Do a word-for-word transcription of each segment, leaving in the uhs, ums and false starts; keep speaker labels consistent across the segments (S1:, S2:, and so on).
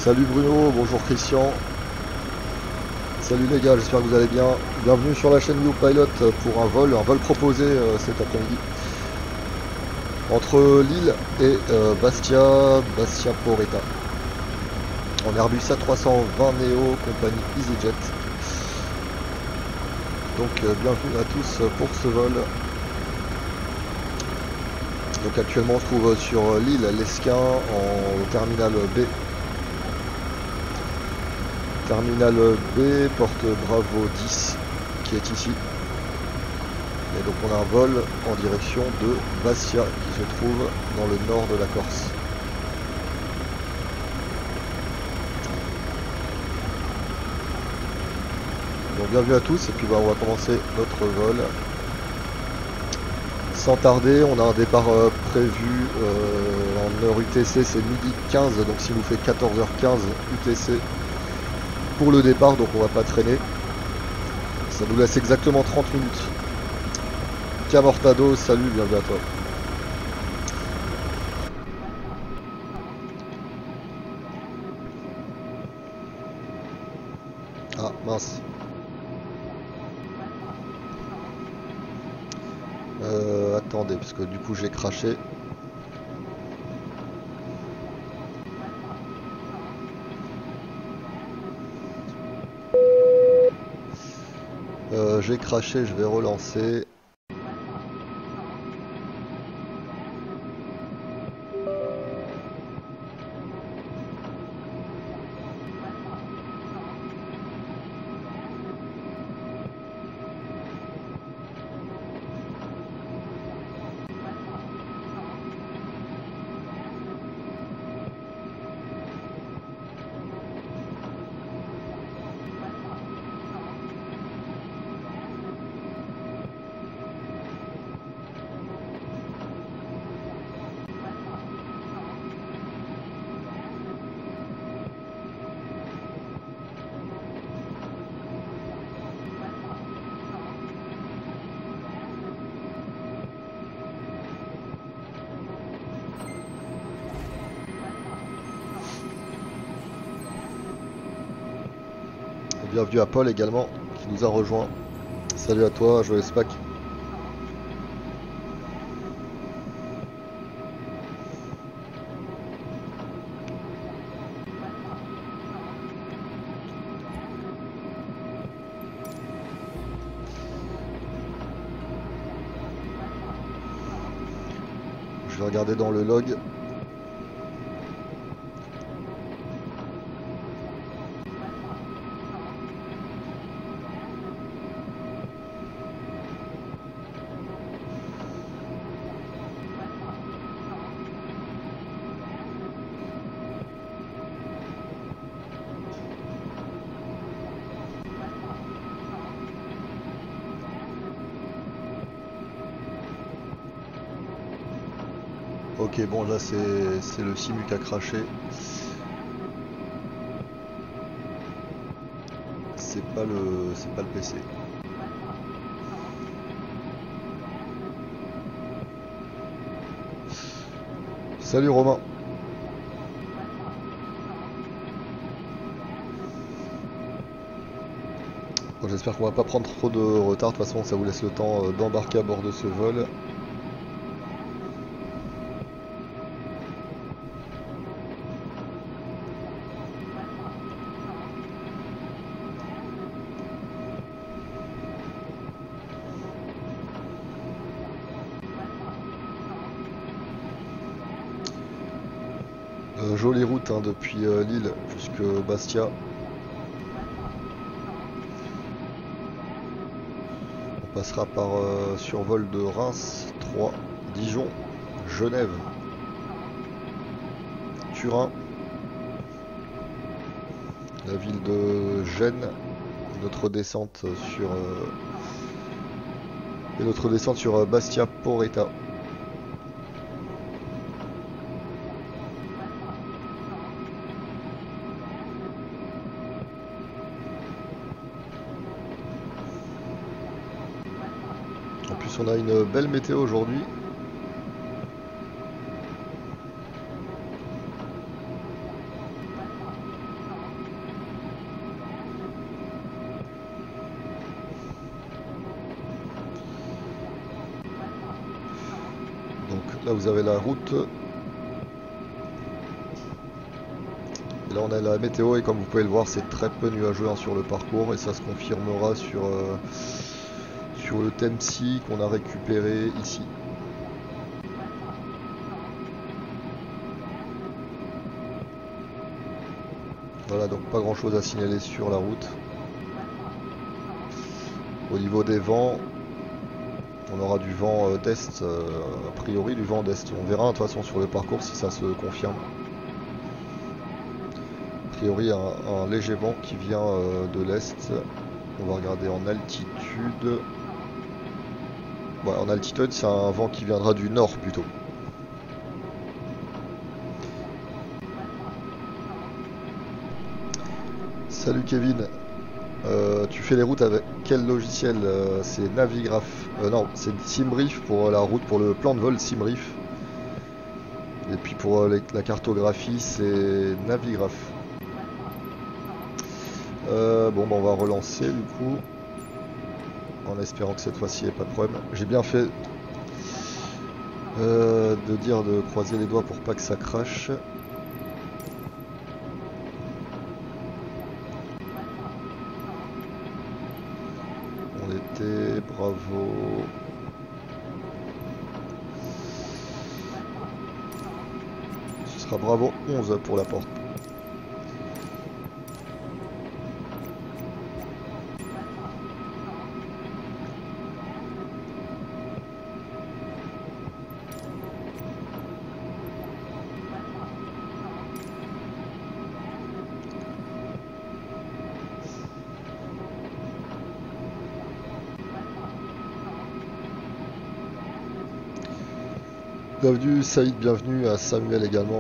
S1: Salut Bruno, bonjour Christian. Salut les gars, j'espère que vous allez bien. Bienvenue sur la chaîne YouPilot pour un vol, un vol proposé euh, cet après-midi. Entre Lille et euh, Bastia, Bastia Poretta. En Airbus A trois cent vingt Neo, compagnie EasyJet. Donc euh, bienvenue à tous pour ce vol. Donc actuellement on se trouve sur l'île Lesquin en terminal B. Terminal B, porte Bravo dix qui est ici. Et donc on a un vol en direction de Bastia qui se trouve dans le nord de la Corse. Donc bienvenue à tous et puis bah, on va commencer notre vol. Sans tarder, on a un départ euh, prévu euh, en heure U T C, c'est midi quinze, donc s'il nous fait quatorze heures quinze U T C pour le départ, donc on va pas traîner. Ça nous laisse exactement trente minutes. Camortado, salut, bienvenue à toi. Ah mince. Euh, attendez, parce que du coup j'ai craché. Euh, j'ai craché, je vais relancer. Bienvenue à Paul également, qui nous a rejoint. Salut à toi, joyeux Spac. Je vais regarder dans le log. Ok, bon là c'est le simu qui a craché. C'est pas le c'est pas le P C. Salut Romain. Bon, j'espère qu'on va pas prendre trop de retard, de toute façon ça vous laisse le temps d'embarquer à bord de ce vol. Euh, jolie route hein, depuis euh, Lille jusqu'à Bastia. On passera par euh, survol de Reims, Troyes, Dijon, Genève, Turin, la ville de Gênes, notre descente sur euh, et notre descente sur euh, Bastia Poretta. En plus on a une belle météo aujourd'hui. là vous avez la route. Et là on a la météo et comme vous pouvez le voir c'est très peu nuageux hein, sur le parcours et ça se confirmera sur, euh, sur le Temsy qu'on a récupéré ici. Voilà, donc pas grand chose à signaler sur la route. Au niveau des vents, on aura du vent d'est, euh, a priori du vent d'est. On verra de toute façon sur le parcours si ça se confirme. A priori un, un léger vent qui vient euh, de l'est. On va regarder en altitude. Ouais, en altitude c'est un vent qui viendra du nord plutôt. Salut Kevin, euh, tu fais les routes avec quel logiciel? euh, C'est Navigraph, euh, non c'est Simbrief pour la route, pour le plan de vol Simbrief. Et puis pour euh, les, la cartographie c'est Navigraph. Euh, bon bah on va relancer du coup, en espérant que cette fois-ci il n'y ait pas de problème. J'ai bien fait euh, de dire de croiser les doigts pour pas que ça crache. On était bravo. Ce sera bravo onze pour la porte. Bienvenue Saïd, bienvenue à Samuel également.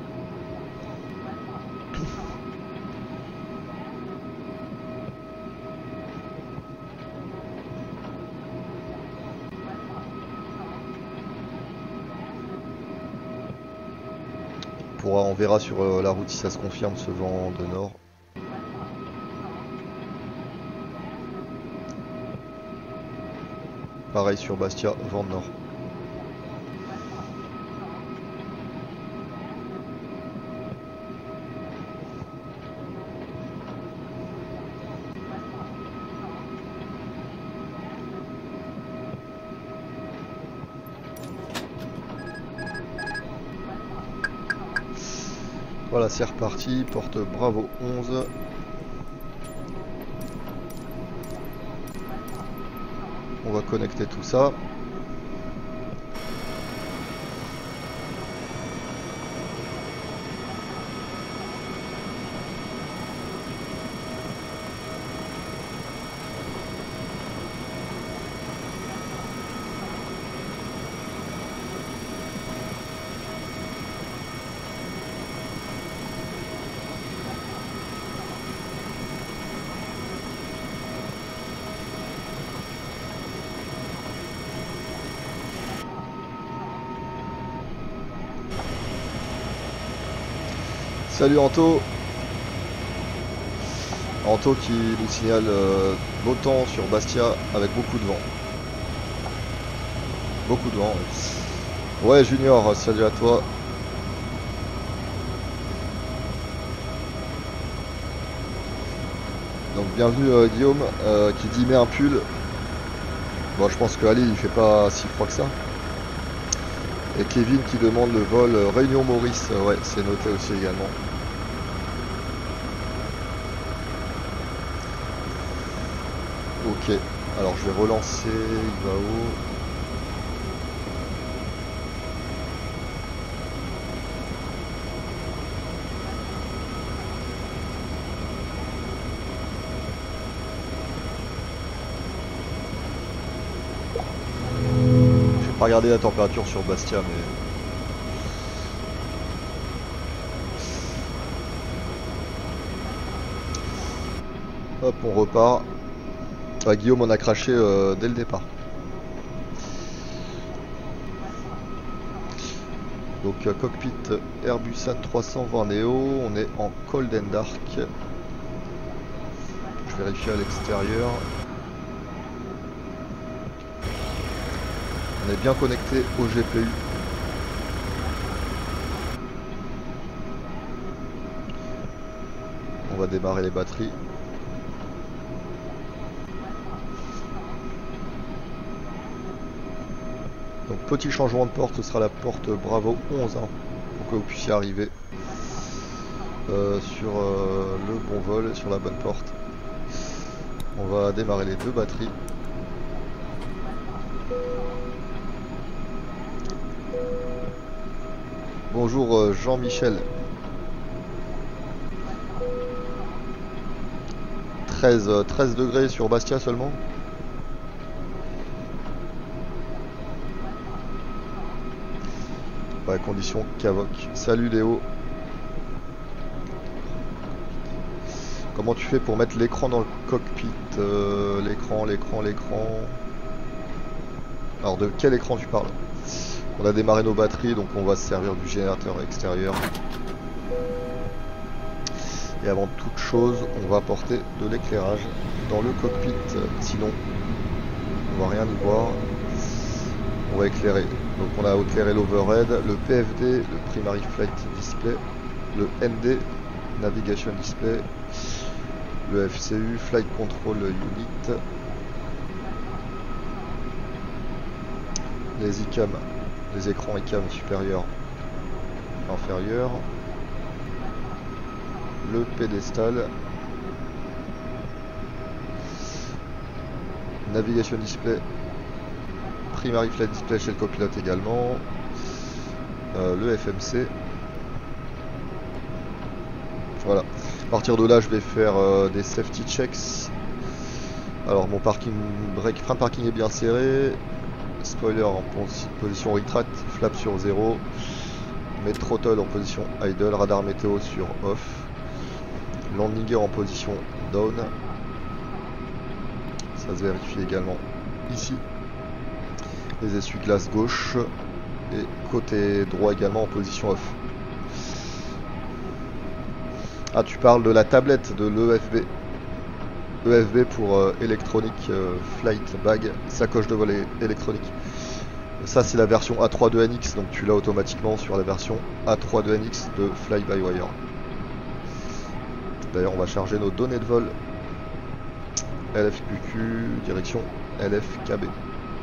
S1: On, pourra, on verra sur euh, la route si ça se confirme ce vent de nord. Pareil sur Bastia, vent de nord. Voilà, c'est reparti, porte Bravo onze. On va connecter tout ça. Salut Anto. Anto qui nous signale euh, beau temps sur Bastia avec beaucoup de vent. Beaucoup de vent. Ouais, ouais Junior, salut à toi. Donc bienvenue euh, Guillaume euh, qui dit mets un pull. Bon je pense que Ali il fait pas si froid que ça. Et Kevin qui demande le vol euh, Réunion Maurice, euh, ouais c'est noté aussi également. Ok, alors je vais relancer, il va où? Je vais pas regarder la température sur Bastia mais... Hop, on repart. Ah, Guillaume en a craché euh, dès le départ. Donc euh, cockpit Airbus A trois cents vingt Neo, on est en cold and dark. Je vérifie à l'extérieur. On est bien connecté au G P U. va démarrer les batteries. Donc petit changement de porte, ce sera la porte Bravo onze, hein, pour que vous puissiez arriver euh, sur euh, le bon vol, sur la bonne porte. On va démarrer les deux batteries. Bonjour euh, Jean-Michel. treize, euh, treize degrés sur Bastia seulement. Bah, condition Cavoc. Salut Léo. Comment tu fais pour mettre l'écran dans le cockpit? euh, L'écran, l'écran, l'écran. Alors de quel écran tu parles? On a démarré nos batteries, donc on va se servir du générateur extérieur. Et avant toute chose, on va apporter de l'éclairage dans le cockpit. Sinon, on va rien y voir. On va éclairer. Donc on a éclairé l'overhead, le P F D, le Primary Flight Display, le N D, Navigation Display, le F C U, Flight Control Unit, les I C A M, les écrans I C A M supérieurs, inférieurs, le pédestal, Navigation Display, Primary Flight Display chez le copilote également, euh, le F M C. Voilà. À partir de là, je vais faire euh, des safety checks. Alors mon parking brake, frein de parking est bien serré. Spoiler en position retract, flap sur zéro. Met throttle en position idle, radar météo sur off. Landing gear en position down. Ça se vérifie également ici. Les essuie-glaces gauche et côté droit également en position off. Ah, tu parles de la tablette de l'E F B. E F B pour euh, Electronic euh, Flight Bag, sacoche de vol électronique. Ça c'est la version A trois de N X, donc tu l'as automatiquement sur la version A trois de N X de Fly-by-Wire. D'ailleurs on va charger nos données de vol. L F Q Q, direction L F K B.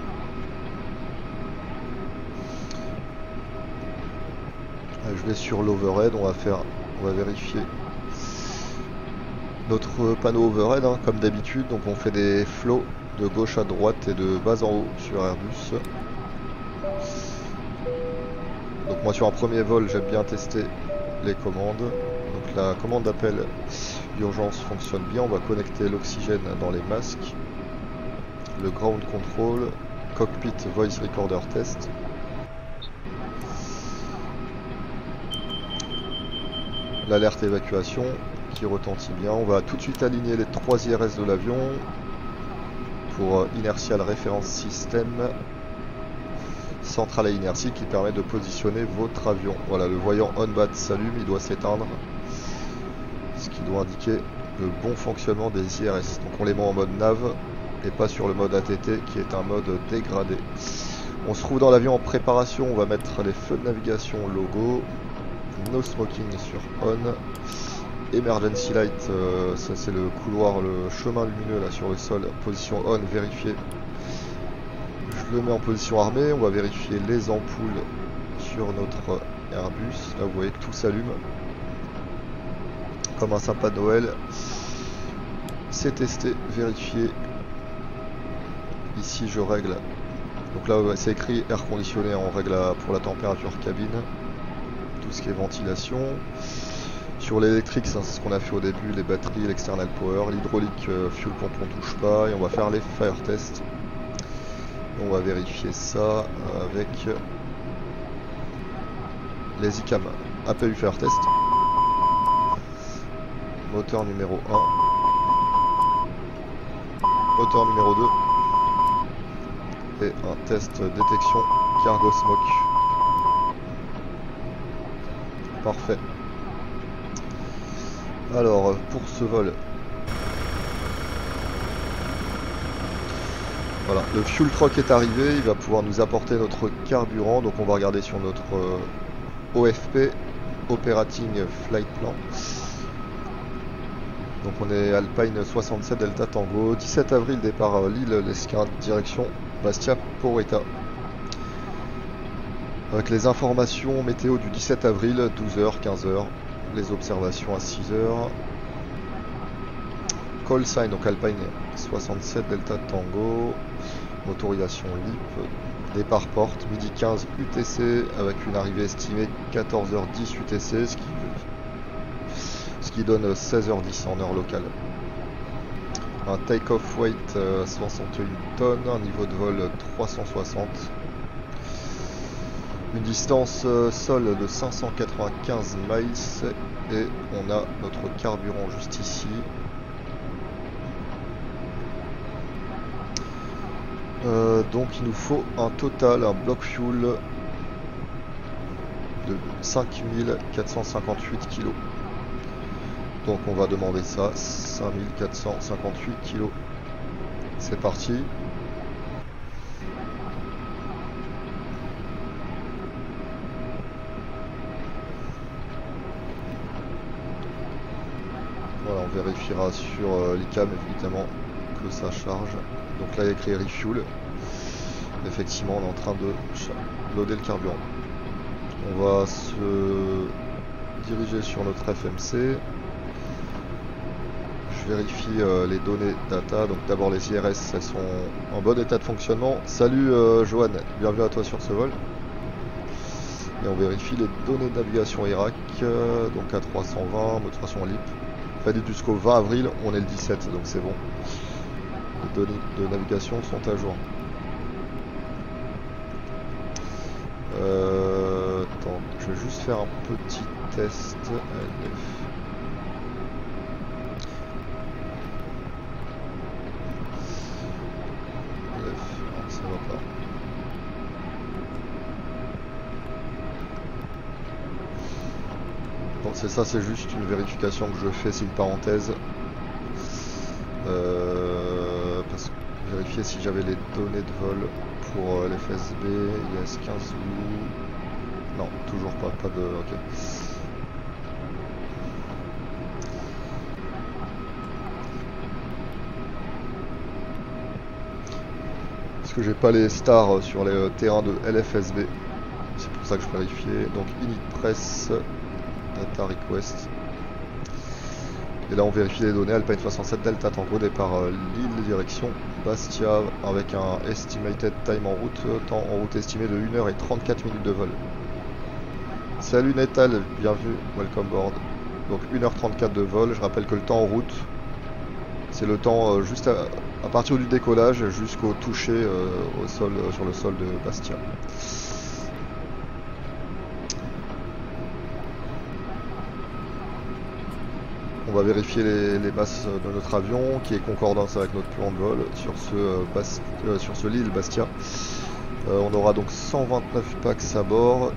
S1: Je vais sur l'overhead, on va faire, on va vérifier notre panneau overhead, hein, comme d'habitude. Donc on fait des flows de gauche à droite et de bas en haut sur Airbus. Donc moi sur un premier vol j'aime bien tester les commandes. Donc la commande d'appel d'urgence fonctionne bien, on va connecter l'oxygène dans les masques, le ground control, cockpit voice recorder test. L'alerte évacuation qui retentit bien. On va tout de suite aligner les trois I R S de l'avion pour Inertial Reference System, centrale à inertie qui permet de positionner votre avion. Voilà, le voyant on-bat s'allume, il doit s'éteindre, ce qui doit indiquer le bon fonctionnement des I R S. Donc on les met en mode nav et pas sur le mode A T T qui est un mode dégradé. On se trouve dans l'avion en préparation, on va mettre les feux de navigation logo. No smoking sur on. Emergency light, euh, ça c'est le couloir, le chemin lumineux là sur le sol, position on, vérifié. Je le mets en position armée, on va vérifier les ampoules sur notre Airbus. Là vous voyez que tout s'allume comme un sapin de Noël. C'est testé, vérifié. Ici je règle. Donc là c'est écrit air conditionné, on règle pour la température cabine. Tout ce qui est ventilation. Sur l'électrique, c'est ce qu'on a fait au début, les batteries, l'external power, l'hydraulique, euh, fuel pump on touche pas, et on va faire les fire tests. On va vérifier ça avec les I C A M. A P U fire test. Moteur numéro un. Moteur numéro deux. Et un test détection cargo smoke. Parfait. Alors pour ce vol, voilà, le fuel truck est arrivé, il va pouvoir nous apporter notre carburant. Donc on va regarder sur notre euh, O F P, Operating Flight Plan. Donc on est Alpine soixante-sept Delta Tango, dix-sept avril, départ Lille, l'escadre, direction Bastia Porretta. Avec les informations météo du dix-sept avril, douze heures, quinze heures, les observations à six heures. Call sign, donc Alpine soixante-sept Delta Tango, motorisation L I P, départ porte, midi quinze U T C, avec une arrivée estimée quatorze heures dix U T C, ce qui, ce qui donne seize heures dix en heure locale. Un take-off weight euh, soixante et une tonnes, un niveau de vol trois cent soixante. Une distance euh, sol de cinq cent quatre-vingt-quinze miles et on a notre carburant juste ici. Euh, donc il nous faut un total, un bloc fuel de cinq mille quatre cent cinquante-huit kilos. Donc on va demander ça, cinq mille quatre cent cinquante-huit kilos. C'est parti. Voilà, on vérifiera sur euh, l'I C A M évidemment que ça charge. Donc là il y a écrit refuel. Effectivement on est en train de loader le carburant. On va se diriger sur notre F M C. Je vérifie euh, les données data. Donc d'abord les I R S, elles sont en bon état de fonctionnement. Salut euh, Johan, bienvenue à toi sur ce vol. Et on vérifie les données de navigation Irak. Euh, donc à trois cent vingt, motorisation L I P. Valide jusqu'au vingt avril, on est le dix-sept, donc c'est bon. Les données de navigation sont à jour. Euh, attends, je vais juste faire un petit test. L F. L F, non, ça va pas. Bon, c'est ça, c'est juste une vérification que je fais, c'est une parenthèse. Euh, parce que vérifier si j'avais les données de vol pour euh, l'F S B, I S quinze ou... Non, toujours pas, pas de... Ok. Parce que j'ai pas les stars sur les euh, terrains de L F S B. C'est pour ça que je vérifiais. Donc init press, data request. Et là on vérifie les données, Alpine soixante-sept Delta Tango, départ euh, Lille, direction Bastia, avec un estimated time en route, temps en route estimé de une heure et trente-quatre minutes de vol. Salut Netal, bienvenue, welcome board. Donc une heure trente-quatre de vol, je rappelle que le temps en route, c'est le temps euh, juste à, à partir du décollage jusqu'au toucher euh, au sol, euh, sur le sol de Bastia. On va vérifier les, les masses de notre avion qui est concordance avec notre plan de vol sur ce, euh, Bast euh, sur ce Lille Bastia. Euh, on aura donc cent vingt-neuf packs à bord,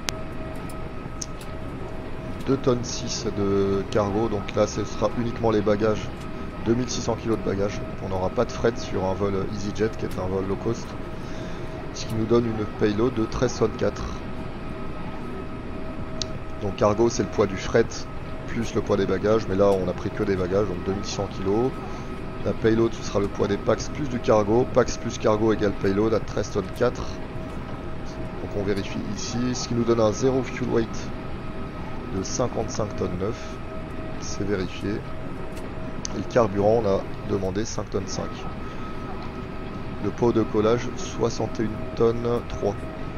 S1: deux tonnes six de cargo, donc là ce sera uniquement les bagages, deux mille six cents kilos de bagages. On n'aura pas de fret sur un vol EasyJet qui est un vol low cost, ce qui nous donne une payload de treize tonnes quatre. Donc cargo c'est le poids du fret plus le poids des bagages, mais là on a pris que des bagages, donc deux mille six cents kilos. La payload ce sera le poids des packs plus du cargo, packs plus cargo égale payload à treize tonnes quatre. Donc on vérifie ici, ce qui nous donne un zéro fuel weight de cinquante-cinq tonnes neuf, c'est vérifié. Et le carburant on a demandé cinq tonnes cinq. Le pot de collage soixante et une tonnes trois.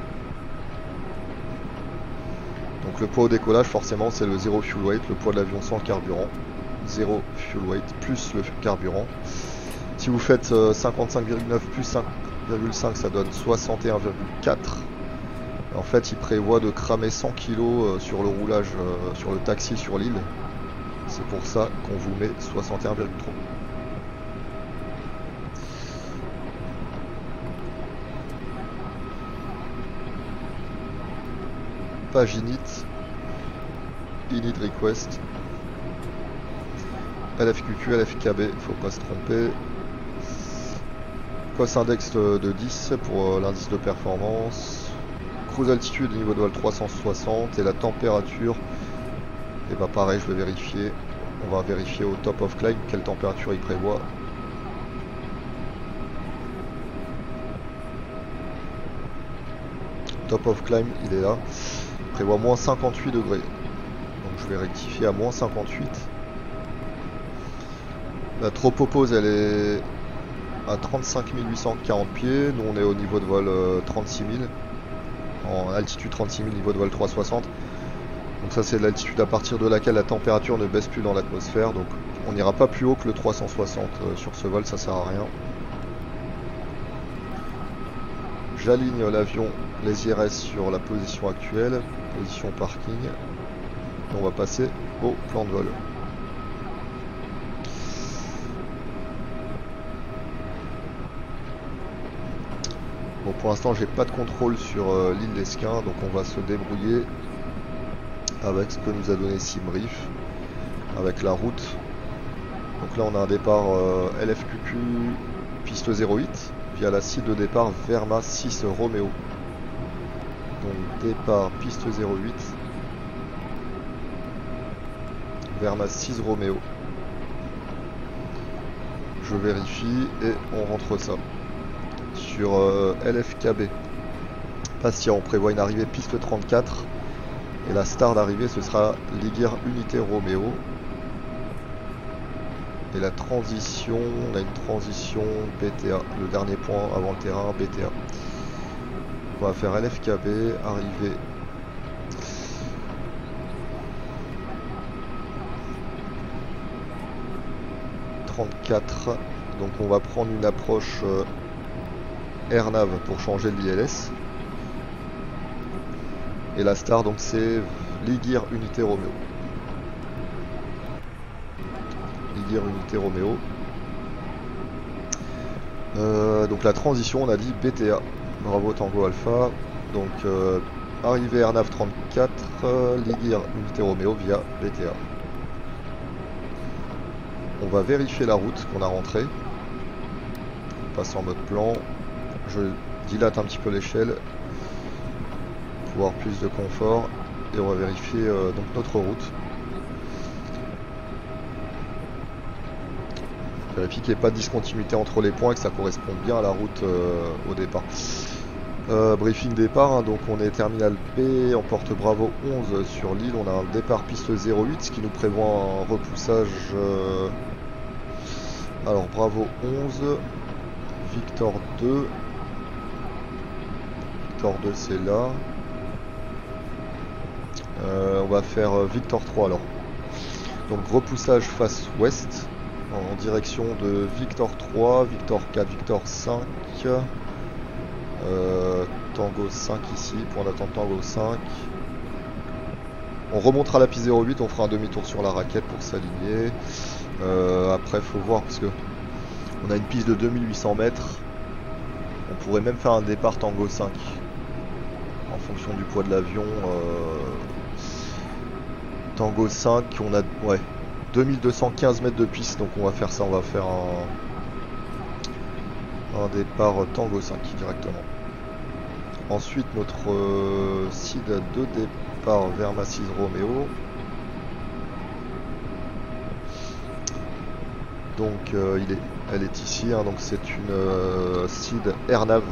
S1: Donc le poids au décollage forcément c'est le zéro fuel weight, le poids de l'avion sans carburant, zéro fuel weight plus le carburant. Si vous faites euh, cinquante-cinq virgule neuf plus cinq virgule cinq ça donne soixante et un virgule quatre. En fait il prévoit de cramer cent kilos euh, sur le roulage, euh, sur le taxi sur l'île. C'est pour ça qu'on vous met soixante et un virgule trois. Page init, init request, L F Q Q, L F K B, faut pas se tromper. Cos index de dix pour l'indice de performance. Cruise altitude niveau de vol trois cent soixante et la température, et bah pareil je vais vérifier. On va vérifier au top of climb quelle température il prévoit. Top of climb, il est là. Il prévoit moins cinquante-huit degrés. Donc je vais rectifier à moins cinquante-huit. La tropopause, elle est à trente-cinq mille huit cent quarante pieds. Nous, on est au niveau de vol euh, trente-six mille. En altitude trente-six mille, niveau de vol trois cent soixante. Donc ça, c'est l'altitude à partir de laquelle la température ne baisse plus dans l'atmosphère. Donc on n'ira pas plus haut que le trois cent soixante euh, sur ce vol, ça sert à rien. J'aligne l'avion, les I R S sur la position actuelle, position parking. Et on va passer au plan de vol. Bon, pour l'instant, j'ai pas de contrôle sur euh, l'île d'Esquin, donc on va se débrouiller avec ce que nous a donné Simbrief, avec la route. Donc là, on a un départ euh, L F Q Q piste zéro huit via la cible de départ Verma six Romeo. Donc départ piste zéro huit Verma six Romeo. Je vérifie et on rentre ça. Sur euh, L F K B Pastia, on prévoit une arrivée piste trente-quatre et la star d'arrivée ce sera Ligure Unité Romeo. Et la transition, on a une transition B T A, le dernier point avant le terrain, B T A. On va faire L F K B, arrivée trente-quatre. Donc on va prendre une approche euh, AirNav pour changer de l'I L S. Et la star donc c'est Ligure Unité Romeo. Ligure Unité Romeo. Euh, donc la transition, on a dit B T A. Bravo Tango Alpha. Donc euh, arrivée AirNav trente-quatre, euh, Ligure Unité Romeo via B T A. On va vérifier la route qu'on a rentrée. On passe en mode plan. Je dilate un petit peu l'échelle pour avoir plus de confort. Et on va vérifier euh, donc notre route. Vérifie qu'il n'y ait pas de discontinuité entre les points et que ça correspond bien à la route euh, au départ. Euh, briefing départ, hein, donc on est terminal B, on porte Bravo onze sur l'île, on a un départ piste zéro huit, ce qui nous prévoit un repoussage. Euh... Alors Bravo onze, Victor deux, Victor deux c'est là. Euh, on va faire Victor trois alors. Donc repoussage face ouest en direction de Victor trois, Victor quatre, Victor cinq, euh, Tango cinq ici, point d'attente Tango cinq. On remontera la piste zéro huit, on fera un demi-tour sur la raquette pour s'aligner. Euh, après faut voir parce que on a une piste de deux mille huit cents mètres. On pourrait même faire un départ Tango cinq en fonction du poids de l'avion. Euh, Tango cinq, on a ouais, deux mille deux cent quinze mètres de piste, donc on va faire ça, on va faire un, un départ Tango cinq directement. Ensuite notre euh, C I D a deux départs vers Verma six Romeo. Donc euh, il est, elle est ici, hein, donc c'est une euh, C I D AirNav.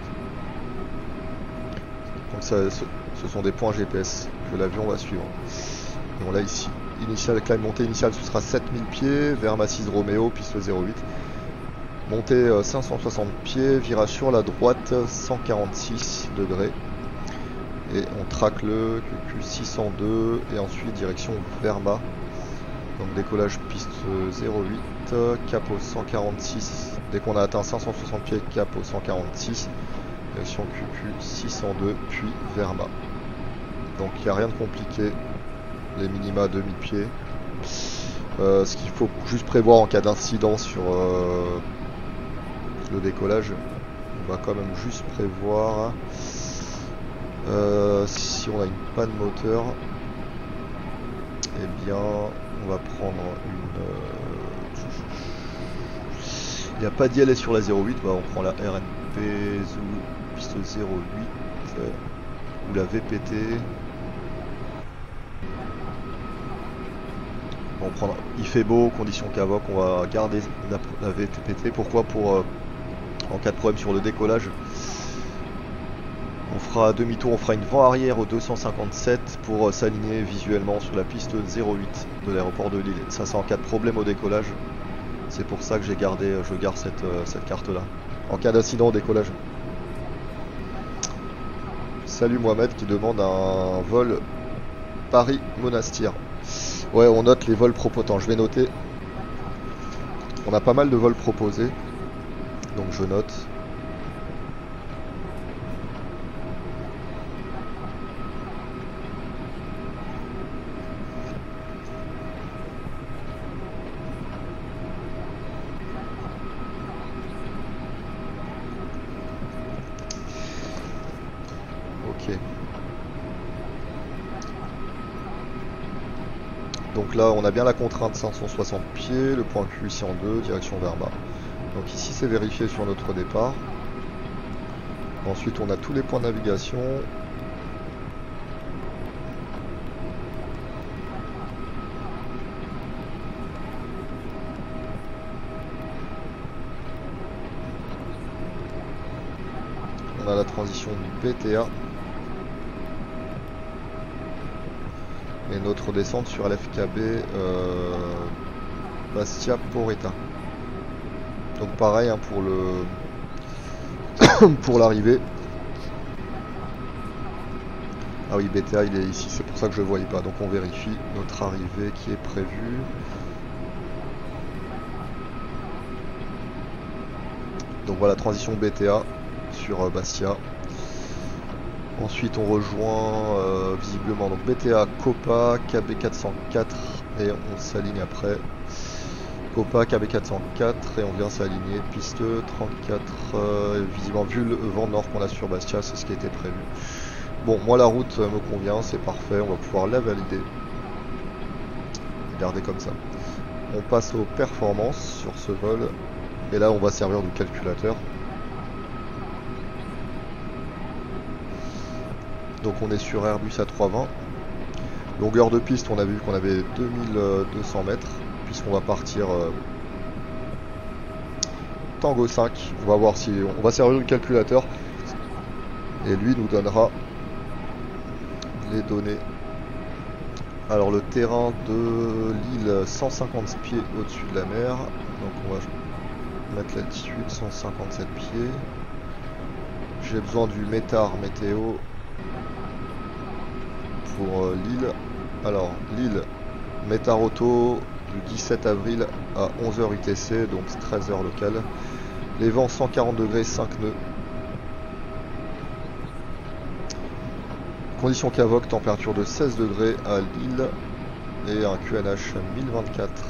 S1: Donc ça, ce, ce sont des points G P S que l'avion va suivre. Donc là ici, initial climb, montée initiale ce sera sept mille pieds, Verma six Romeo, piste zéro huit. Montée euh, cinq cent soixante pieds, virage sur la droite, cent quarante-six degrés. Et on traque le Q Q six cent deux et ensuite direction Verma. Donc décollage piste zéro huit, cap au cent quarante-six. Dès qu'on a atteint cinq cent soixante pieds, cap au cent quarante-six. Direction Q Q six cent deux, puis Verma. Donc il n'y a rien de compliqué. Les minima à deux mille pieds. Euh, ce qu'il faut juste prévoir en cas d'incident sur euh, le décollage, on va quand même juste prévoir euh, si on a une panne moteur, eh bien on va prendre une euh, il n'y a pas d'I L S sur la zéro huit, bah, on prend la R N P Zulu piste zéro huit euh, ou la V P T. On prendra... Il fait beau, condition Cavoc, on va garder la, la V T P T. Pourquoi? Pour euh, en cas de problème sur le décollage. On fera demi-tour, on fera une vent arrière au deux cent cinquante-sept pour euh, s'aligner visuellement sur la piste zéro huit de l'aéroport de Lille. Ça c'est en cas de problème au décollage. C'est pour ça que j'ai gardé, je garde cette, euh, cette carte là. En cas d'incident au décollage. Salut Mohamed qui demande un vol Paris-Monastir. Ouais, on note les vols proposés. Je vais noter. On a pas mal de vols proposés. Donc je note. Ok. Donc là, on a bien la contrainte cinq cent soixante pieds, le point Q ici en deux, direction vers bas. Donc ici, c'est vérifié sur notre départ. Ensuite, on a tous les points de navigation. On a la transition du B T A. Et notre descente sur L F K B euh, Bastia Poretta. Donc pareil hein, pour le pour l'arrivée. Ah oui, B T A il est ici, c'est pour ça que je ne voyais pas. Donc on vérifie notre arrivée qui est prévue. Donc voilà, transition B T A sur euh, Bastia. Ensuite on rejoint euh, visiblement donc B T A Copa, K B quatre cent quatre et on s'aligne après. Copa, K B quatre cent quatre et on vient s'aligner. Piste trente-quatre, euh, visiblement vu le vent nord qu'on a sur Bastia, c'est ce qui était prévu. Bon, moi la route me convient, c'est parfait, on va pouvoir la valider. Garder comme ça. On passe aux performances sur ce vol. Et là on va servir du calculateur. Donc on est sur Airbus A trois cent vingt. Longueur de piste, on a vu qu'on avait deux mille deux cents mètres, puisqu'on va partir euh, Tango cinq. On va voir si on va servir le calculateur et lui nous donnera les données. Alors le terrain de l'île, cent cinquante pieds au-dessus de la mer. Donc on va mettre l'altitude cent cinquante-sept pieds. J'ai besoin du métar météo pour euh, l'île. Alors l'île métar auto du dix-sept avril à onze heures U T C, donc treize heures locales. Les vents cent quarante degrés, cinq nœuds. Condition Cavoc, température de seize degrés à Lille et un Q N H mille vingt-quatre.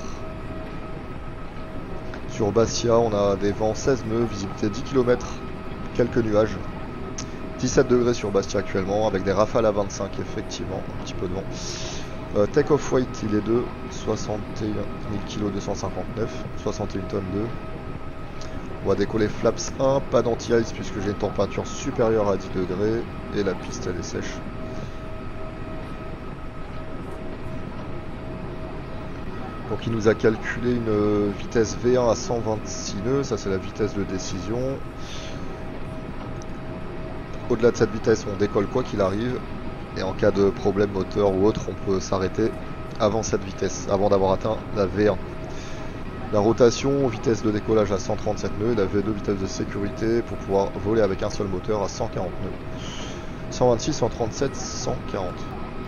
S1: Sur Bastia, on a des vents seize nœuds, visibilité dix kilomètres, quelques nuages. dix-sept degrés sur Bastia actuellement, avec des rafales à vingt-cinq, effectivement, un petit peu de vent. Euh, take off weight, il est de soixante et un mille kilos, deux cent cinquante-neuf, soixante et une tonnes deux. On va décoller flaps un, pas d'anti-ice puisque j'ai une température supérieure à dix degrés et la piste elle est sèche. Donc il nous a calculé une vitesse V un à cent vingt-six nœuds, ça c'est la vitesse de décision. Au-delà de cette vitesse, on décolle quoi qu'il arrive. Et en cas de problème moteur ou autre, on peut s'arrêter avant cette vitesse, avant d'avoir atteint la V un. La rotation, vitesse de décollage à cent trente-sept nœuds, et la V deux, vitesse de sécurité pour pouvoir voler avec un seul moteur à cent quarante nœuds. cent vingt-six, cent trente-sept, cent quarante.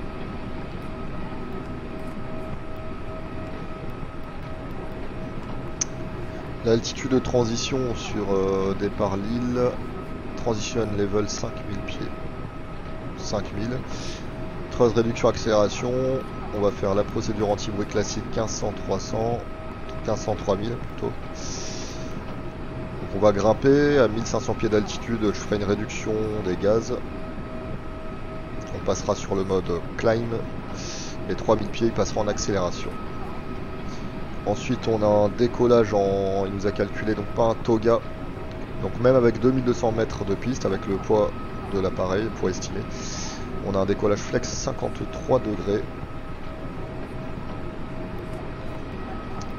S1: L'altitude de transition sur euh, départ Lille, transition level cinq mille pieds. cinq mille. Creuse réduction accélération, on va faire la procédure anti-bruit classique quinze cents trois cents, quinze cents trois mille plutôt. Donc on va grimper à mille cinq cents pieds d'altitude, je ferai une réduction des gaz. On passera sur le mode climb et trois mille pieds il passera en accélération. Ensuite on a un décollage en, il nous a calculé donc pas un toga, donc même avec deux mille deux cents mètres de piste avec le poids de l'appareil, poids estimé, on a un décollage flex cinquante-trois degrés.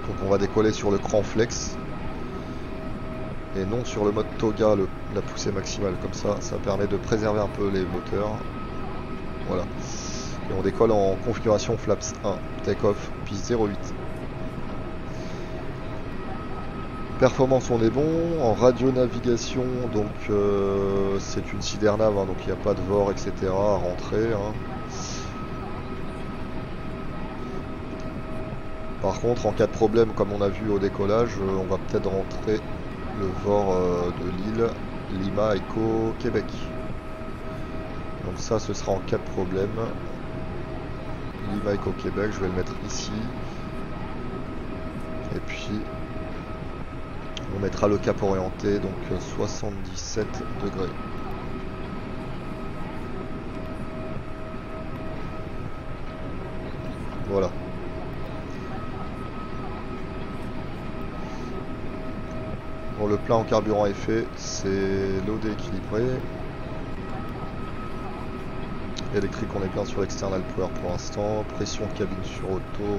S1: Donc on va décoller sur le cran flex et non sur le mode toga, le, la poussée maximale. Comme ça, ça permet de préserver un peu les moteurs. Voilà. Et on décolle en configuration flaps un, take-off, piste zéro huit. Performance, on est bon. En radio-navigation, donc euh, c'est une cydernave, hein, donc il n'y a pas de V O R, et cetera à rentrer. Hein. Par contre, en cas de problème, comme on a vu au décollage, euh, on va peut-être rentrer le V O R euh, de Lille, Lima, Echo, Québec. Donc ça, ce sera en cas de problème. Lima, Echo, Québec, je vais le mettre ici. Et puis, on mettra le cap orienté, donc soixante-dix-sept degrés. Voilà. Bon, le plein en carburant est fait, c'est loadé équilibré. Électrique, on est bien sur l'external power pour l'instant. Pression de cabine sur auto.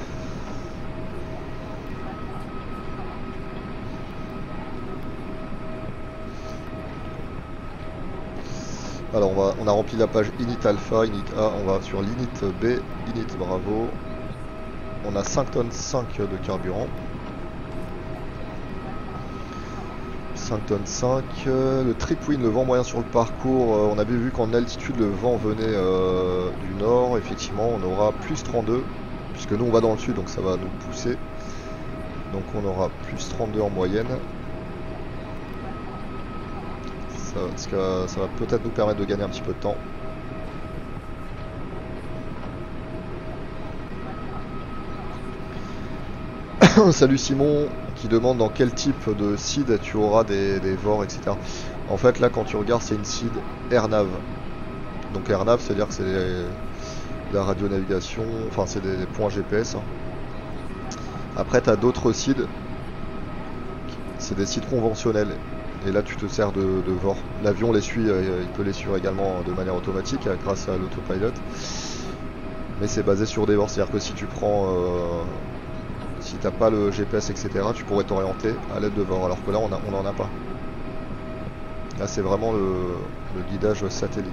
S1: Alors on, va, on a rempli la page init alpha, init A, on va sur l'init B, init bravo. On a cinq tonnes cinq de carburant. cinq tonnes cinq. Le trip wind, le vent moyen sur le parcours, on avait vu qu'en altitude le vent venait euh, du nord. Effectivement, on aura plus trente-deux, puisque nous on va dans le sud, donc ça va nous pousser. Donc on aura plus trente-deux en moyenne. Ça, ça, ça va peut-être nous permettre de gagner un petit peu de temps. Salut Simon, qui demande dans quel type de seed tu auras des, des V O R, et cetera. En fait, là, quand tu regardes, c'est une seed AirNav. Donc AirNav, c'est-à-dire que c'est la radio-navigation, enfin c'est des, des points G P S. Hein. Après, tu as d'autres seeds, c'est des seeds conventionnels. Et là, tu te sers de, de V O R. L'avion les suit, euh, il peut les suivre également de manière automatique euh, grâce à l'autopilot. Mais c'est basé sur des V O R, c'est-à-dire que si tu prends... Euh, si t'as pas le G P S, et cetera, tu pourrais t'orienter à l'aide de V O R, alors que là, on n'en a, a pas. Là, c'est vraiment le, le guidage satellite.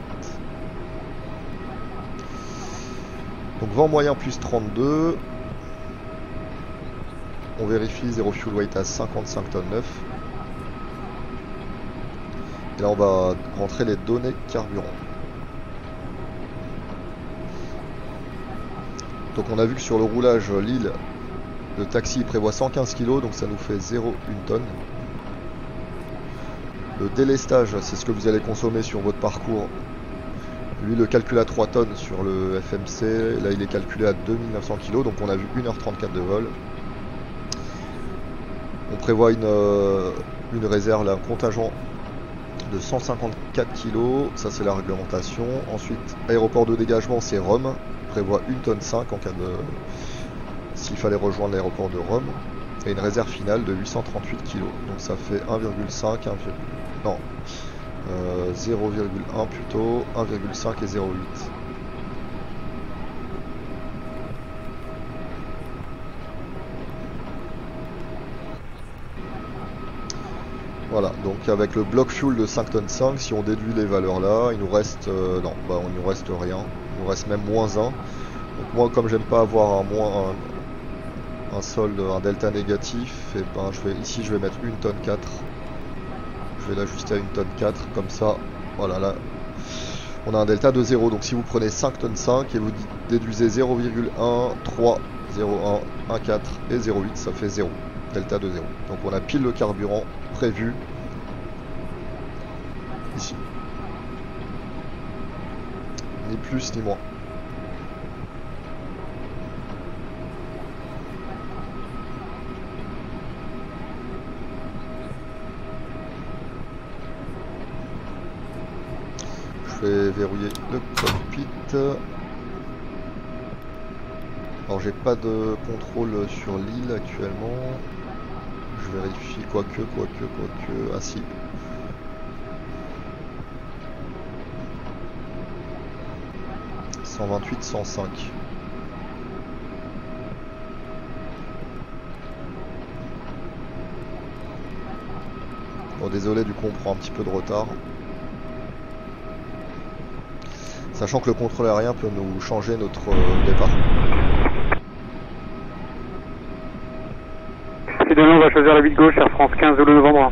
S1: Donc, vent moyen plus trente-deux. On vérifie, zéro fuel weight à cinquante-cinq tonnes neuf. Et là, on va rentrer les données carburant. Donc, on a vu que sur le roulage Lille, le taxi il prévoit cent quinze kilos, donc ça nous fait zéro virgule un tonne. Le délestage, c'est ce que vous allez consommer sur votre parcours. Lui, le calcule à trois tonnes sur le F M C. Là, il est calculé à deux mille neuf cents kilos, donc on a vu une heure trente-quatre de vol. On prévoit une, euh, une réserve, là, un contingent de cent cinquante-quatre kilos, ça c'est la réglementation. Ensuite, aéroport de dégagement, c'est Rome, on prévoit une tonne cinq en cas de... s'il fallait rejoindre l'aéroport de Rome. Et une réserve finale de huit cent trente-huit kilos, donc ça fait un virgule cinq, un, non, euh, zéro virgule un plutôt, un virgule cinq et zéro virgule huit. Voilà, donc avec le bloc fuel de cinq tonnes cinq, si on déduit les valeurs là, il nous reste, euh, non, bah on nous reste rien, il nous reste même moins un. Donc moi, comme j'aime pas avoir un moins un, un solde, un delta négatif, et ben je vais ici je vais mettre une tonne quatre. Je vais l'ajuster à une tonne quatre, comme ça, voilà là, on a un delta de zéro. Donc si vous prenez cinq tonnes cinq et vous déduisez zéro virgule un, trois, zéro virgule un, un virgule quatre et zéro virgule huit, ça fait zéro. Delta de zéro. Donc on a pile le carburant prévu ici. Ni plus ni moins. Je vais verrouiller le cockpit. Alors j'ai pas de contrôle sur l'île actuellement. Je vérifie, quoique, quoique, quoique. Ah si. cent vingt-huit, cent cinq. Bon, désolé, du coup on prend un petit peu de retard. Sachant que le contrôle aérien peut nous changer notre euh, départ.
S2: Si demain on va choisir la huit gauche, Air France quinze Zulu Novembre.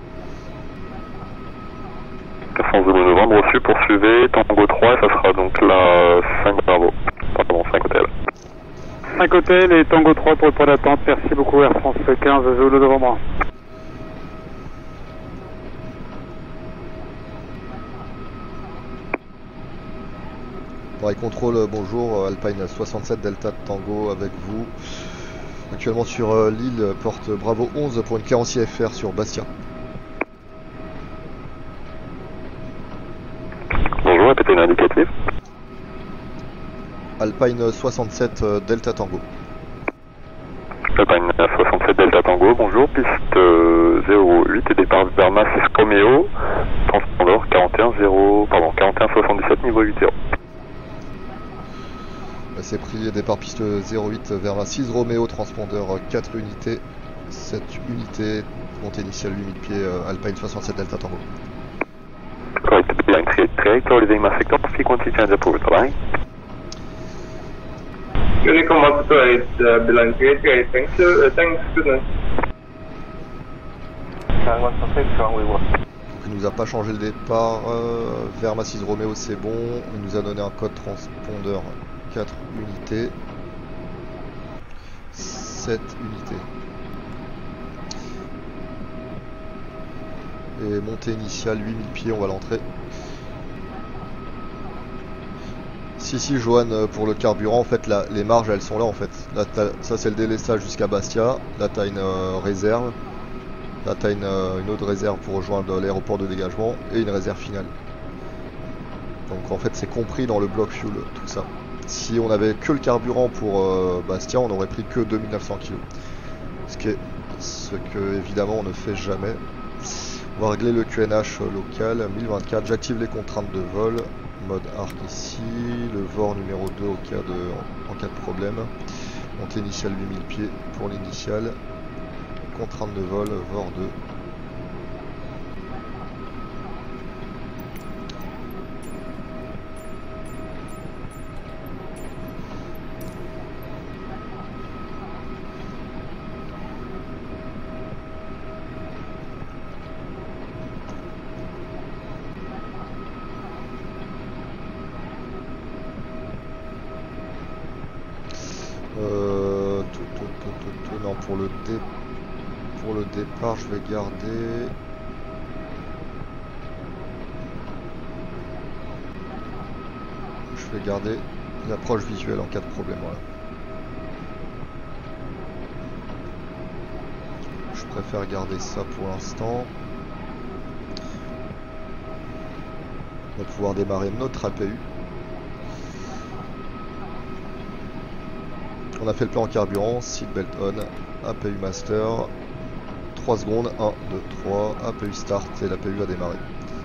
S3: Air France Zulu Novembre reçu, poursuivez, Tango trois, ça sera donc la cinq Bravo. Pardon, cinq Hôtel.
S2: cinq Hôtel et Tango trois pour le point d'attente, merci beaucoup Air France quinze Zulu Novembre.
S1: Pareil contrôle, bonjour, Alpine soixante-sept Delta Tango avec vous. Actuellement sur euh, l'île, porte Bravo onze pour une clearance I F R sur Bastia.
S3: Bonjour, répétez l'indicatif.
S1: Alpine soixante-sept euh, Delta Tango.
S3: Alpine soixante-sept Delta Tango, bonjour, piste euh, zéro huit et départ vers Massis Romeo, transpondeur quarante et un zéro, pardon, quarante et un soixante-dix-sept niveau huit zéro.
S1: C'est pris, départ piste zéro huit vers la six Romeo, transpondeur quatre unités, sept unités, montée initiale huit mille pieds, euh, Alpine soixante-sept Delta Tango.
S3: Correct, line trajectory, leaving my sector, frequency change approved, bye.
S4: Unicom one two two eight, uh, Beeline trajectory, thanks, uh, thanks, goodness.
S1: Il nous a pas changé le départ, euh, vers Massis Romeo c'est bon, il nous a donné un code transpondeur quatre unités, sept unités. Et montée initiale huit mille pieds, on va l'entrer. Si si Johan, pour le carburant en fait la, les marges elles sont là en fait. Là, ça c'est le délestage jusqu'à Bastia, là t'as une euh, réserve, là t'as une, euh, une autre réserve pour rejoindre l'aéroport de dégagement et une réserve finale. Donc en fait c'est compris dans le bloc fuel tout ça. Si on avait que le carburant pour euh, Bastia, on n'aurait pris que deux mille neuf cents kilos. Ce, qui est, ce que évidemment on ne fait jamais. On va régler le Q N H local, mille vingt-quatre, j'active les contraintes de vol, mode arc ici, le V O R numéro deux au cas de, en, en cas de problème. Montée initiale huit mille pieds pour l'initiale, contrainte de vol, V O R deux. Euh, tout, tout, tout, tout, tout, non, pour le, dé, pour le départ, je vais garder. Je vais garder l'approche visuelle en cas de problème. Voilà. Je préfère garder ça pour l'instant. On va pouvoir démarrer notre A P U. On a fait le plan en carburant, seatbelt on, A P U master, trois secondes, un, deux, trois, A P U start et l'A P U va démarrer.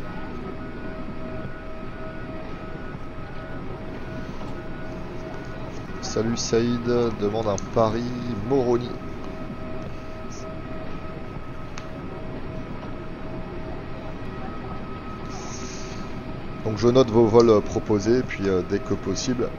S1: Salut Saïd, demande un Paris Moroni. Donc je note vos vols proposés, puis euh, dès que possible.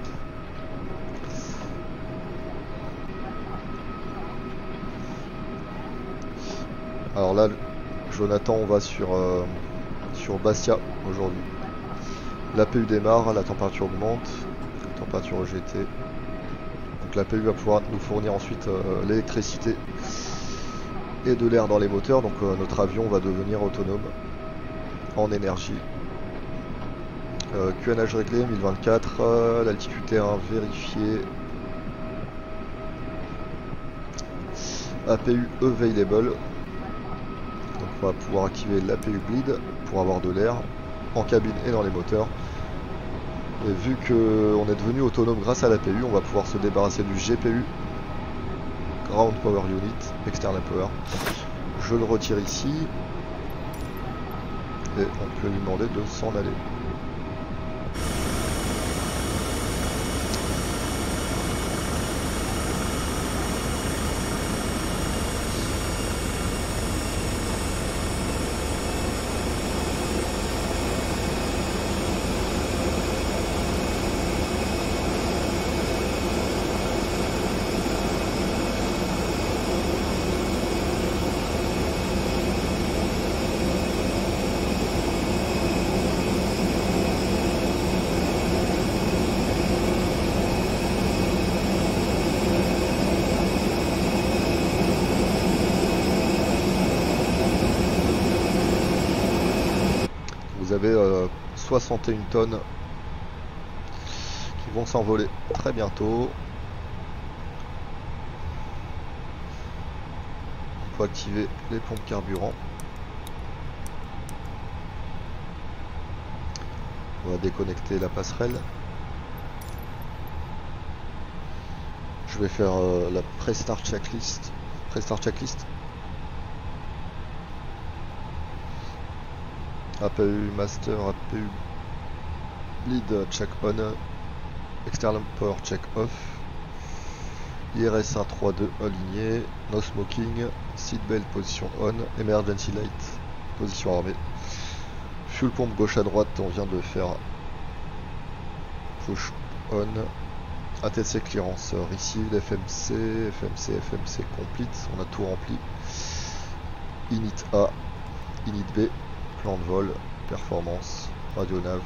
S1: Alors là, Jonathan, on va sur, euh, sur Bastia aujourd'hui. L'A P U démarre, la température augmente, température G T. Donc l'A P U va pouvoir nous fournir ensuite euh, l'électricité et de l'air dans les moteurs. Donc euh, notre avion va devenir autonome en énergie. Euh, Q N H réglé, mille vingt-quatre, euh, l'altitude terrain vérifié. A P U available. Donc on va pouvoir activer l'A P U bleed pour avoir de l'air en cabine et dans les moteurs. Et vu qu'on est devenu autonome grâce à l'A P U, on va pouvoir se débarrasser du G P U, Ground Power Unit, External Power. Je le retire ici et on peut lui demander de s'en aller. vous avez euh, soixante et une tonnes qui vont s'envoler très bientôt. On peut activer les pompes carburant. On va déconnecter la passerelle. Je vais faire euh, la Prestart checklist. Prestart checklist. A P U master, A P U bleed check on, external power check off, I R S un trois deux aligné, no smoking, seatbelt position on, emergency light position armée, fuel pompe gauche à droite on vient de faire push on, A T C clearance received, F M C, F M C, F M C complete, on a tout rempli, init A, init B, plan de vol, performance, radio nav.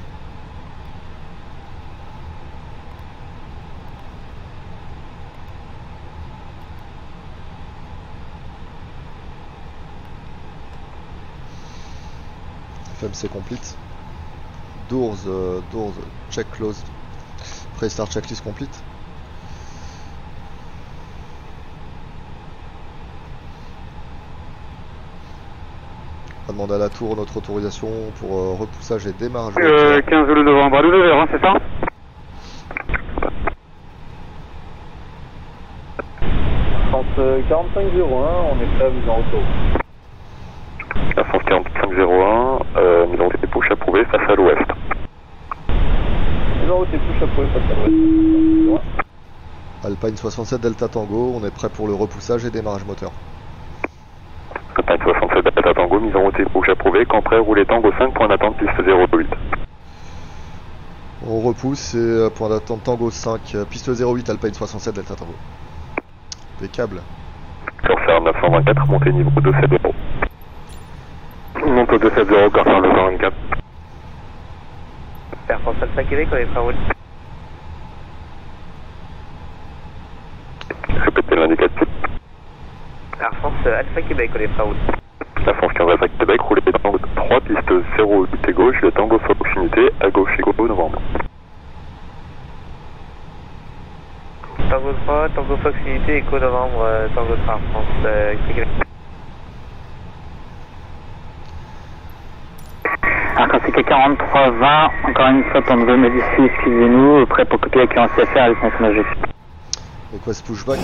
S1: F M C complete. Doors, euh, doors, check closed. Prestart checklist complete. On demande à la tour notre autorisation pour euh, repoussage et démarrage.
S2: Euh, quinze Zulu novembre à W, hein, c'est ça?
S5: quarante-cinq zéro un, on est prêt à vous en retour.
S3: Air France quarante-cinq zéro un, euh, mise en route et push approuvé face à l'ouest.
S5: Mise en route et push approuvé face à l'ouest.
S1: Alpine soixante-sept Delta Tango, on est prêt pour le repoussage et démarrage moteur.
S3: Alpine soixante-sept Delta Tango, mise en route et push approuvé, quand prêt, roulez Tango cinq, point d'attente, piste zéro huit.
S1: On repousse et euh, point d'attente Tango cinq, euh, piste zéro huit Alpine soixante-sept Delta Tango. Impeccable.
S3: Corsair neuf cent vingt-quatre, montée niveau deux sept zéro. Monte deux sept zéro, Corsair neuf cent vingt-quatre.
S6: Air France Alpha Québec, on est prêt à rouler.
S3: Répétez l'indicatif.
S6: Air France Alpha Québec, on est prêt à rouler.
S3: Air France quinze Alpha Québec, roulez Tango trois, piste zéro huit et gauche, le Tango sur proximité, à gauche et go novembre.
S6: Tango trois, Tango Fox Unité, Echo Novembre, euh, Tango trois, France, euh, Québec.
S2: Arc quarante-trois vingt, encore une fois, on veut modifier, excusez-nous, prêt pour copier la currency à faire avec mon sonage.
S1: Request pushback.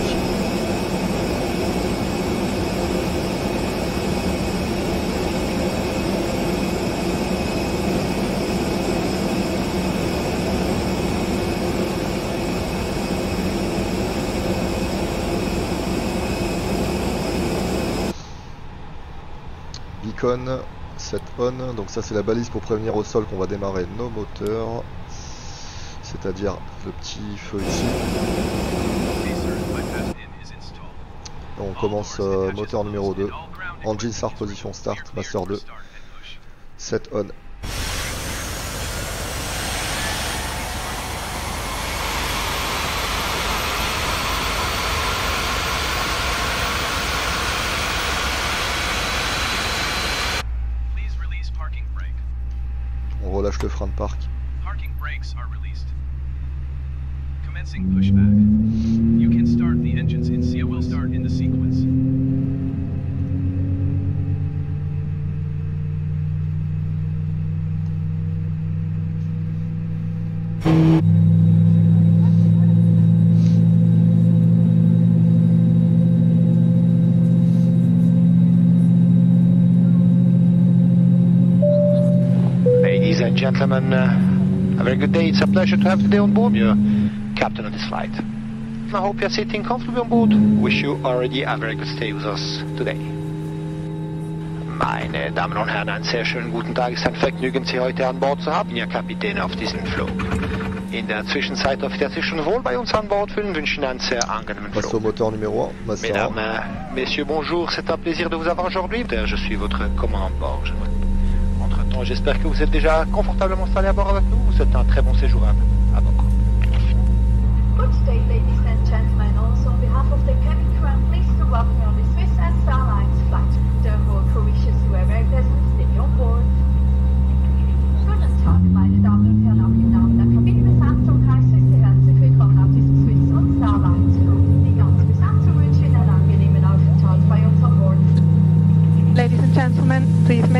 S1: Beacon, set on, donc ça c'est la balise pour prévenir au sol qu'on va démarrer nos moteurs, c'est-à-dire le petit feu ici. On commence euh, moteur numéro deux, engine start position start, master deux, set on. On relâche le frein de parc.
S7: Parking brakes are released. Commencing pushback. You can start the engines in sequence. Will start in the sequence.
S8: Ladies and gentlemen, uh, a very good day. It's a pleasure to have today on board you, captain of this flight. I hope you're sitting comfortably on board. Wish you already a very good stay with us today. Meine Damen und Herren, einen sehr schönen guten Tag. Es ist ein Vergnügen, Sie heute an Bord zu haben, Ihr Kapitän auf diesem Flug. In der Zwischenzeit auf der Sie schon wohl bei uns an Bord fühlen, wünschen einen sehr angenehmen
S1: Passe au
S8: Flug.
S1: moteur numéro un, master un.
S8: Mesdames, euh, messieurs, bonjour. C'est un plaisir de vous avoir aujourd'hui. Je suis votre commandant de bord. Entre-temps, j'espère que vous êtes déjà confortablement installés à bord avec nous. Vous souhaite un très bon séjour à, à bord.
S9: Good day, ladies and gentlemen. Also, on behalf of the cabin crew, I'm pleased to welcome you on the Swiss and Starlines flight. The whole crew wishes you a very pleasant stay on board.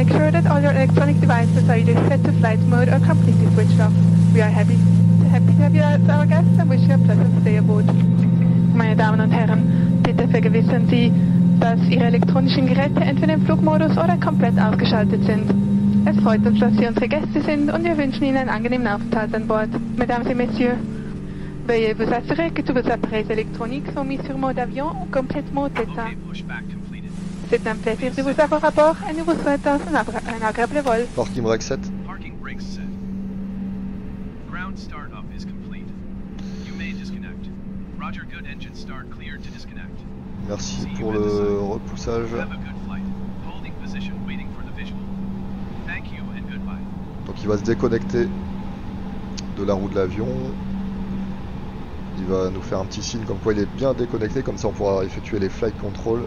S10: Make sure that all your electronic devices are either set to flight mode or completely switched off. We are happy, happy to have you as our guests and wish you a pleasant stay aboard. Meine Damen und Herren, bitte vergewissern Sie, dass Ihre elektronischen Geräte entweder im Flugmodus oder komplett ausgeschaltet sind. Es freut uns, dass Sie unsere Gäste sind und wir wünschen Ihnen einen angenehmen Aufenthalt an Bord. Mesdames et messieurs, veuillez vous assurer que tous vos appareils électroniques sont mis sur mode avion ou complètement éteints. C'est un plaisir de vous avoir à bord et nous vous souhaitons un, un agréable vol.
S1: Parking brake set.
S7: Parking brakes set. Ground start up is complete. You may disconnect. Roger, good engine start cleared to disconnect.
S1: Merci pour le repoussage.
S7: Have a good flight. Holding position, waiting for the visual. Thank you and goodbye.
S1: Donc il va se déconnecter de la roue de l'avion. Il va nous faire un petit signe comme quoi il est bien déconnecté, comme ça on pourra effectuer les flight control.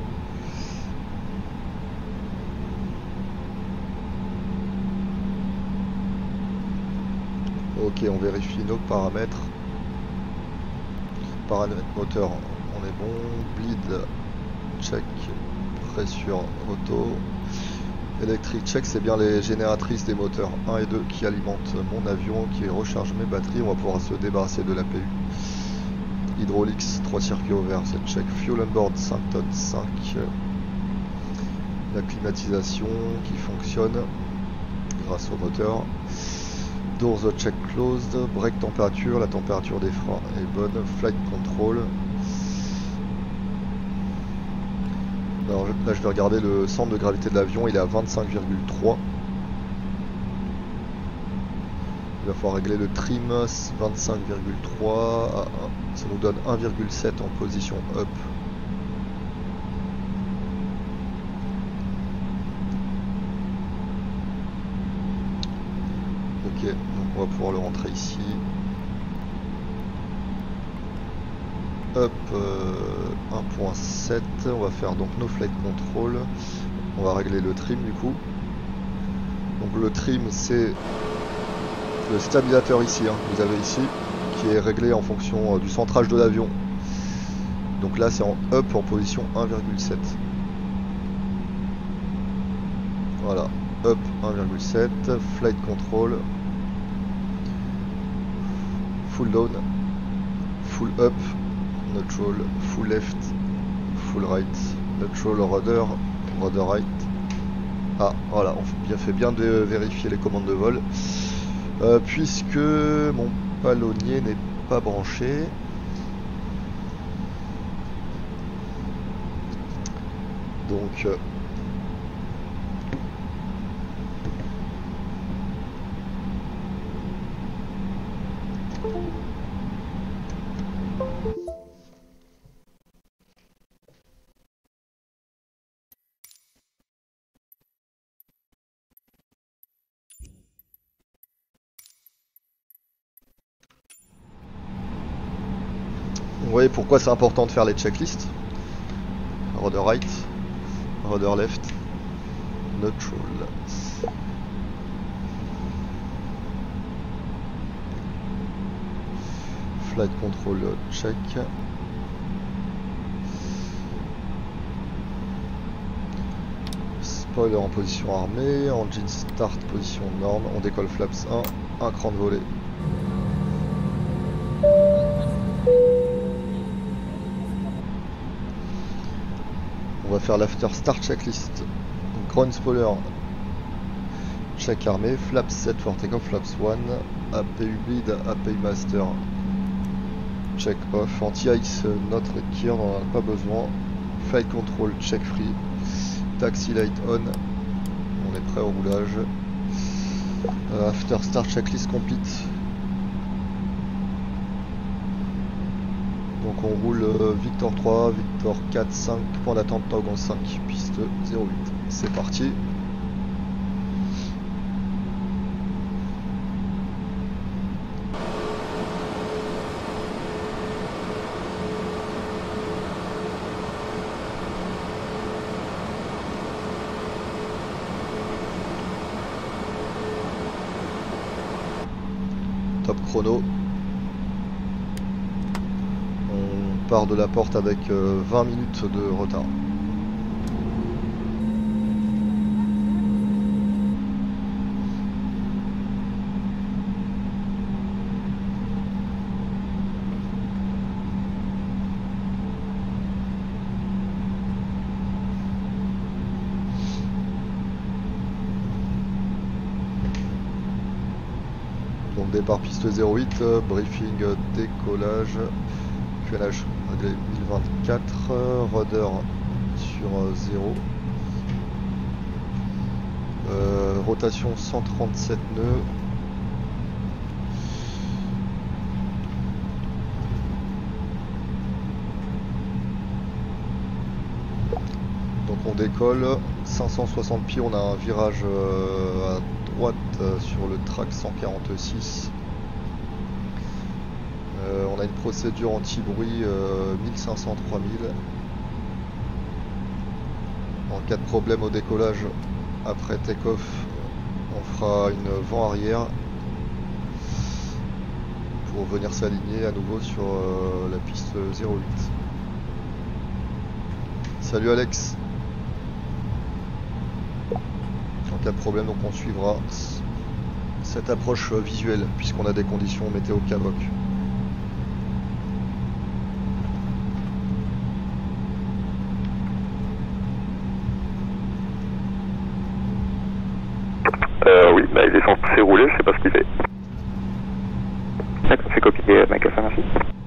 S1: Ok, on vérifie nos paramètres. Paramètres moteur, on est bon. Bleed, check. Pression, auto. Electric check, c'est bien les génératrices des moteurs un et deux qui alimentent mon avion, qui recharge mes batteries. On va pouvoir se débarrasser de l'A P U. Hydraulics, trois circuits ouverts, c'est check. Fuel on board, cinq tonnes cinq. La climatisation qui fonctionne grâce au moteur. Doors check closed. Brake température, la température des freins est bonne. Flight control. Alors là je vais regarder le centre de gravité de l'avion, il est à vingt-cinq virgule trois. Il va falloir régler le trim, vingt-cinq virgule trois à un. Ça nous donne un virgule sept en position up. Ok, donc on va pouvoir le rentrer ici. Up euh, un point sept, on va faire donc nos flight control. On va régler le trim du coup. Donc le trim c'est le stabilisateur ici, hein, vous avez ici, qui est réglé en fonction euh, du centrage de l'avion. Donc là c'est en up en position un virgule sept. Voilà, up un virgule sept, flight control, full down, full up, neutral, full left, full right, neutral, rudder, rudder right. Ah voilà, on bien fait bien de vérifier les commandes de vol. Euh, puisque mon palonnier n'est pas branché. Donc euh, vous voyez pourquoi c'est important de faire les checklists. Rudder right, rudder left, neutral. Flight control check. Spoiler en position armée, engine start position norme, on décolle flaps un, un cran de volée. On va faire l'after start checklist. Ground spoiler check armé, flaps set for takeoff, flaps un, A P U bleed, A P U master check off, anti-ice not required, on n'en a pas besoin. Flight control check free, taxi light on, on est prêt au roulage. euh, After start checklist complete. Donc on roule euh, Victor trois, Victor quatre, cinq, point d'attente Togon cinq, piste zéro huit. C'est parti. Top chrono. On part de la porte avec euh, vingt minutes de retard. Donc départ piste zéro huit, euh, briefing euh, décollage, Q N H mille vingt-quatre, euh, rudder sur euh, zéro, euh, rotation cent trente-sept nœuds, donc on décolle, cinq cent soixante pieds, on a un virage euh, à droite euh, sur le track cent quarante-six. Euh, on a une procédure anti-bruit euh, mille cinq cents trois mille. En cas de problème au décollage, après take-off, on fera une vent arrière pour venir s'aligner à nouveau sur euh, la piste zéro huit. Salut Alex. En cas de problème, donc on suivra cette approche visuelle puisqu'on a des conditions météo Cavoc.
S3: Euh, oui, bah il est censé rouler, je sais pas ce qu'il fait. D'accord, c'est copié, Mike Alpha, merci.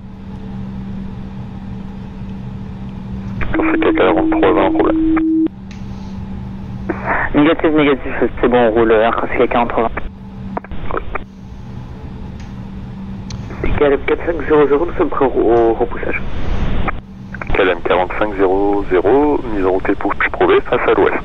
S3: Quand c'est K quarante-trois vingt, problème.
S2: Négatif, négatif, c'est bon, on roule R K C quarante-trois vingt. K L M quarante-cinq zéro zéro, nous sommes prêts au repoussage.
S3: K L M quarante-cinq zéro zéro, mise en route et push prouvé face à l'ouest.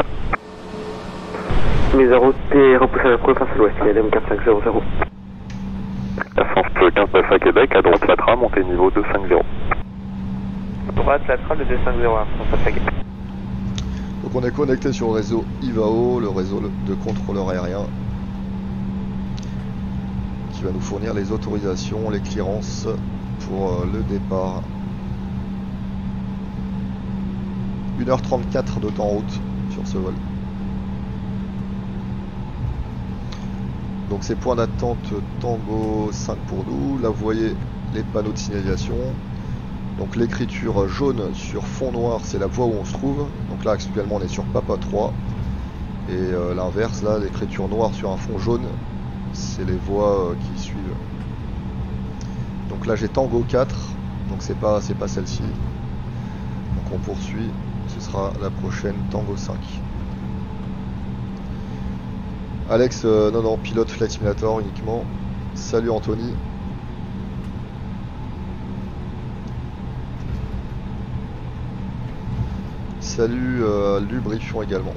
S2: Mise en route et repoussage prouvé face à l'ouest, K L M quarante-cinq zéro zéro.
S3: Ascens quinze neuf à Québec, à droite la trame, montée niveau deux cent cinquante.
S6: Droite la trame de deux cent cinquante, Ascens à Québec.
S1: Donc on est connecté sur le réseau I V A O, le réseau de contrôleurs aériens, qui va nous fournir les autorisations, les clearances pour le départ. une heure trente-quatre de temps en route sur ce vol. Donc c'est point d'attente Tango cinq pour nous. Là vous voyez les panneaux de signalisation. Donc l'écriture jaune sur fond noir, c'est la voie où on se trouve. Donc là actuellement on est sur Papa trois. Et euh, l'inverse, là l'écriture noire sur un fond jaune, c'est les voies euh, qui suivent. Donc là j'ai Tango quatre, donc c'est pas c'est pas celle-ci. Donc on poursuit, ce sera la prochaine Tango cinq. Alex, euh, non non, pilote Flight Simulator uniquement. Salut Anthony. Salut euh, Lubrifion également.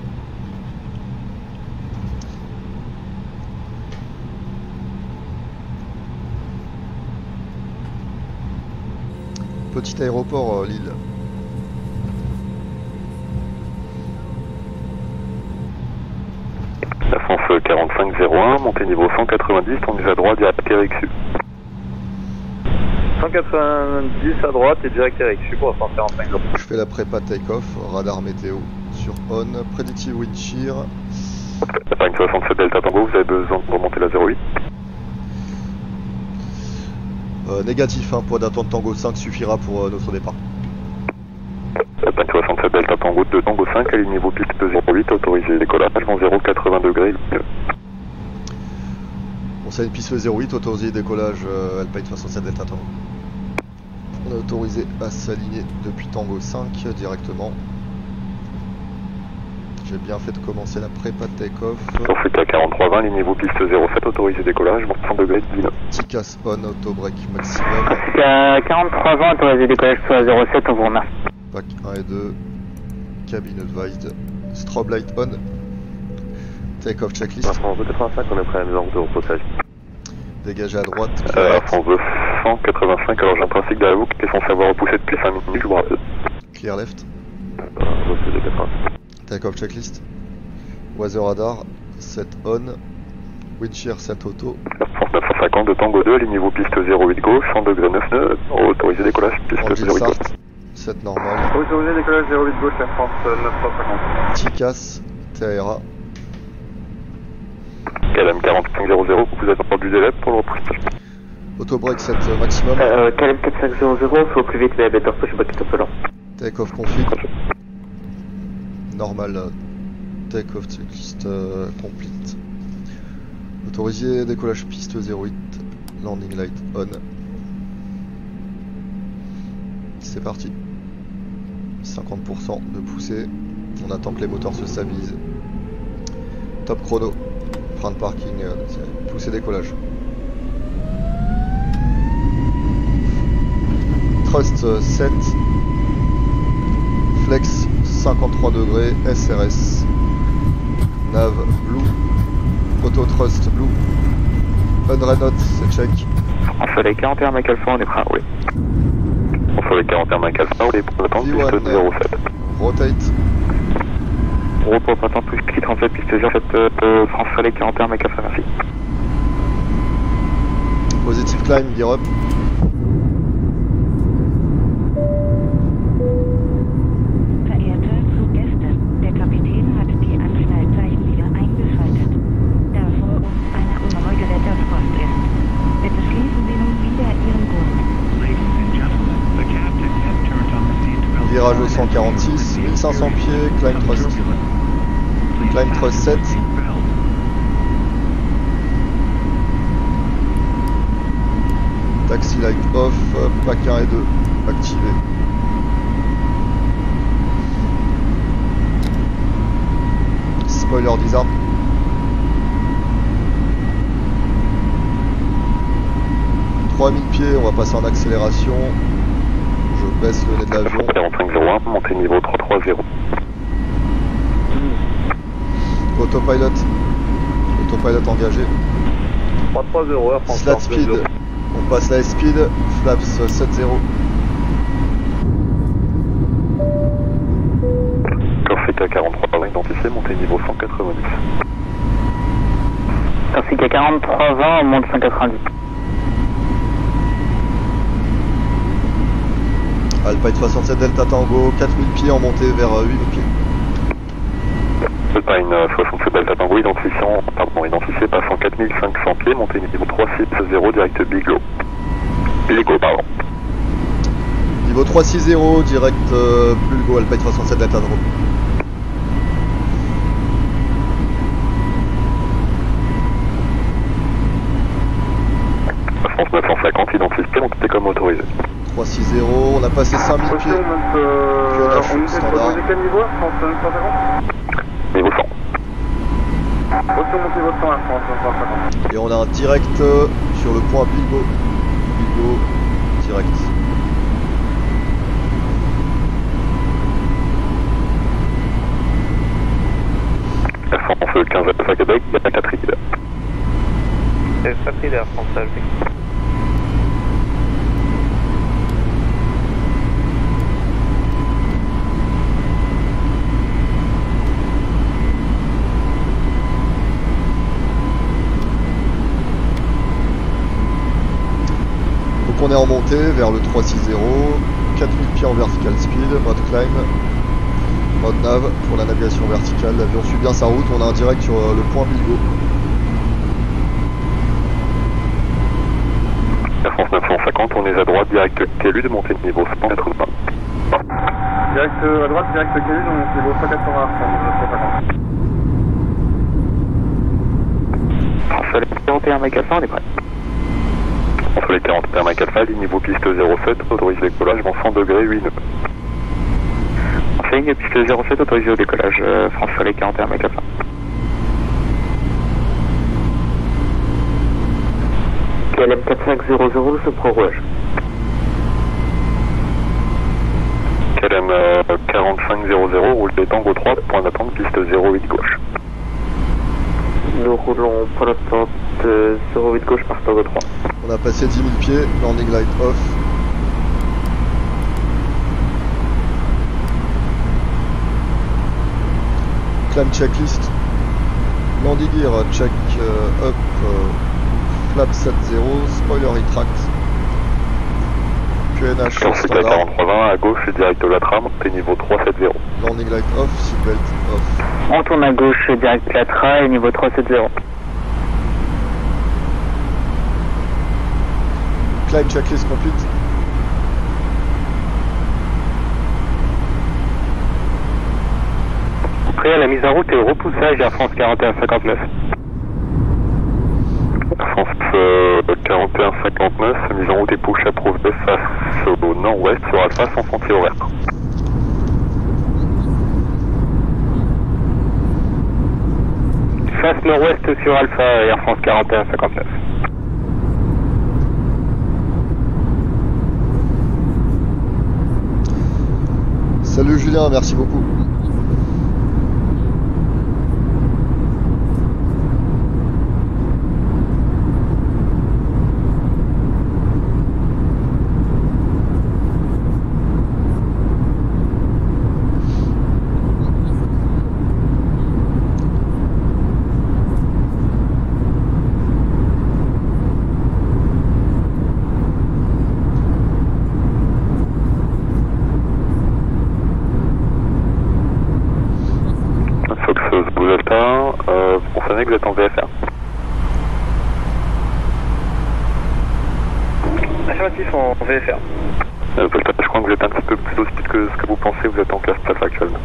S1: Petit aéroport euh, Lille.
S3: Ascens quarante-cinq zéro un, montée niveau cent quatre-vingt-dix, tendue à droite, direct Eric
S5: cent quatre-vingt-dix à droite et direct Eric Sud pour cent quarante-cinq.
S1: Je fais la prépa take-off, radar météo sur on, predictive wind shear.
S3: Alpine soixante-sept Delta Tango, vous avez besoin de remonter la zéro huit.
S1: Euh, négatif, hein, point d'attente Tango cinq suffira pour euh, notre départ.
S3: Alpine soixante-sept Delta Tango de Tango cinq, alignez-vous piste zéro huit, autorisé décollage vent zéro quatre-vingts degrés.
S1: On sait une piste zéro huit, autorisé décollage euh, Alpine soixante-sept Delta Tango. On est autorisé à s'aligner depuis Tango cinq directement. J'ai bien fait de commencer la prépa de take-off.
S3: Sur ce K quarante-trois vingt, alignez-vous piste zéro sept, autorisé décollage, vent cent degrés de dix-neuf.
S1: T C A S on, auto-break maximum.
S2: K quarante-trois vingt, autorisé décollage sur la zéro sept, on vous remercie.
S1: Pack un et deux, cabine advised, strobe light on, take-off checklist.
S3: Ascens deux quatre-vingt-cinq, on est prêt à la mise en route de repoussage.
S1: Dégagé à droite.
S3: Euh, Ascens deux cent quatre-vingt-cinq, alors j'ai un trafic derrière vous qui est censé avoir repoussé depuis cinq minutes, je vous rappelle.
S1: Clear left.
S3: Euh,
S1: Take-off checklist. Weather radar, set on. Wind shear set auto.
S3: Ascens neuf cent cinquante de Tango deux, alignez-vous piste zéro huit gauche, cent degrés neuf nœuds, autorisé décollage piste zéro huit gauche.
S1: set normal.
S5: Autorisé décollage zéro huit gauche, Air France neuf cent cinquante.
S1: T C A S, T A R A.
S3: K L M quarante-cinq zéro zéro, vous êtes en du délai pour le repoussage.
S1: Auto-break set maximum.
S2: Euh, K L M quarante-cinq zéro zéro, faut au plus vite, mais la bête d'orto, je sais pas qui est un peu lent.
S1: Take-off config. Normal. Take-off checklist euh, complete. Autorisé décollage piste zéro huit. Landing light on. C'est parti. cinquante pour cent de poussée. On attend que les moteurs se stabilisent. Top chrono. Frein de parking. Euh, poussée décollage. Thrust sept. Flex cinquante-trois degrés. S R S. Nav blue. Auto thrust blue. Unrenote, c'est check.
S3: On fait les quarante et un Mike Alpha, on est prêt, oui. On fait les quarante et un Mike Alpha, on est prêt, attendre piste zéro sept.
S1: Rotate.
S3: Repos, attendre plus piste trente-sept, piste zéro sept, euh, transférer les quarante et un Mike Alpha, merci.
S1: Positive climb, gear up.
S11: Verehrte Fluggäste, der Kapitän hat die Anschnallzeichen wieder eingeschaltet. Da vor uns eine unregelrechter Frost ist. Bitte schließen Sie nun wieder Ihren Gurt.
S1: Virage au cent quarante-six, mille cinq cents pieds, climb thrust. Climb thrust sept. Taxi light off, pack un et deux activé. Spoiler disarm. trois mille pieds, on va passer en accélération. Je baisse le nez de l'avion.
S3: quarante-cinq zéro un, montée niveau trois trois zéro.
S1: Autopilot. Autopilot engagé.
S5: trois trois zéro, Air France.
S1: Flat speed. On passe la speed. Flaps sept zéro.
S3: Corsica quarante-trois vingt identifié, montée niveau cent quatre-vingt-dix.
S2: Corsica quarante-trois vingt, on monte cent quatre-vingt-dix.
S1: Alpine soixante-sept Delta Tango, quatre mille pieds en montée vers huit mille pieds.
S3: Alpine soixante-sept Delta Tango, identifiant, pardon, identifié passant quatre mille cinq cents pieds, montée niveau trois six zéro, direct Biglo. Biglo, pardon.
S1: Niveau trois six zéro, direct euh, Bulgo, Alpine soixante-sept Delta Tango.
S3: France neuf cent cinquante, identifié, montée comme autorisé.
S1: trois six zéro, on a passé cinq mille pieds.
S5: Euh, on était proposé quel niveau, France neuf cent cinquante?
S3: Niveau cent.
S5: Auto montée votre cent, France neuf cent cinquante.
S1: Et on a un direct euh, sur le point Bilbo. Bilbo, direct.
S3: Air France quinze Alpha Québec, il y a quatre rides.
S6: C'est pas pris d'Air France Alpha.
S1: On est en montée vers le trois six zéro, quatre mille pieds en vertical speed, mode climb, mode nav pour la navigation verticale. L'avion suit bien sa route, on a un direct sur le point Bilbo.
S3: Air France neuf cent cinquante, on est à droite, direct T L U de montée de niveau cent quatre-vingts.
S5: Direct à droite, direct T L U, donc niveau cent quatre-vingts, neuf cent cinquante.
S2: François quarante et un Mike Alpha, on est prêt.
S3: Entre les quarante et un Mike Alpha, ligne niveau piste zéro sept, autorise le décollage dans cent degrés, huit nœuds.
S2: On fait ligne piste zéro sept, autorisé au décollage, euh, François les quarante et un Mike Alpha. K L M quatre cinq zéro zéro, se prorage.
S3: K L M quarante-cinq zéro zéro, roule des Tango trois, point d'attente, piste zéro huit gauche.
S2: Nous roulons point d'attente euh, zéro huit gauche par Tango trois.
S1: On a passé dix mille pieds, landing light off. Climb checklist. Landing gear check euh, up, euh, flap sept zéro, spoiler retract. Q N H
S3: Corsica
S1: standard.
S3: quarante-trois vingt, à gauche, direct la trame, montée niveau trois sept zéro.
S1: Landing light off, seatbelt off.
S2: On tourne à gauche, direct Latra et niveau trois sept zéro.
S1: Climb checklist complete.
S2: Prêt à la mise en route et au repoussage Air France quarante et un cinquante-neuf.
S3: Air France euh, quarante et un cinquante-neuf, mise en route et push approuvé face au nord-ouest sur Alpha sans sentier horaire.
S2: Face nord-ouest sur Alpha, Air France quarante et un cinquante-neuf.
S1: Salut Julien, merci beaucoup.
S3: Vous êtes en V F R.
S5: Affirmatif en V F R.
S3: Euh, je crois que vous êtes un petit peu plus au speed que ce que vous pensez, vous êtes en classe place actuellement.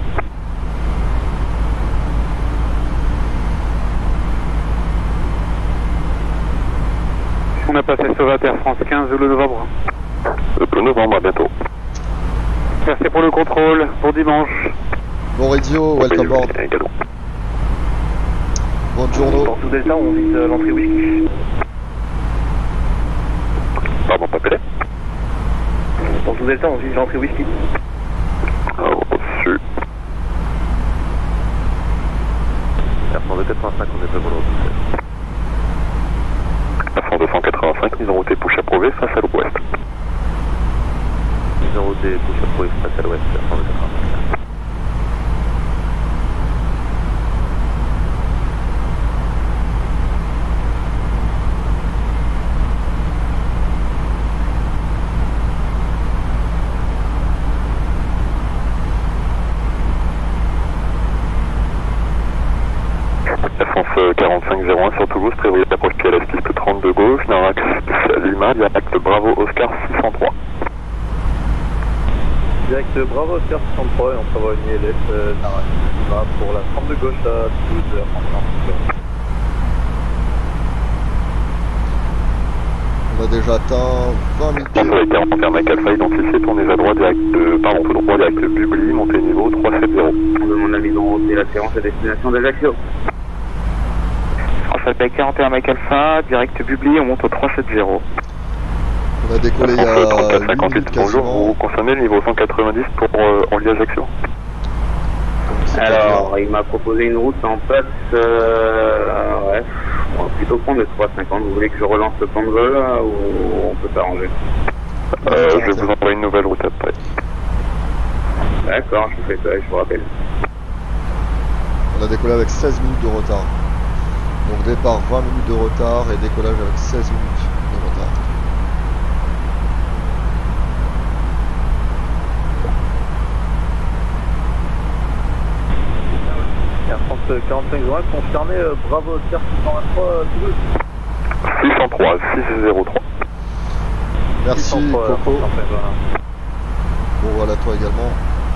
S2: On a passé Sauvat Air France quinze le novembre.
S3: Euh, le novembre, à bientôt.
S2: Merci pour le contrôle, pour dimanche.
S1: Bon radio, welcome board. Buongiorno.
S5: Pour tout Delta, on vise euh, l'entrée whisky.
S3: Pardon, pas Pelé.
S5: Pour tout Delta, on vise l'entrée whisky.
S3: Reçu.
S12: Air France deux cent quatre-vingt-cinq, on est prêt pour le retour.
S3: Air France deux cent quatre-vingt-cinq, mise en route et push approuvé face à l'ouest.
S12: Mise en route et push approuvé face à l'ouest, Air France deux cent quatre-vingt-cinq.
S3: quarante-cinq zéro un sur Toulouse, prévoyez d'approcher à la piste trente-deux gauche, Narax Lima, direct Bravo Oscar six cent trois.
S5: Direct Bravo Oscar six cent trois et on prévoit une I L S euh, Narax Lima pour la trente-deux gauche à Toulouse, Air France quarante-cinq.
S1: On a déjà atteint vingt mille pieds.
S3: Sur les quarante et un Mike Alpha identifié, tournez à droite direct, euh, pardon, tout droit direct Bubli, montée niveau trois cent soixante.
S2: On demande la mise en route et l'atterrance à destination d'Ajaccio. France Alpha quarante et un Mike Alpha, direct Bubli, on monte au trois cent soixante.
S1: On a décollé il y a
S3: trente-quatre
S1: huit
S3: cinquante-huit,
S1: minutes
S3: bonjour,
S1: quasiment.
S3: vous consommez le niveau cent quatre-vingt-dix pour euh, Orly Ajaccio.
S2: Alors, il m'a proposé une route en passe, euh, ouais, on va plutôt prendre le trois cent cinquante. Vous voulez que je relance le plan de vol là, ou on peut s'arranger?
S3: euh, Je vais vous envoyer une nouvelle route après.
S2: D'accord, je vous fais ça et je vous rappelle.
S1: On a décollé avec seize minutes de retard. Donc départ vingt minutes de retard et décollage avec seize minutes de retard.
S5: Air France quarante-cinq zéro un, confirmé, euh, Bravo Oscar six cent vingt-trois Toulouse.
S3: six cent trois, six zéro trois.
S1: Merci
S5: six cent trois,
S1: Coco.
S5: parfait, voilà.
S1: Bon voilà toi également.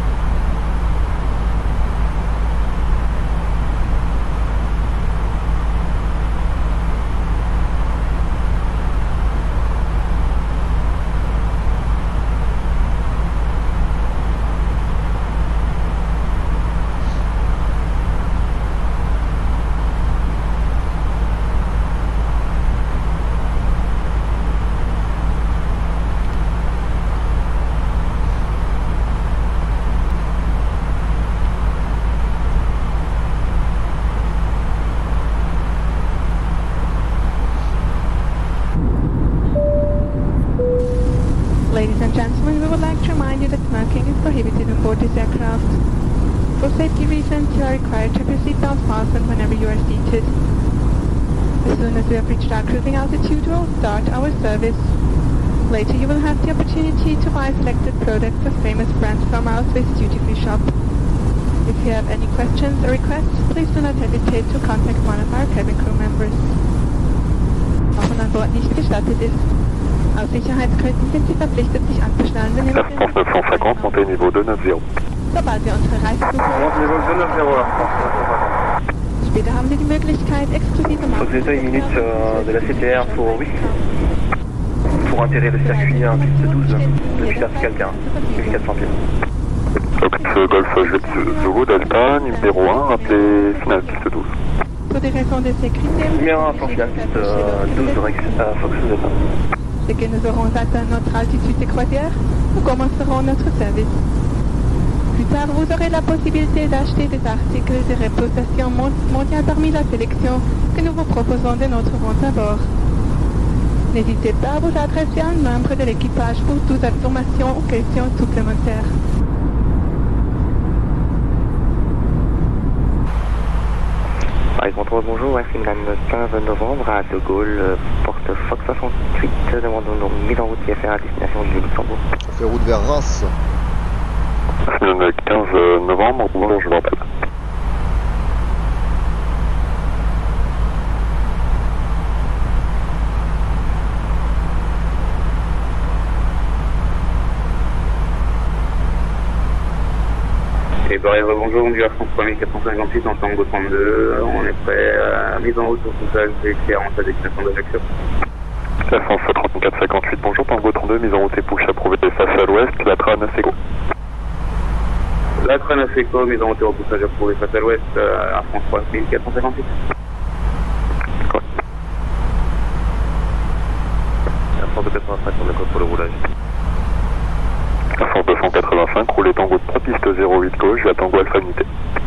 S10: Ladies and gentlemen, we would like to remind you that smoking is prohibited on board this aircraft. For safety reasons, you are required to have your seatbelt fastened whenever you are seated. As soon as we have reached our cruising altitude, we will start our service. Later, you will have the opportunity to buy selected products of famous brands from our Swiss duty-free shop. If you have any questions or requests, please do not hesitate to contact one of our cabin crew members. Auch wenn an Bord nicht gestattet ist. Aus Sicherheitsgründen sind Sie verpflichtet, sich anzuschnallen, wenn
S3: Air France neuf cent cinquante, montée niveau deux cent quatre-vingt-dix.
S10: Sobald wir unsere Reisegruppe...
S5: Monte niveau deux cent quatre-vingt-dix, Air France neuf cent cinquante.
S10: Bitte haben Sie die Möglichkeit, exklusive
S12: Fox une minute euh, de la C T R pour oui. Pour intégrer le circuit en piste douze depuis vertical terrain, mille quatre cents pieds.
S3: Fox Golf Jet Zulu Delta, numéro un, rappelez finale piste douze.
S10: Pour des raisons de sécurité,
S12: Numéro un pour finale piste euh, douze direction euh, Fox Delta.
S10: Dès que nous aurons atteint notre altitude de croisière, nous commencerons notre service. Plus tard, vous aurez la possibilité d'acheter des articles de réputation mondiale parmi la sélection que nous vous proposons de notre vente à bord. N'hésitez pas à vous adresser à un membre de l'équipage pour toute information ou questions supplémentaires.
S13: Paris Contrôle, bonjour, voici Milan quinze novembre à De Gaulle, porte Fox soixante-huit, demandons donc mise en route I F R à destination du Luxembourg.
S1: On fait route vers Reims.
S3: Le quinze novembre, bonjour, je vous rappelle.
S2: Et pareil, bonjour, on dit à France trois mille quatre cent cinquante-huit en Tango trente-deux, on est prêt à mise en route pour tout ça, c'est éclairant à destination d'Ajaccio.
S3: La France trente-quatre cinquante-huit, bonjour, Tango trente-deux, mise en route et push approuvée face à l'ouest, la Trane Seco.
S2: La Trane Seco, mise en route et repoussage approuvé face à l'ouest, euh, à France trois mille quatre cent cinquante-huit.
S12: La France deux cent quatre-vingt-cinq, on est code pour le roulage.
S3: La France deux cent quatre-vingt-cinq, roulez Tango trois, piste zéro huit gauche, la Tango Alpha unité.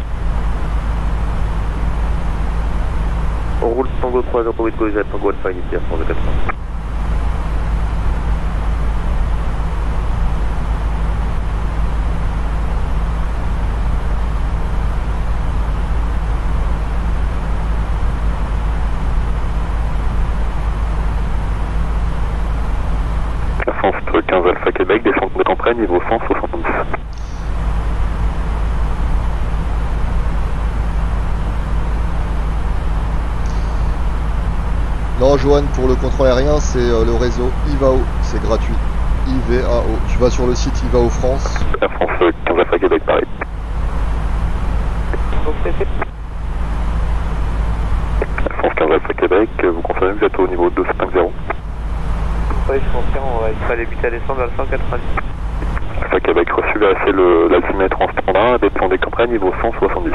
S12: On roule Tango trois, zéro huit gauche, la Tango Alpha unité, à France deux cent quatre-vingt-cinq.
S3: quinze Alpha Québec, descente de Camprenne, niveau cent soixante-dix.
S1: Non, Johan, pour le contrôle aérien, c'est euh, le réseau I V A O, c'est gratuit. I V A O. Tu vas sur le site I V A O France.
S3: La France quinze Alpha Québec, Paris. La France quinze Alpha Québec, vous confirmez que vous êtes au niveau deux cent cinquante.
S6: Oui, je confirme, on va il fallait vite à descendre vers le cent quatre-vingt-dix.
S3: Alpha Québec, reçu, vérifiez l'altimètre en standard, descendez Camprenne, niveau cent soixante-dix.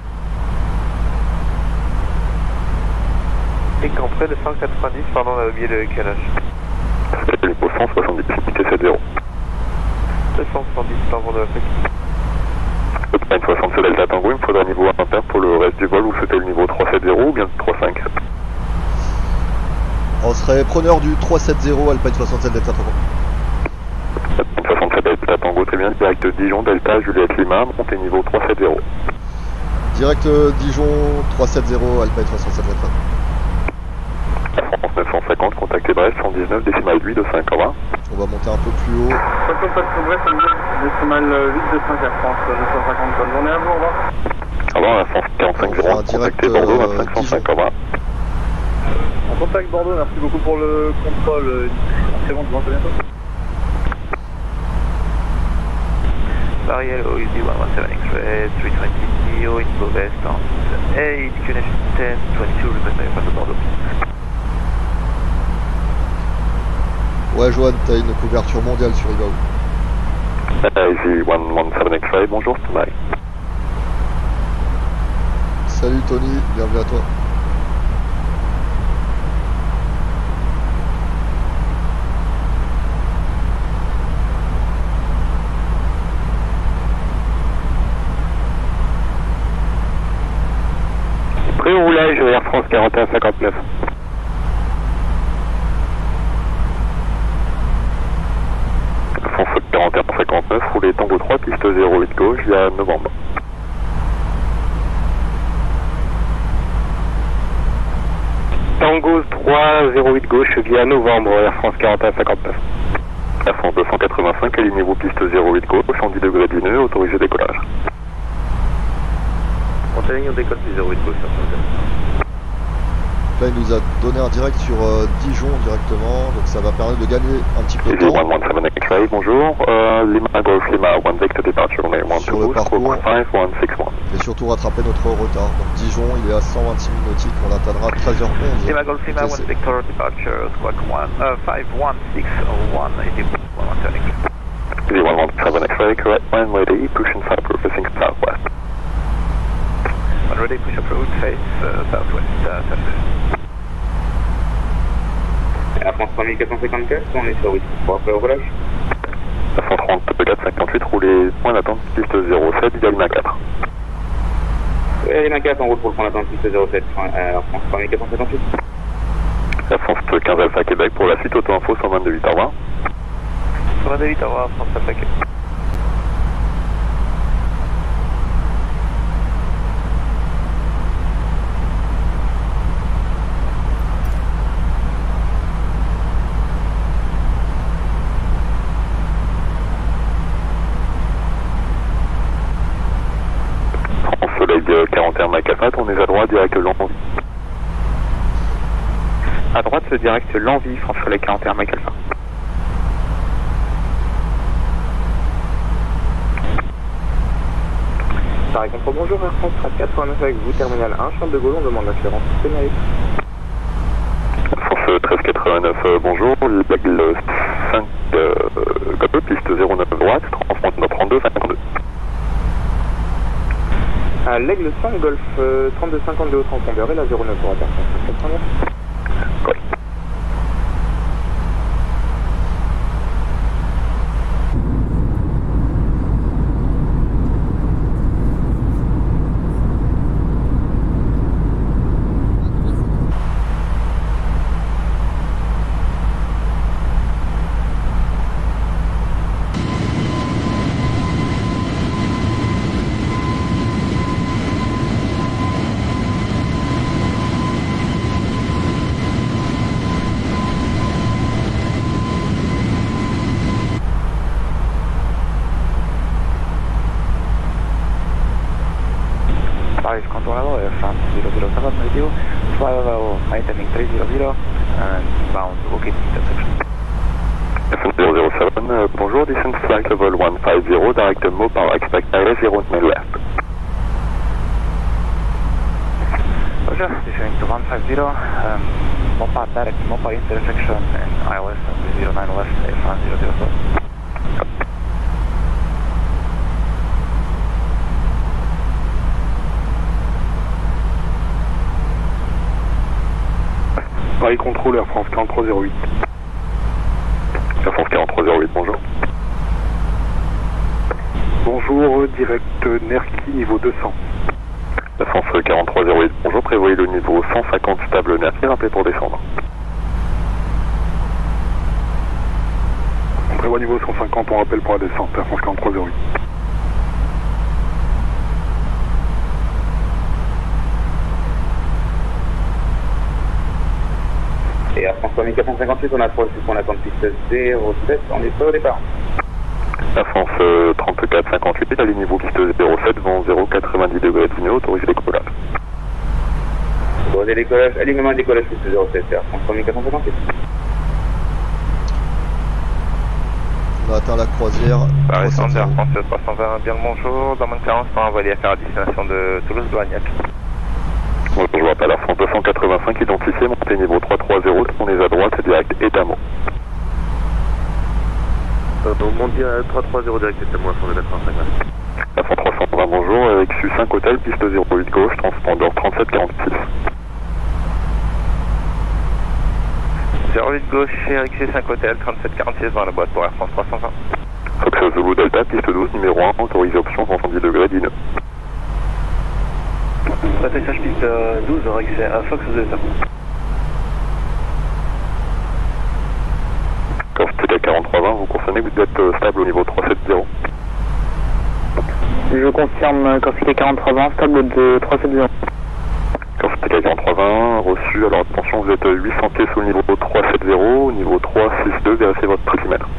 S6: Et Camprenne de cent quatre-vingt-dix, pardon, on a oublié le calage.
S3: Niveau cent soixante-dix, unité sept zéro.
S6: deux cent soixante-dix, pardon de l'Afrique.
S3: Une soixante-sept Delta Tango, il me faudra un niveau impair pour le reste du vol, ou c'était le niveau trois cent soixante ou bien trois cent cinq.
S1: On serait preneur du trois cent soixante Alpine soixante-sept Delta Tango.
S3: Alpine soixante-sept Delta Tango, très bien. Direct Dijon, Delta, Juliette Lima, montée niveau trois cent soixante.
S1: Direct euh, Dijon, trois cent soixante Alpine soixante-sept Delta.
S3: France neuf cent cinquante, contactez Brest, cent dix-neuf, décimale huit de cinq vingt.
S1: On va monter un peu plus haut.
S4: Contact Brest, décimale huit de cinq à France, neuf cent cinquante. Bonne journée à vous, au revoir.
S3: Au revoir, la France quarante-cinq zéro, contactez Bordeaux, vingt-cinq cent cinquante.
S5: On contacte Bordeaux, merci beaucoup pour le contrôle. C'est bon, je vous à bientôt.
S6: Paris Hello, Easy one one seven Express, three twenty C E O, Info West, on eight, connection ten twenty-two, request my de Bordeaux.
S1: Ouais, Johan, t'as une couverture mondiale sur I V A O.
S3: Easy one one seven X-Ray, bonjour, bye.
S1: Salut Tony, bienvenue à toi.
S3: Pré-roulage Air France quarante et un cinquante-neuf. France quarante et un cinquante-neuf, roulez Tango trois, piste zéro huit gauche, il y a novembre.
S13: Tango trois, zéro huit gauche, via novembre, Air France quarante et un cinquante-neuf.
S3: Air France deux cent quatre-vingt-cinq, alignez-vous piste zéro huit gauche, cent dix degrés du nœud, autorisé décollage.
S12: On t'aligne, on décolle du zéro huit gauche.
S1: Donc là il nous a donné un direct sur euh, Dijon directement, donc ça va permettre de gagner un petit peu de temps.
S3: one one seven X-ray, bonjour. Euh, Lima Golf Lima, one Victor departure, on est one
S1: sur le parcours
S3: cinq one six one.
S1: Et surtout rattraper notre retard. Donc Dijon il est à cent vingt-six minutes nautiques, on atteindra treize heures onze.
S6: Lima Golf Lima, one Victor departure, squawk one, uh, five one six one, eighty one one seven X-ray.
S3: one one seven X-ray, correct, one ready, push inside, facing southwest.
S6: One ready, push approach, face uh, southwest, uh, southwest.
S2: Air France trois mille quatre cent cinquante-quatre, on est sur huit trois, après au relâche.
S3: cent trente-quatre cinquante-huit, roulez point d'attente, piste zéro sept, via Lima quatre.
S2: Et Lima quatre, en route pour le point d'attente, piste zéro sept, Air France trois mille quatre cent cinquante-huit.
S3: Air France quinze Alpha Québec, pour la suite, auto-info cent vingt-deux huit, au revoir.
S6: cent vingt-deux huit, au revoir, France Alpha Québec.
S3: quarante et un Mike Alpha, tournez à droite, direct Lanvie.
S12: À droite, le direct Lanvie, France Soleil quarante et un Mike Alpha. Paris contre bonjour, Air France quatre-vingt-neuf avec vous, terminal un, Charles de Gaulle, on demande l'assurance. Pénaliste.
S3: France treize quatre-vingt-neuf, euh, bonjour, l'aigle cinq, euh, Golf, piste zéro neuf droite, transpondeur trente-deux cinquante-deux.
S12: À l'aigle cinq Golf euh, trente-deux cinquante-deux au transpondeur et la zéro neuf droite, Air France quatre-vingt-neuf.
S3: Oui.
S12: Controllado, Air France zero zero seven radio, fly level maintaining three hundred and bound to locate intersection.
S3: F M zero zero seven, uh, bonjour, descent flight level one five zero, direct Mopar, expect area zero nine left.
S12: Roger, descending to one five zero, um, Mopar, direct Mopar intersection and I L S zero nine left, Air France zero zero seven.
S3: Paris Contrôle, Air France quarante-trois zéro huit. Air France quarante-trois zéro huit, bonjour.
S14: Bonjour, direct Nerki, niveau deux cents.
S3: Air France quarante-trois zéro huit, bonjour, prévoyez le niveau cent cinquante stable Nerki, rappelez pour descendre.
S14: On prévoit niveau cent cinquante, on rappelle pour la descente, Air France quarante-trois zéro huit.
S2: Et Air France trois mille quatre cent cinquante-huit, on approche du point d'attente piste zéro sept, on est pas au départ.
S3: Air France euh, trente-quatre cinquante-huit, à niveau piste zéro sept, vent zéro quatre-vingt-dix degrés de autorisé décollage.
S2: Autorisé décollage, alignement et décollage piste zéro sept, Air France trois mille quatre cent cinquante-huit.
S1: On a atteint la croisière.
S6: Paris Sander, Air France trois cent vingt, bien le bonjour, dans mon quarante, on va envoyer à faire à destination de Toulouse-Blagnac.
S3: Bonjour, appel Air France deux cent quatre-vingt-cinq, identifié, montée niveau trois trois zéro, tournez à droite, direct Edamo.
S12: Euh, on monte à trois trois zéro direct Edamo, on est d'accord, cinquante.
S3: Air France trois cent vingt, bonjour, avec X U cinq hôtel, piste zéro huit gauche, transpondeur trente-sept quarante-six.
S6: zéro huit gauche, X U cinq hôtel, trente-sept quarante-six dans la boîte pour Air France trois cent vingt.
S3: Fox Zulu Delta, piste douze, numéro un, autorisé option soixante-dix degrés, dix nœuds.
S12: Atterrissage piste douze, accès à Fox Delta.
S3: Corse T K quarante-trois vingt, vous confirmez que vous êtes stable au niveau trois sept zéro.
S12: Je confirme Corse T K quarante-trois vingt, stable de trois sept zéro.
S3: Corse T K quarante-trois vingt, reçu, alors attention, vous êtes huit cents pieds sous le niveau trois sept zéro, au niveau trois six deux, vérifiez votre altimètre.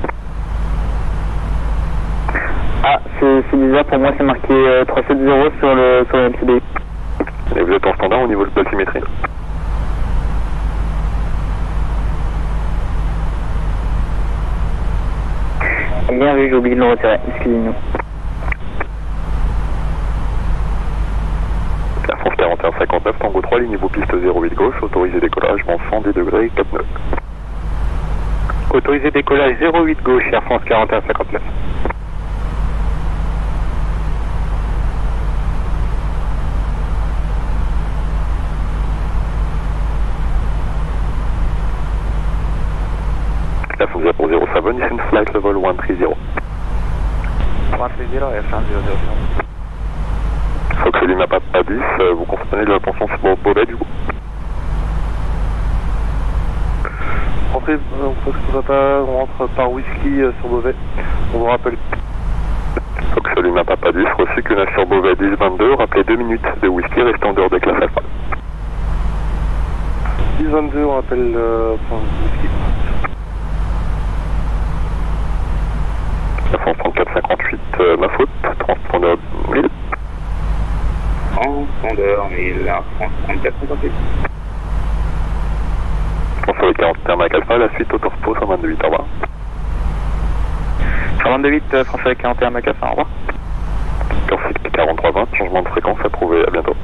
S12: Ah, c'est bizarre, pour moi c'est marqué euh, trois sept zéro sur le, sur le M C D I.
S3: Et vous êtes en standard au niveau de l'altimétrie. Corse T K quarante-trois vingt, reçu, alors attention, vous êtes huit cents pieds sous le niveau trois sept zéro, au niveau trois six deux, vérifiez votre altimètre. Ah, c'est bizarre, pour moi c'est marqué trois sept zéro sur le, sur le M C D I.
S13: Bien vu, j'ai oublié de le retirer, excusez-nous.
S3: Air France quarante et un cinquante-neuf, Tango trois, ligne niveau piste zéro huit gauche, autorisé décollage, vent cent dix degrés, quatre nœuds.
S15: Autorisé décollage zéro huit gauche, Air France quarante et un cinquante-neuf.
S3: Air France zéro zéro sept, descend flight level cent trente.
S12: cent trente, Air France zéro zéro sept.
S3: Fox Lima Papa dix, euh, vous comprenez la pension sur Beauvais du coup.
S15: Rentrez, euh, Fox Papa, on rentre par whisky euh, sur Beauvais, on vous rappelle.
S3: Fox Lima Papa dix, reçu que sur Beauvais dix vingt-deux, rappelez deux minutes de whisky, restant en dehors de classe alpha.
S15: dix vingt-deux, on rappelle euh, whisky.
S3: Air France trente-quatre cinquante-huit, euh, ma faute, transpondeur mille.
S2: Transpondeur mille, Air France trente-quatre cinquante-huit.
S3: François quarante et un Mac Alpha, la suite auto-repos cent vingt-deux huit, au revoir.
S12: cent vingt-deux huit, François quarante et un Mac Alpha, au revoir.
S3: Corsica quarante-trois vingt, changement de fréquence approuvé, à bientôt.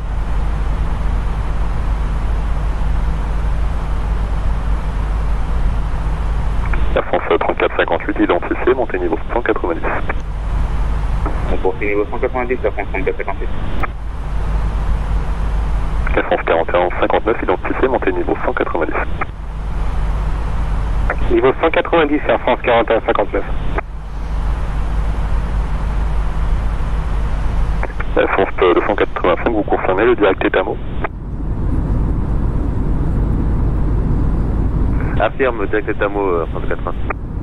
S3: Air France trente-quatre cinquante-huit, identifié, montée niveau cent quatre-vingt-dix.
S2: On poursuit niveau cent quatre-vingt-dix, Air France trente-quatre cinquante-huit.
S3: Air France quarante et un cinquante-neuf, identifié, montée niveau cent quatre-vingt-dix.
S15: Niveau cent quatre-vingt-dix, Air France quarante et un cinquante-neuf.
S3: Air France deux cent quatre-vingt-cinq, vous confirmez le direct Étamo?
S12: Affirme, direct Étamo, Air France deux cent quatre-vingts.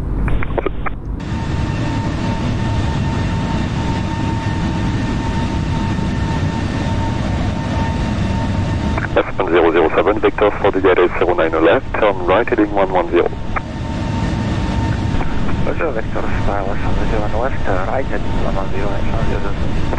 S3: Air France zéro zéro sept, vector for the gate zero nine left, turn right heading one one zero.
S12: Bonjour, vector Skywest zero one west, right heading one one zero, Air France zéro zéro sept.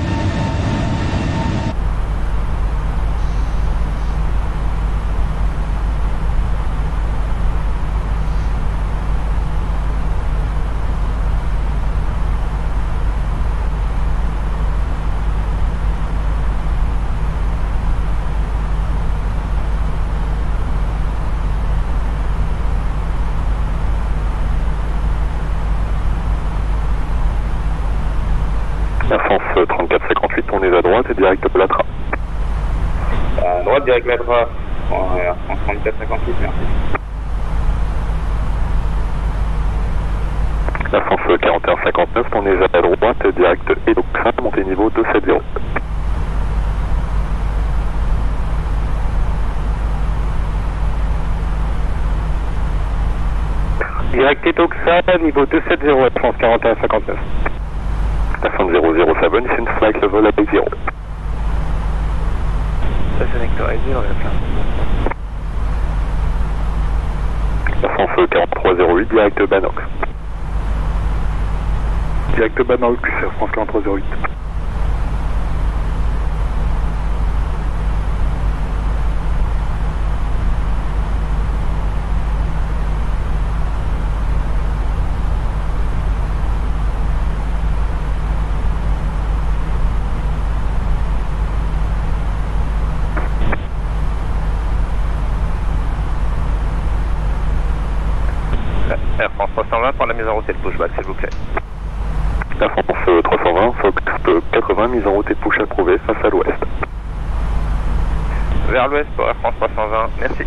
S3: Air France trente-quatre cinquante-huit, on est à droite et direct Platra.
S2: À droite, direct Platra. Bon, Air France trente-quatre cinquante-huit, merci.
S3: Air France quarante et un cinquante-neuf, on est à droite et direct Edoxa, montée niveau deux cent soixante.
S15: Direct Etoxa, niveau deux cent soixante, Air France quarante et un cinquante-neuf.
S3: Air France zéro zéro sept, descend flight level à zéro.
S12: Station Hector zéro, Air France.
S3: Air France quarante-trois zéro huit, direct Banox.
S15: Direct Banox, Air France quarante-trois zéro huit.
S12: Air France trois cent vingt pour la mise en route et le pushback, s'il vous plaît.
S3: Air France trois cent vingt, Fox quatre-vingts, mise en route et push approuvé face à l'ouest.
S12: Vers l'ouest pour Air France trois cent vingt, merci.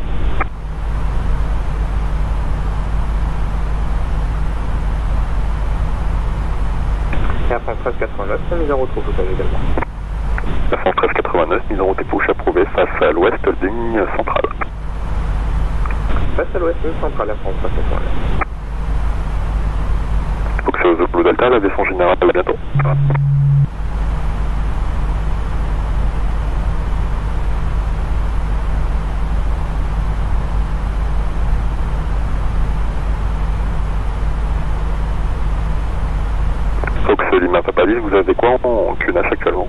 S12: Air France treize quatre-vingt-neuf, mise en route au push également.
S3: Air France treize quatre-vingt-neuf, mise en route et push approuvé face à l'ouest, ligne centrale.
S12: Face à l'ouest, ligne centrale, Air France trois cent vingt.
S3: Fox The Blue Delta, la descente générale, à bientôt. Fox Lima Papa dix, vous avez quoi en Q N H actuellement?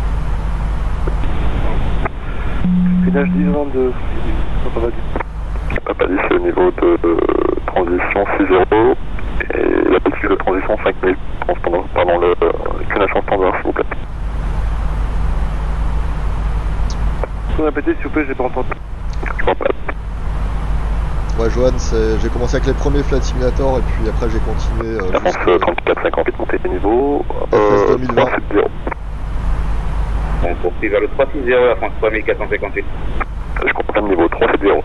S15: Q N H dix vingt-deux,
S3: Papa dix, c'est au niveau de euh, transition six zéro et l'altitude de transition cinq mille, transpondeur, pardon, le inclination standard s'il vous plaît.
S15: Vous pouvez répéter s'il vous plaît, j'ai pas entendu.
S1: Ouais, Johan, j'ai commencé avec les premiers Flight Simulator et puis après j'ai continué. Euh,
S3: Air France euh, trente-quatre cinquante-huit, montée de niveau. Euh,
S1: deux mille vingt.
S3: trois sept zéro.
S2: On poursuit vers le trois six zéro, Air France trois mille quatre cent cinquante-huit.
S3: Je confirme niveau trois sept zéro.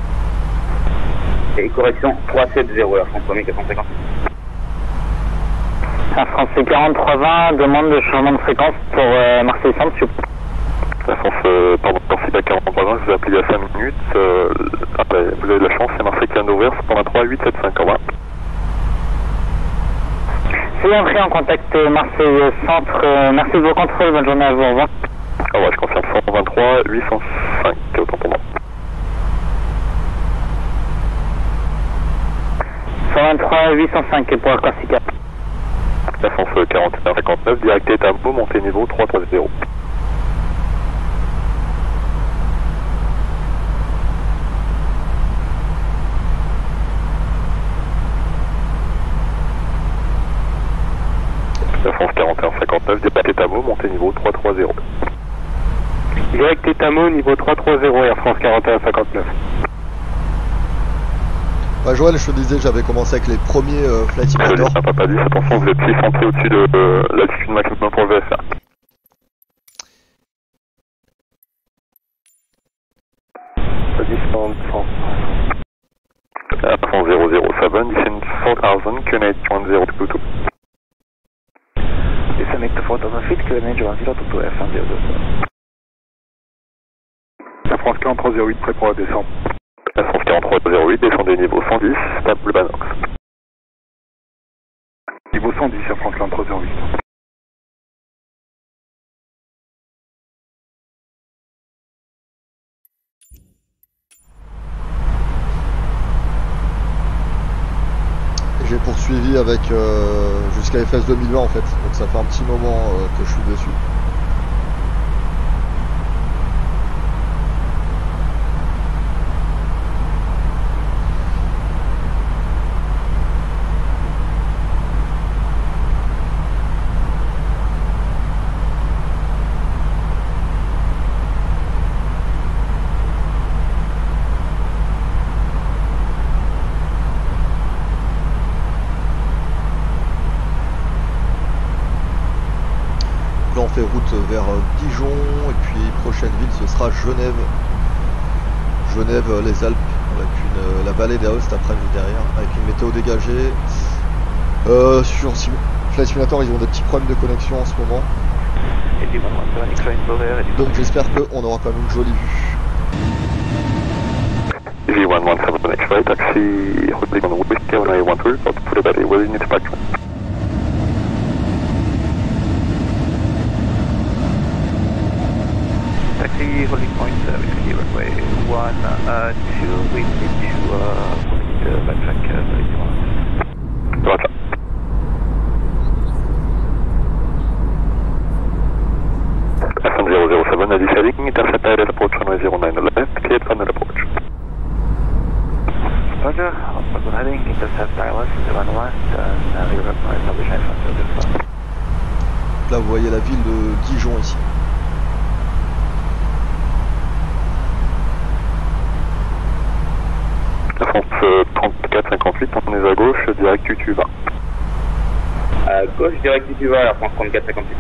S2: Et correction trois sept zéro, Air France trois mille quatre cent cinquante-huit.
S16: Air France quarante-trois vingt, demande de changement de fréquence pour euh, Marseille Centre, s'il vous plaît.
S3: Air France, euh, pardon, Corsica quarante-trois vingt, je vous ai appelé il y a cinq minutes. Euh, ah, bah, vous avez de la chance, c'est Marseille qui vient d'ouvrir, c'est pour un trois huit sept cinq, au revoir.
S16: C'est bien pris en contact Marseille Centre, euh, merci de vos contrôles, bonne journée à vous, au revoir.
S3: Au revoir, je confirme cent vingt-trois huit cent cinq, autant pour moi.
S16: cent vingt-trois huit cent cinq pour Air Corsica.
S3: Air France quarante et un cinquante-neuf, direct Étambo, montée niveau trois trois zéro. Air France quarante et un cinquante-neuf, direct Étamo, montée niveau trois trois zéro.
S15: Direct Étamo, niveau trois trois zéro, Air France quarante et un cinquante-neuf.
S1: Ouais, Joël, je te disais, j'avais commencé avec les premiers euh, Flight Simulator.
S3: Je n'ai pas dit, attention, vous êtes six cents pieds au-dessus de euh, l'altitude maximum pour le V F R. Air France zéro zéro sept, descend four thousand, Q N H one zero two two.
S12: Descending to four thousand feet, Q N H one zero two two, Air France zéro zéro sept.
S15: Air France quarante-trois zéro huit, prêt pour la descente.
S3: Air France quarante-trois zéro huit, descendez niveau cent dix, stable Banox.
S15: Niveau cent dix, Air France quarante-trois zéro huit.
S1: J'ai poursuivi avec euh, jusqu'à F S deux mille vingt en fait, donc ça fait un petit moment euh, que je suis dessus. On fait route vers Dijon et puis prochaine ville ce sera Genève. Genève, les Alpes, avec une, la vallée d'Aoste après juste derrière, avec une météo dégagée. Euh, sur Sim Flight Simulator, ils ont des petits problèmes de connexion en ce moment. Donc j'espère qu'on aura quand même une jolie vue.
S3: V one one seven X-ray, taxi, holding on Whiskey one nine one three, but put a battery within its spectrum.
S6: Taxi, holding point, uh, Whiskey runway one, uh, two, we need to, uh, we need to backtrack, uh, very fast.
S3: Roger. F one zero zero seven, Adi heading, intercept I L S approach runway zero nine left, cleared final approach.
S12: Roger, on heading, intercept I L S zero nine left, and uh, we recognize W H one zero zero five.
S1: Là vous voyez la ville de Dijon ici.
S3: Air France trente-quatre cinquante-huit, on est à gauche, direct U T U V A.
S2: À gauche, direct U T U V A, Air France trente-quatre cinquante-huit.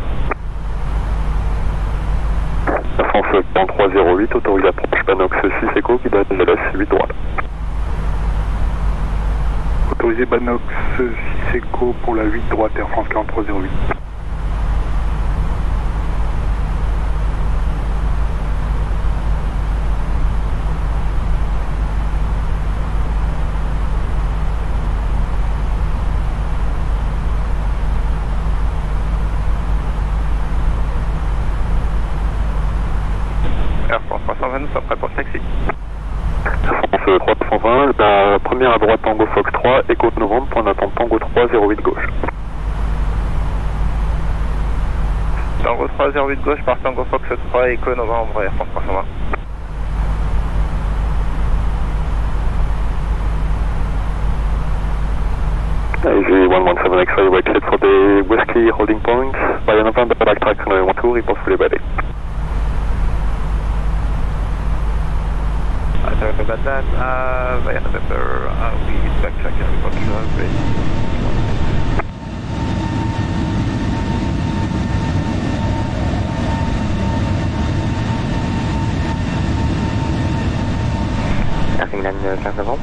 S3: Air France quarante-trois zéro huit, autorise approche Banox six Echo qui donne L S huit droite.
S15: Autorisé Banox six Echo pour la huit droite, Air France quarante-trois zéro huit.
S6: Air France trois cent vingt, nous sommes prêts pour le taxi.
S3: Air France trois cent vingt, la première à droite Tango Fox trois, Echo Novembre, point d'attente Tango trois zéro huit gauche.
S6: Tango trois zéro huit gauche par Tango Fox trois, Echo Novembre, Air France trois cent vingt.
S3: Easy one one seven X-ray, wait set for the whiskey holding point. Via November, backtrack nine one two, report fully ready.
S6: Uh, sorry about that. Uh, via November, uh, we backtrack and report uh, ready.
S13: Milan quinze novembre.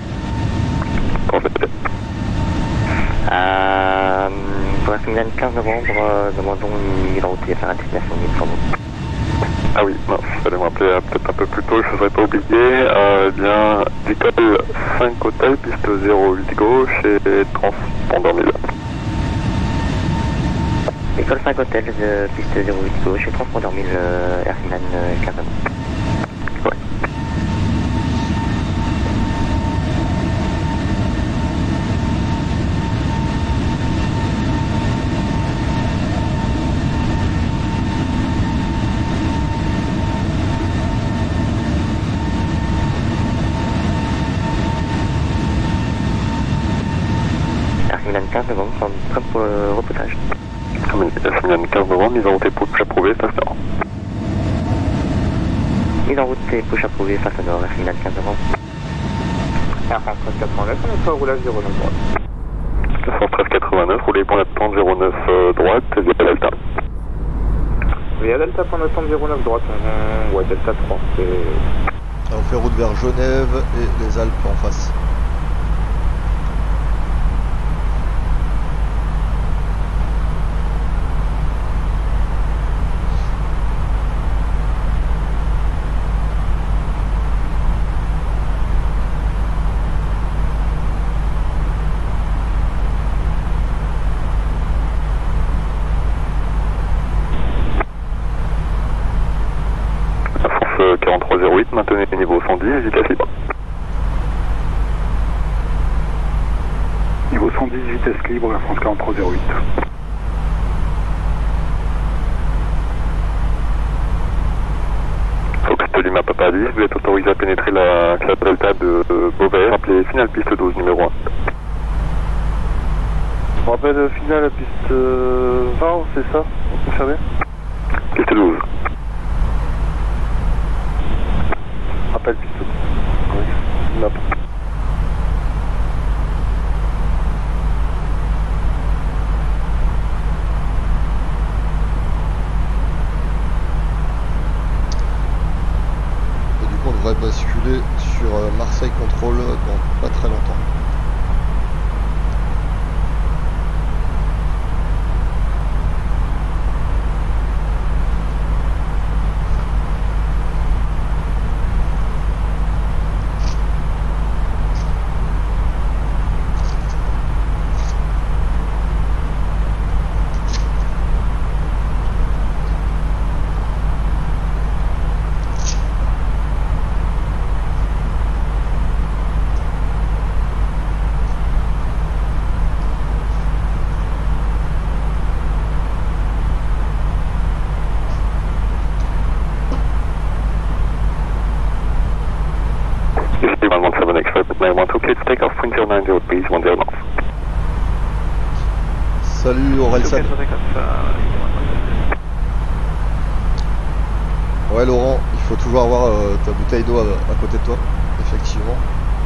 S13: Euh, pour Milan quinze novembre, euh, demandons une mise en route et faire à destination de Luxembourg.
S3: Ah oui, non, il fallait m'appeler euh, peut-être un peu plus tôt, je ne voudrais pas oublier. Euh, bien, école cinq hôtel, piste zéro huit gauche et transpondeur mille.
S13: École cinq hôtel, de piste zéro huit gauche et transpondeur mille, euh, Air Milan quinze novembre. quinze novembre, comme pour le repotage.
S3: quinze novembre, mise en route et push approuvé, face nord.
S13: Mise en route et push approuvé, face nord, Milan quinze novembre.
S12: Air France treize quatre-vingt-neuf, on est pas au roulage zéro neuf droite.
S3: Air France treize quatre-vingt-neuf, roulez point d'attente zéro neuf euh, droite, via Delta.
S12: Via Delta, point d'attente zéro neuf droite, on... ouais, Delta trois, c'est...
S1: On fait route vers Genève et les Alpes en face.
S3: quarante-trois zéro huit, maintenez le niveau cent dix, vitesse libre.
S14: Niveau cent dix, vitesse libre, Air France quarante-trois zéro huit.
S3: Fox Lima Papa dix, vous êtes autorisé à pénétrer la classe Delta de Beauvais, rappelez finale piste douze, numéro un.
S15: On rappelle finale piste vingt, c'est ça? Vous confirmez?
S3: Piste douze.
S15: Rappel piste douze. Oui. Là.
S1: Et du coup on devrait basculer sur Marseille Control dans pas très longtemps. Salut Orelsan. Ouais Laurent, il faut toujours avoir euh, ta bouteille d'eau à, à côté de toi, effectivement.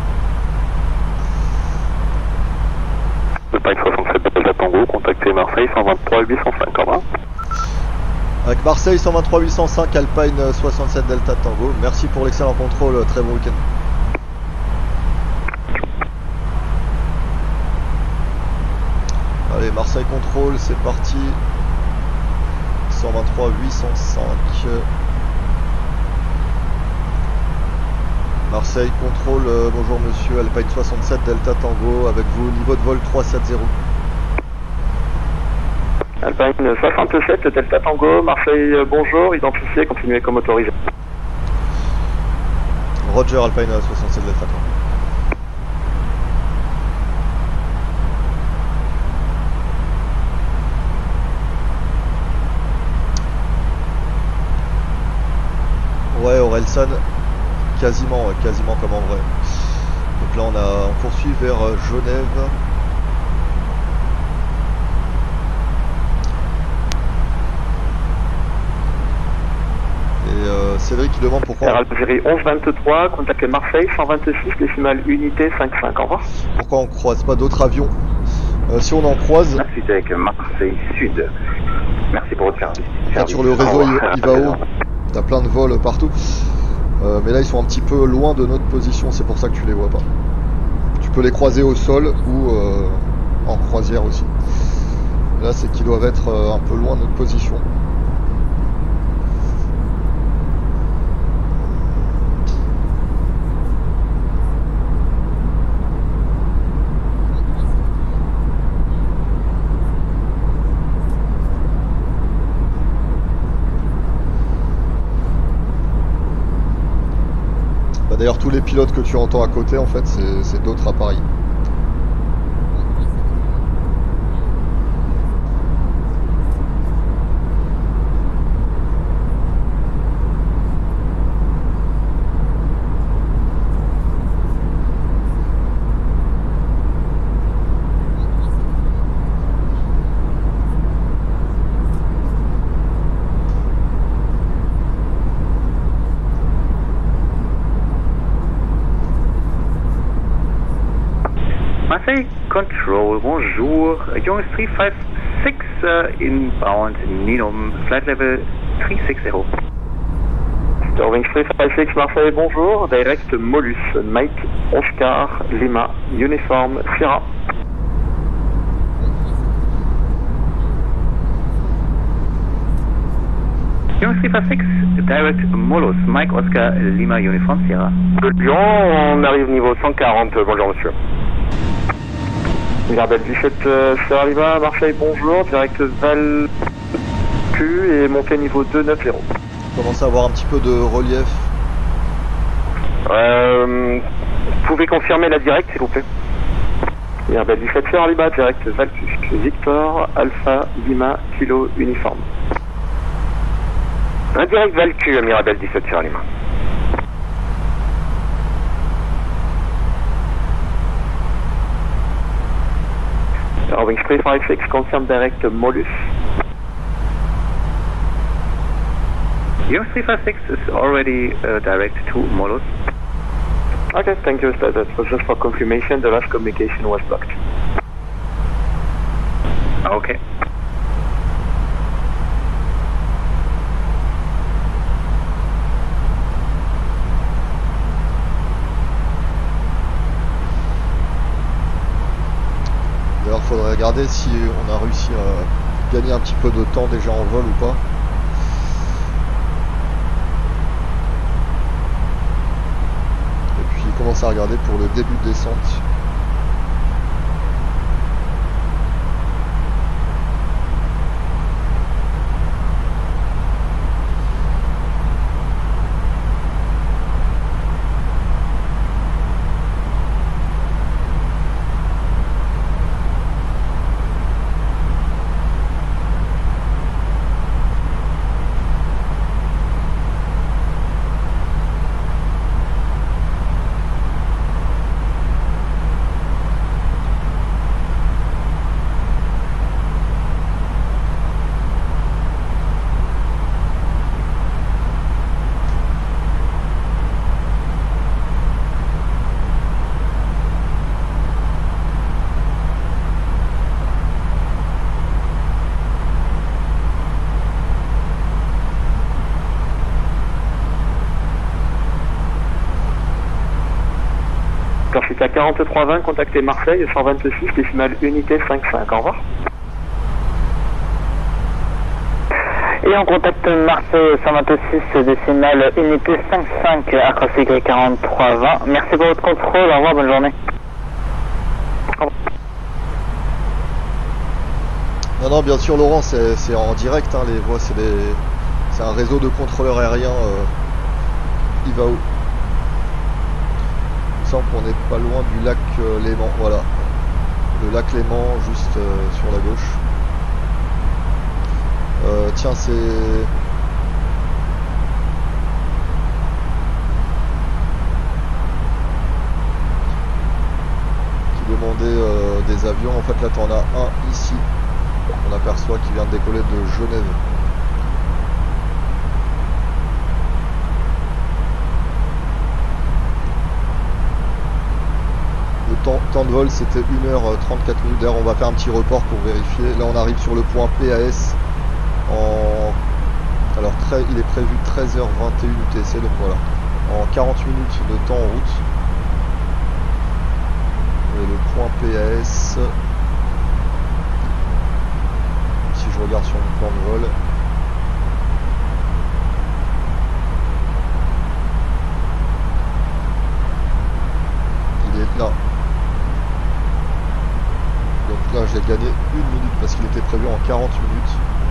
S3: Le Pike soixante-sept Delta Tango, contactez Marseille cent vingt-trois huit cent cinq, au revoir.
S1: Avec Marseille cent vingt-trois huit cent cinq, Alpine soixante-sept Delta Tango. Merci pour l'excellent contrôle, très bon week-end. Allez, Marseille Contrôle, c'est parti. cent vingt-trois huit cent cinq. Marseille Contrôle, euh, bonjour monsieur, Alpine soixante-sept Delta Tango, avec vous, niveau de vol trois sept zéro.
S12: Alpine soixante-sept Delta Tango, Marseille, bonjour, identifié, continuez comme autorisé.
S1: Roger, Alpine soixante-sept Delta Tango. Ouais, Orelsan, quasiment, ouais, quasiment comme en vrai. Donc là on a on poursuit vers Genève. euh, Cédric qui demande pourquoi...
S17: Air Algérie onze vingt-trois, contactez Marseille cent vingt-six, décimale unité cinquante-cinq, au revoir.
S1: Pourquoi on croise pas d'autres avions? euh, Si on en croise...
S17: Merci avec Marseille Sud. Merci pour votre service.
S1: Là, sur le réseau il, il va haut, t'as plein de vols partout. Euh, mais là ils sont un petit peu loin de notre position, c'est pour ça que tu les vois pas. Tu peux les croiser au sol ou euh, en croisière aussi. Là c'est qu'ils doivent être euh, un peu loin de notre position. D'ailleurs tous les pilotes que tu entends à côté en fait c'est d'autres appareils.
S17: Marseille Control, bonjour. Young three five six uh, inbound Ninum, flight level three sixty. Sterling three five six Marseille, bonjour. Direct Molus, Mike Oscar Lima, Uniform Sierra. Young three five six, direct Molus, Mike Oscar Lima, Uniform Sierra. De Lyon, on arrive niveau cent quarante, bonjour monsieur. Mirabel dix-sept, euh, Sierra Lima, Marseille, bonjour, direct Val Q et montée niveau deux neuf zéro.
S1: On commence à avoir un petit peu de relief.
S17: Euh, vous pouvez confirmer la directe s'il vous plaît. Mirabel dix-sept, Sierra Lima, direct Val Q, Victor, Alpha, Lima, Kilo, uniforme. Un direct Val Q, Mirabel dix-sept, Sierra Lima. Wings three five six, confirm direct Molus. Young three five six is already uh, direct to Molus. Okay, thank you. That was just for confirmation. The last communication was blocked. Okay.
S1: D'ailleurs, il faudrait regarder si on a réussi à gagner un petit peu de temps déjà en vol ou pas. Et puis commencer à regarder pour le début de descente.
S17: À quarante-trois vingt, contactez Marseille, cent vingt-six, décimale unité cinquante-cinq, au revoir.
S16: Et on contacte Marseille cent vingt-six, décimale unité cinquante-cinq, accroche Y quarante-trois vingt. Merci pour votre contrôle, au revoir, bonne journée.
S1: Non, non, bien sûr, Laurent, c'est en direct, hein, les voies, c'est un réseau de contrôleurs aériens. Euh, il va où? Il me semble qu'on n'est pas loin du lac euh, Léman, voilà. Le lac Léman, juste euh, sur la gauche. Euh, tiens, c'est... Qui demandait euh, des avions. En fait, là, tu en as un ici. On aperçoit qui vient de décoller de Genève. de vol c'était une heure trente-quatre minutes. D'ailleurs on va faire un petit report pour vérifier. Là on arrive sur le point P A S en... Alors très... il est prévu treize heures vingt et une U T C, donc voilà. En quarante minutes de temps en route. Et le point P A S... Si je regarde sur mon plan de vol... Il est là. Donc là j'ai gagné une minute parce qu'il était prévu en quarante minutes.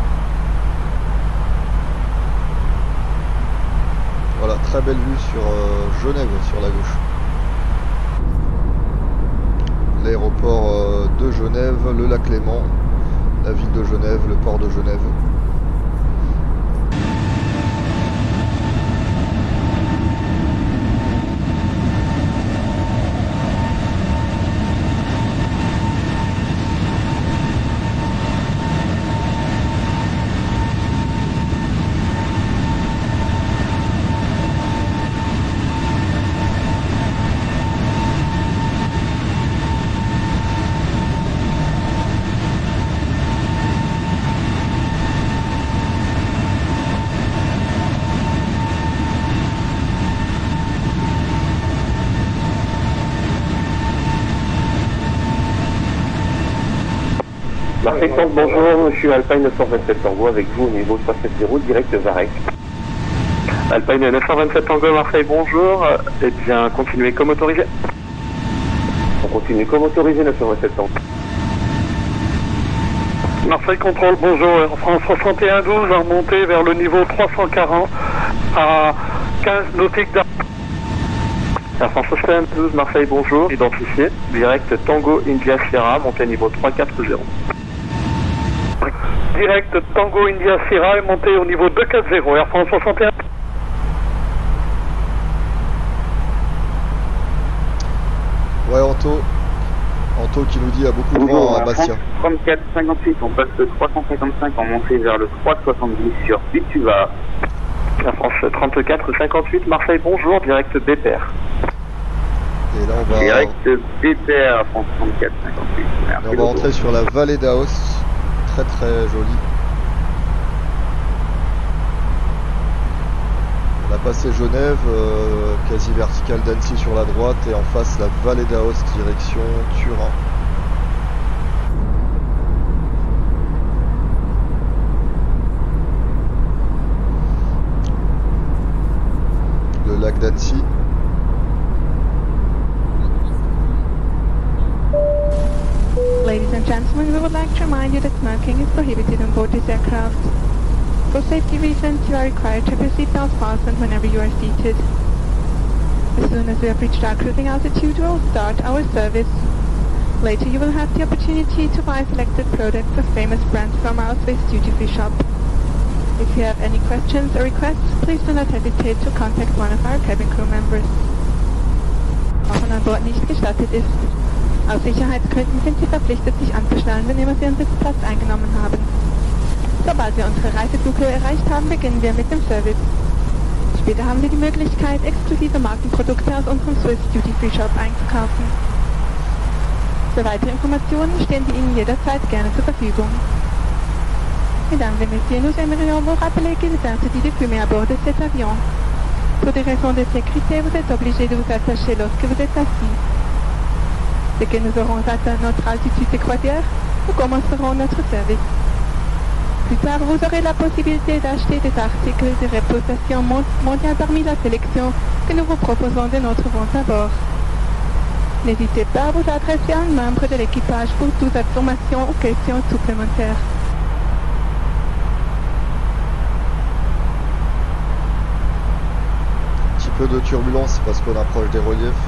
S1: Voilà, très belle vue sur euh, Genève, sur la gauche. L'aéroport euh, de Genève, le lac Léman, la ville de Genève, le port de Genève.
S18: Marseille Centre, bonjour, monsieur Alpine neuf cent vingt-sept Tango avec vous au niveau trois sept zéro, direct de Varec. Alpine neuf cent vingt-sept Tango, Marseille, bonjour. Eh bien, continuez comme autorisé. On continue comme autorisé, neuf cent vingt-sept Tango.
S14: Marseille Contrôle, bonjour, Air France soixante et un douze, à remonter vers le niveau trois cent quarante à quinze nautiques d'Arc.
S18: Air France soixante et un douze, Marseille, bonjour, identifié, direct Tango India Sierra, montée niveau trois quatre zéro.
S14: Direct Tango India Sierra est monté au niveau deux quatre zéro, Air France soixante et un.
S1: Ouais, Anto. Anto qui nous dit il y a beaucoup de vent à Bastia.
S2: trente-quatre cinquante-huit, on passe de trois cent cinquante-cinq en montée vers le trois soixante-dix sur Bituva.
S18: Air France trente-quatre cinquante-huit, Marseille, bonjour, direct B P R.
S1: Et là on va...
S2: Direct B P R, France trente-quatre cinquante-huit.
S1: Et on va rentrer sur la vallée d'Aoste. Très très joli. On a passé Genève, euh, quasi vertical d'Annecy sur la droite et en face la vallée d'Aoste direction Turin. Le lac d'Annecy.
S10: Ladies and gentlemen, we would like to remind you that smoking is prohibited on board this aircraft. For safety reasons, you are required to have your seatbelt fastened whenever you are seated. As soon as we have reached our cruising altitude, we will start our service. Later, you will have the opportunity to buy selected products of famous brands from our Swiss duty-free shop. If you have any questions or requests, please do not hesitate to contact one of our cabin crew members. Auch wenn an Bord nicht gestattet ist. Aus Sicherheitsgründen sind Sie verpflichtet, sich anzuschnallen, wenn immer Sie Ihren Sitzplatz eingenommen haben. Sobald wir unsere Reiseflughöhe erreicht haben, beginnen wir mit dem Service. Später haben Sie die Möglichkeit, exklusive Markenprodukte aus unserem Swiss Duty Free Shop einzukaufen. Für weitere Informationen stehen wir Ihnen jederzeit gerne zur Verfügung. Mesdames et messieurs, nous aimerions vous rappeler qu'il est interdit de fumer à bord de cet avion. Pour des raisons de sécurité, vous êtes obligé de vous attacher lorsque vous êtes assis. Dès que nous aurons atteint notre altitude équatoriale, nous commencerons notre service. Plus tard, vous aurez la possibilité d'acheter des articles de réputation mondiale parmi la sélection que nous vous proposons de notre vente à bord. N'hésitez pas à vous adresser à un membre de l'équipage pour toute information ou questions supplémentaires.
S1: Un petit peu de turbulence parce qu'on approche des reliefs.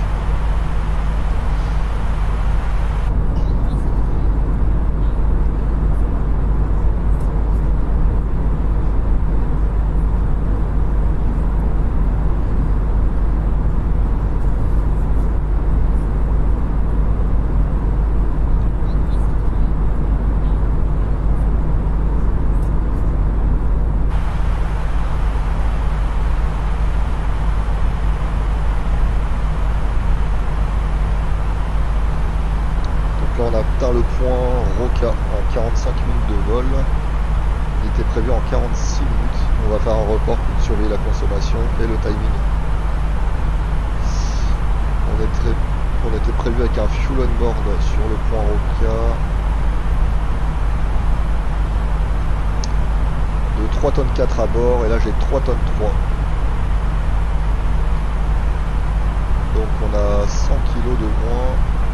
S1: destination et le timing. On, est très, on était prévu avec un fuel on board sur le point Roca de trois tonnes quatre à bord et là j'ai trois tonnes trois. Donc on a cent kilos de moins.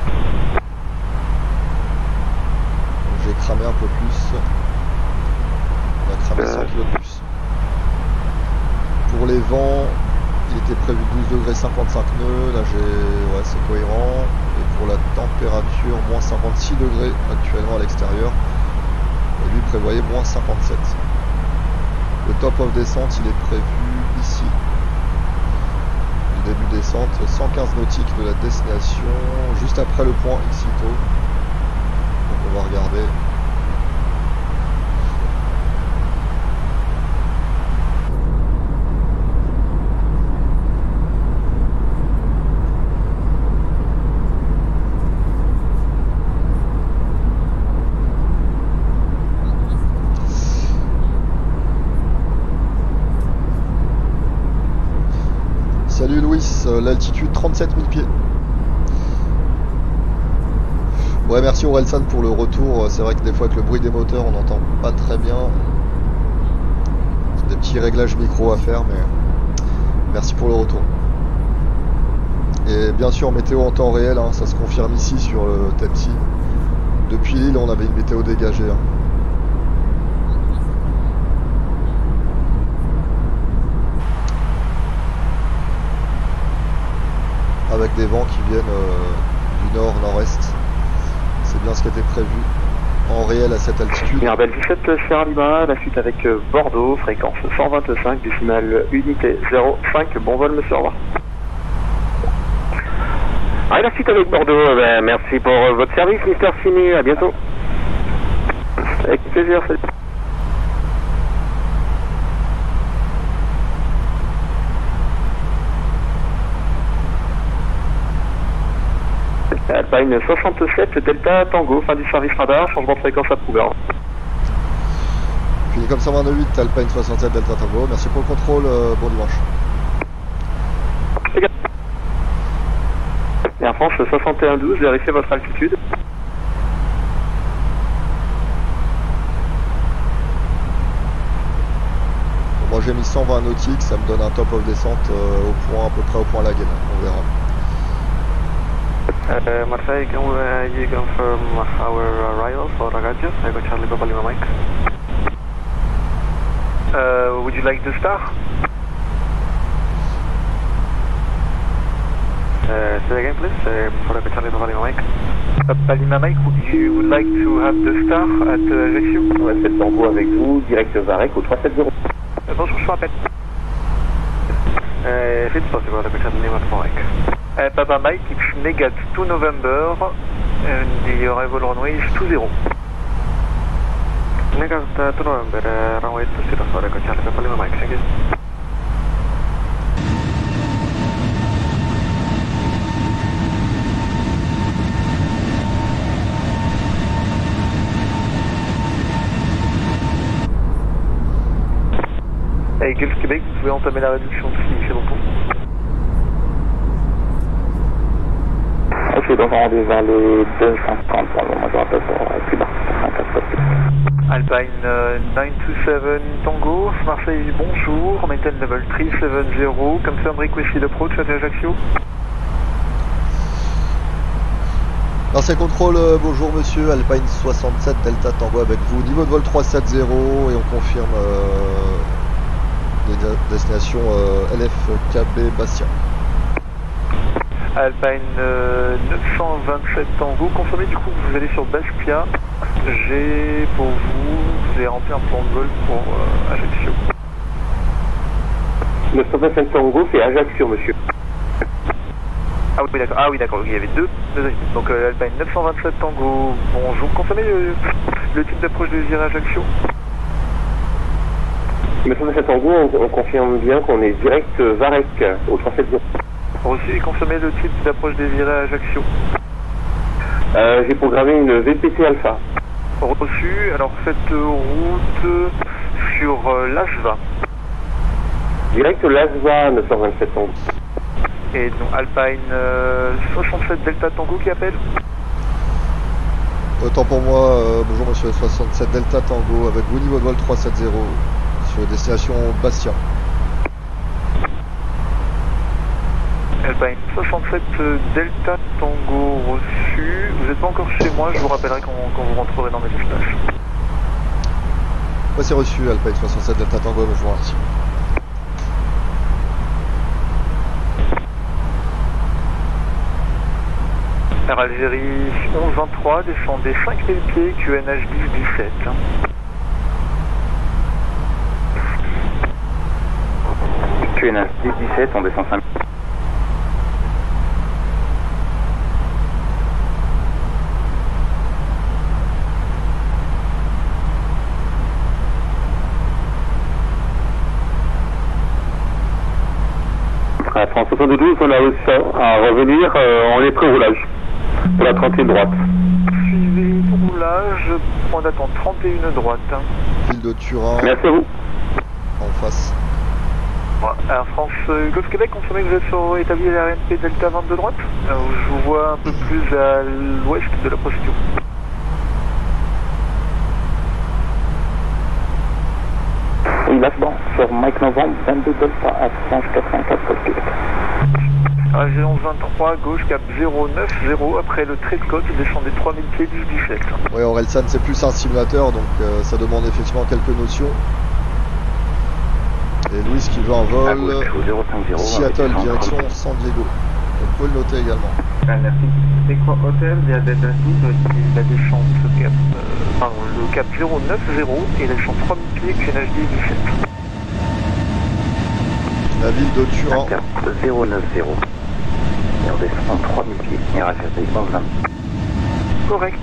S1: J'ai cramé un peu plus. On a cramé cent kilos de plus. Pour les vents, il était prévu douze degrés cinquante-cinq nœuds. Là j'ai. Ouais, c'est cohérent. Et pour la température, moins cinquante-six degrés actuellement à l'extérieur. Et lui prévoyait moins cinquante-sept. Le top of descente, il est prévu ici. Le début descente, cent quinze nautiques de la destination, juste après le point Xito. Donc on va regarder. Salut Louis, l'altitude trente-sept mille pieds. Ouais, merci Orelsan pour le retour. C'est vrai que des fois avec le bruit des moteurs on n'entend pas très bien. C'est des petits réglages micro à faire, mais merci pour le retour. Et bien sûr météo en temps réel, hein, ça se confirme ici sur le Tepsi. Depuis l'île on avait une météo dégagée. Hein. Avec des vents qui viennent euh, du nord-nord-est. C'est bien ce qui était prévu en réel à cette altitude.
S18: Mirabel dix-sept Sierra Lima, la suite avec Bordeaux, fréquence cent vingt-cinq, décimale unité zéro cinq, bon vol monsieur, au revoir. Ah, la suite avec Bordeaux, ben, merci pour euh, votre service Mister Simi, à bientôt. Avec plaisir, salut. Alpine soixante-sept Delta Tango, fin du service radar, changement de fréquence approuvé.
S1: Fini comme cent vingt-huit Alpine soixante-sept Delta Tango, merci pour le contrôle, euh, bon dimanche.
S18: Air France soixante et un douze, vérifiez votre altitude.
S1: Bon, moi j'ai mis cent vingt nautiques, ça me donne un top of descente euh, au point, à peu près au point Laguen, on verra.
S6: Uh, Marseille, can uh, you confirm our arrival for Ragazio? I got Charlie Papa Lima Mike. Uh, would you like the star? Uh, say again please, uh, for Charlie Papa Lima Mike. Papa Lima Mike, would you would like to have the star at uh, Ajaccio?
S18: On va faire Tango avec vous, direct Varec au trois cent soixante.
S6: Uh, bonjour, je vous rappelle. Uh, if it's possible, I got Charlie Lima Mike. Uh, Papa Mike, it's Negat two November, and the arrival runway is two zero. Negat uh, two November, uh, runway two zero, sorry, go Charlie, Papa Lima Mike, thank you. Hey, Gulf Québec, vous pouvez entamer la réduction si c'est bon pour vous.
S18: Ok, donc on est vers les deux cent cinquante pour le moment, je rappelle pour euh, plus bas,
S6: Alpine uh, nine two seven Tango, Marseille, bonjour, maintain level three seven zero, confirm requested approach at Ajaccio.
S1: L'ancien contrôle, euh, bonjour monsieur, Alpine soixante-sept Delta Tango avec vous, niveau de vol trois cent soixante et on confirme euh, les destinations euh, L F K B Bastien.
S6: Alpine euh, neuf cent vingt-sept Tango, confirmez du coup que vous allez sur Bastia. J'ai pour vous, vous avez rempli un plan de vol pour euh, Ajaccio.
S18: neuf cent vingt-cinq Tango, c'est Ajaccio, monsieur.
S6: Ah oui d'accord, ah oui d'accord, il y avait deux, deux donc euh, Alpine neuf cent vingt-sept Tango, bonjour, confirmez le, le type d'approche désirée Ajaccio.
S18: neuf cent vingt-sept Tango, on, on confirme bien qu'on est direct Varec au trois cent soixante.
S6: Reçu et confirmez le type d'approche désirée à Ajaccio.
S18: Euh, j'ai programmé une V P T Alpha.
S6: Reçu, alors faites route sur euh, l'Ashva.
S18: Direct Lasva, neuf cent vingt-sept Tango.
S6: Et donc Alpine euh, soixante-sept Delta Tango qui appelle.
S1: Autant pour moi, euh, bonjour monsieur soixante-sept Delta Tango avec vous niveau de vol trois cent soixante sur destination Bastia.
S6: Alpine soixante-sept Delta Tango reçu. Vous n'êtes pas encore chez moi, je vous rappellerai quand, quand vous rentrerez dans mes dispatchs.
S1: Ouais, c'est reçu Alpine soixante-sept Delta Tango, je vous remercie.
S6: Air Algérie onze vingt-trois, descendez cinq mille pieds, Q N H dix dix-sept.
S13: Q N H dix dix-sept, on descend cinq mille.
S18: À France soixante-douze, on a aussi à revenir euh, en pré-roulage pour la trentième droite.
S6: Suivez roulage, point d'attente trente et une droite.
S1: Ville de Turin.
S18: Merci à vous.
S1: En face.
S6: Air France euh, Golf Québec, confirmez que vous êtes sur établi à la R N P Delta vingt-deux droite. Euh, je vous vois un peu plus à l'ouest de la procédure.
S16: Oui, là-dedans, sur Mike Novembre, vingt-deux Delta à France quatre-vingt-quatre Golf Québec.
S6: A G onze vingt-trois, gauche cap zéro neuf zéro, après le trait de côte, descendez trois mille pieds dix dix-sept.
S1: Oui, Orelsan c'est plus un simulateur, donc euh, ça demande effectivement quelques notions. Et Louis qui veut un vol Seattle, direction San Diego. Donc vous pouvez le noter également.
S12: Ah, merci. C'est quoi hôtel? Il y a des
S6: La descente cap, euh, pardon, le cap zéro neuf zéro et la descente trois mille pieds Q N H dix dix-sept.
S1: La ville de Turin.
S13: Cap zéro neuf zéro. Et on descend trois mille pieds. Et R H S onze vingt.
S6: Correct.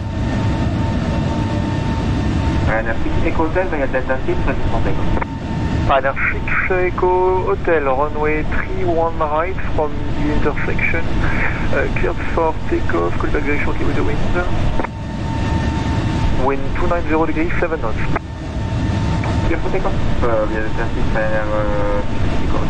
S12: Ah, merci. Eco Hotel, il y a Delta six, ça descend.
S6: Radar six Echo Hotel, runway three one right from the intersection, uh, cleared for takeoff, call back very shortly with the wind. Wind two ninety degrees, seven knots.
S12: Clear for takeoff? Uh, via Delta six, uh, Echo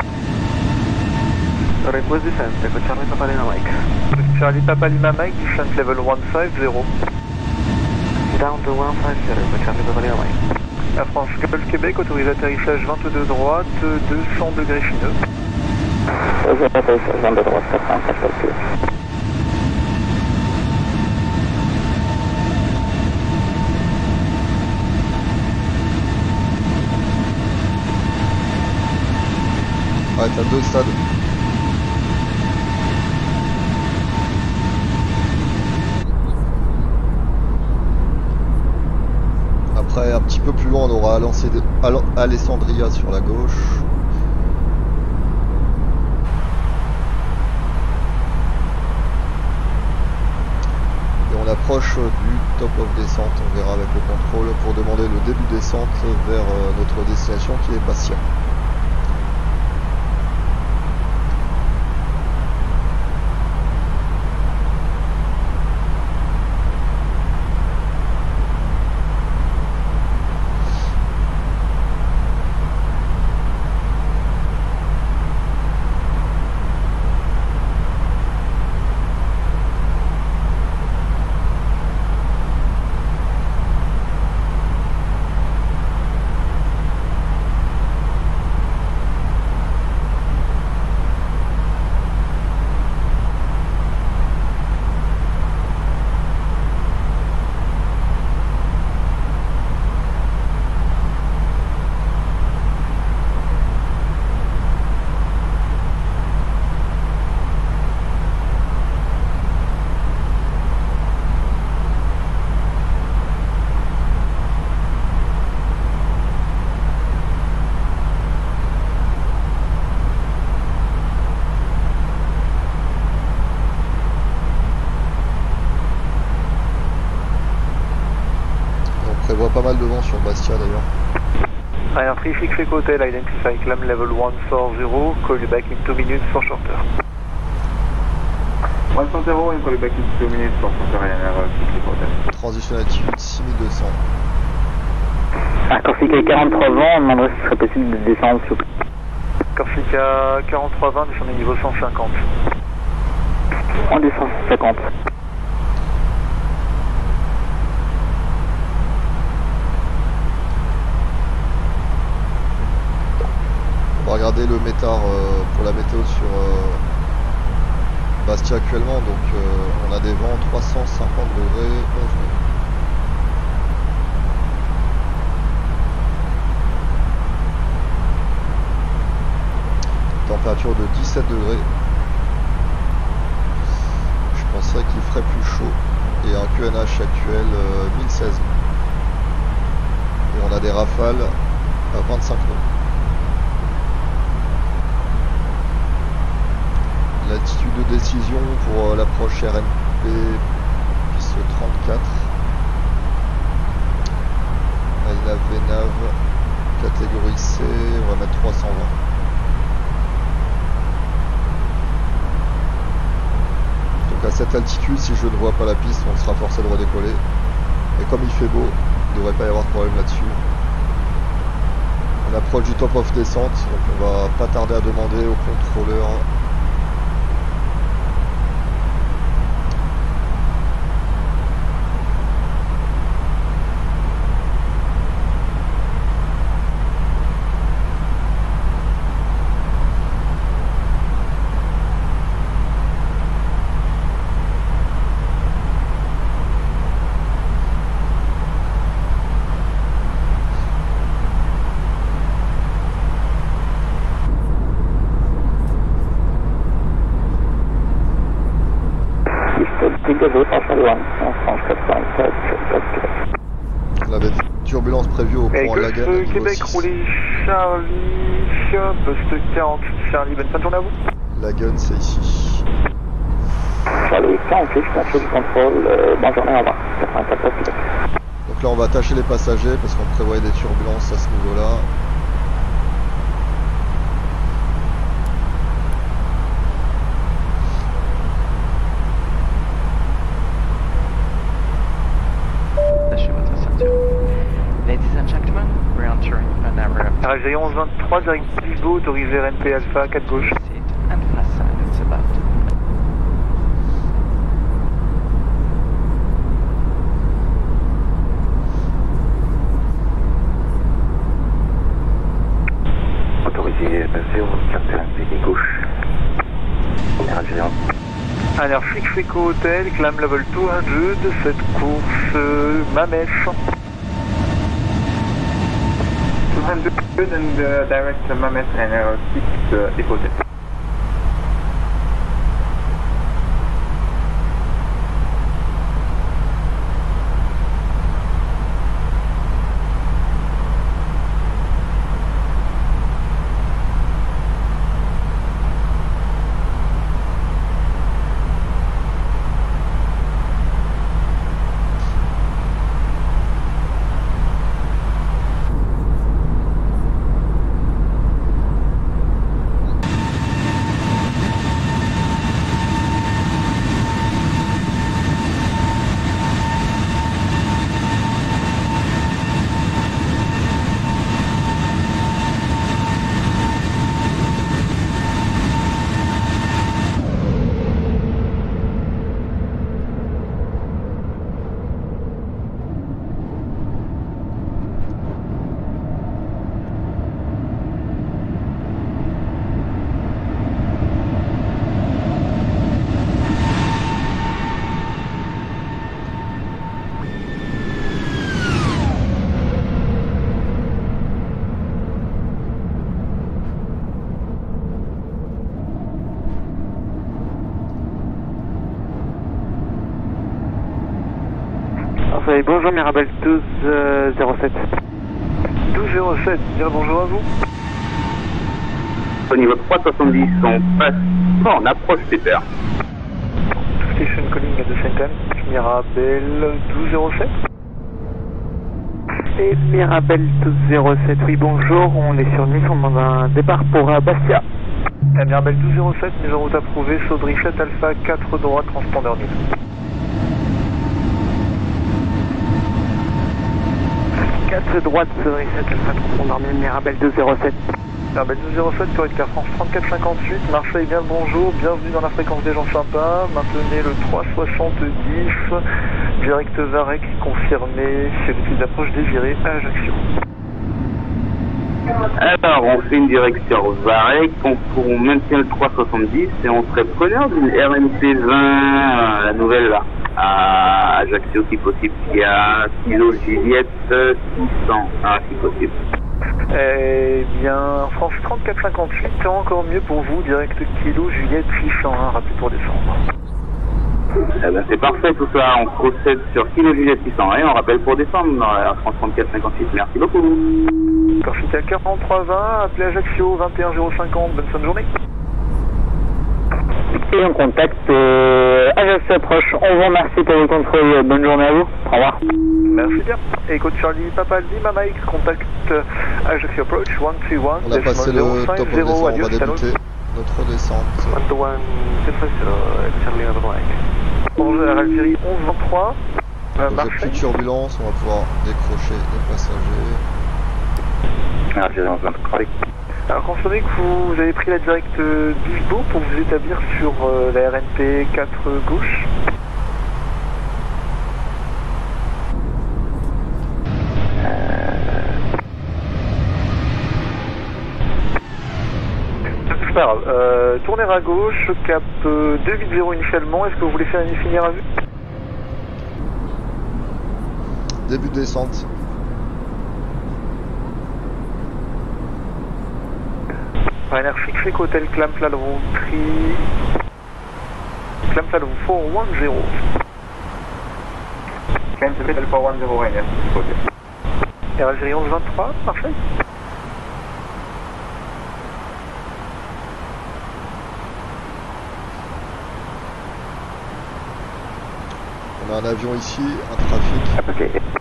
S12: Hotel.
S6: Request descent, Echo Charlie Papa Lima Mike. Charlie Papa Lima Mike, descent level one five zero. Down to one five zero, Echo Charlie Papa Lima Mike. Air France Golf Québec, autorise atterrissage vingt-deux droite, deux cents degrés chineux.
S16: Autorise atterrissage vingt-deux droite, quatre-vingt-quatre Golf Québec.
S1: Ouais, t'as deux stades. Après, un petit peu plus loin, on aura Alessandria sur la gauche. Et on approche du top of descente, on verra avec le contrôle, pour demander le début de descente vers notre destination qui est Bastia. Pas mal de vent sur Bastia d'ailleurs.
S6: Ryanair three six Echo Hotel, identify climb level one four zero, call you back in two minutes for shorter.
S12: one four zero and call you back in two minutes for shorter, Ryanair six Echo Hotel.
S1: Transition altitude six mille deux cents.
S16: À Corsica quarante-trois vents, on demanderait si ce serait possible de descendre s'il vous plaît.
S6: Corsica quarante-trois vingt, descendez niveau cent cinquante.
S16: On descend cent cinquante.
S1: On va regarder le métard euh, pour la météo sur euh, Bastia actuellement. Donc euh, on a des vents trois cent cinquante degrés, onze nœuds. Température de dix-sept degrés. Je penserais qu'il ferait plus chaud. Et un Q N H actuel euh, mille seize. Et on a des rafales à vingt-cinq nœuds. L'attitude de décision pour euh, l'approche R N P piste trente-quatre. La V N A V catégorie C, on va mettre trois cent vingt. Donc à cette altitude, si je ne vois pas la piste, on sera forcé de redécoller. Et comme il fait beau, il ne devrait pas y avoir de problème là-dessus. On approche du top of descente, donc on va pas tarder à demander au contrôleur on avait des turbulences prévues au pont Lagan.
S6: Québec, roulez Charlie, poste quarante, Charlie, bonne fin de journée à vous.
S1: Lagan, c'est ici.
S16: Charlie, quarante-six, contrôle du contrôle, euh, bonne journée, au revoir.
S1: Donc là, on va attacher les passagers parce qu'on prévoyait des turbulences à ce niveau-là.
S6: Arrivée onze vingt-trois, direct Bilbo, autorisé R N P Alpha, quatre gauche.
S13: Autorisé zéro quatre R N P gauche.
S6: Alors, Flic Flico Hotel, climb level deux cents, cette course euh, Mames.
S4: two hundred and uh, direct to Mamet and uh, six uh, deposit.
S6: Parfait, bonjour Mirabel douze zéro sept. douze zéro sept, bien bonjour à vous.
S2: Au niveau trois soixante-dix, on passe, non, on approche des terres.
S6: Station calling à deux cents, Mirabel douze zéro sept. Et Mirabel douze zéro sept, oui bonjour, on est sur une mission dans un départ pour euh, Bastia. Et Mirabel douze zéro sept, mise en route approuvée, Saudrichette Alpha quatre droit, transpondeur nul. quatre droite, Saudrichette Alpha, transpondeur nul, Mirabel douze zéro sept. Mirabel douze zéro sept, correct Air France trente-quatre cinquante-huit, Marseille, bien le bonjour, bienvenue dans la fréquence des gens sympas, maintenez le trois soixante-dix, direct Varec, confirmé, c'est le type d'approche désiré à Ajaccio.
S2: Alors, on fait une direction Varec, on, on maintient le trois soixante-dix et on serait preneur d'une R M P vingt, la nouvelle là, à Ajaccio si possible, qui a Kilo Juliette six cents, ah, si possible.
S6: Eh bien, France trente-quatre cinquante-huit, encore mieux pour vous, direct Kilo Juliette six cent un, rappelé pour décembre.
S2: Eh ben, c'est parfait tout ça, on procède sur Kilo Juliette six cent un et on rappelle pour décembre dans la France trente-quatre cinquante-huit, merci beaucoup.
S6: Corsica quarante-trois vingt, appelez Ajaccio vingt et un zéro cinquante, bonne fin de journée.
S16: Et on contacte euh, Ajaccio approche, on vous remercie pour le contrôle, bonne journée à vous, au revoir.
S6: Merci bien. Et code Charlie, Papa Lima Mike, contact Ajaccio approach cent trente et un,
S1: on a passé le top of descente, on va débuter notre descente.
S6: Bonjour Algérie onze vingt-trois,
S1: euh, Marseille. Plus de turbulence, on va pouvoir décrocher les passagers.
S18: Algérie onze vingt-trois.
S6: Alors confirmez que vous avez pris la directe Bilbo pour vous établir sur euh, la R N P quatre gauche. C'est pas grave. Euh, tournez à gauche, cap euh, deux huit zéro initialement. Est-ce que vous voulez faire une finir à vue?
S1: Début de descente.
S6: Ryanair fixé qu'hôtel Clamflal Roundtree. Clamflal quatre cent dix.
S4: Clamflal quatre cent dix Ryanair.
S6: Air Algérie onze vingt-trois, Marseille.
S1: On a un avion ici, un trafic.
S18: Ok.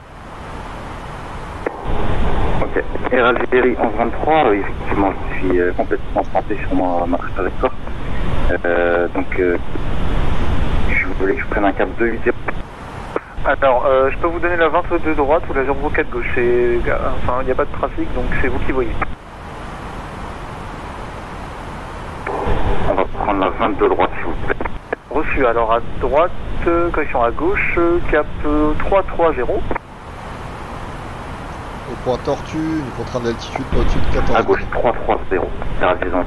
S18: Ok. Air Algérie onze vingt-trois, euh, effectivement je suis euh, complètement planté sur ma, ma trajectoire. Euh, donc euh, je voulais que je prenne un cap deux huit zéro.
S6: Alors, euh, je peux vous donner la vingt-deux droite ou la zéro quatre gauche. Enfin, il n'y a pas de trafic, donc c'est vous qui voyez.
S18: On va prendre la vingt-deux droite s'il vous plaît.
S6: Reçu. Alors à droite, euh, correction à gauche, cap euh, trois trois zéro.
S1: Au point tortue, une contrainte d'altitude pas au-dessus de quatorze.
S18: À gauche trois trois zéro, c'est la liaison.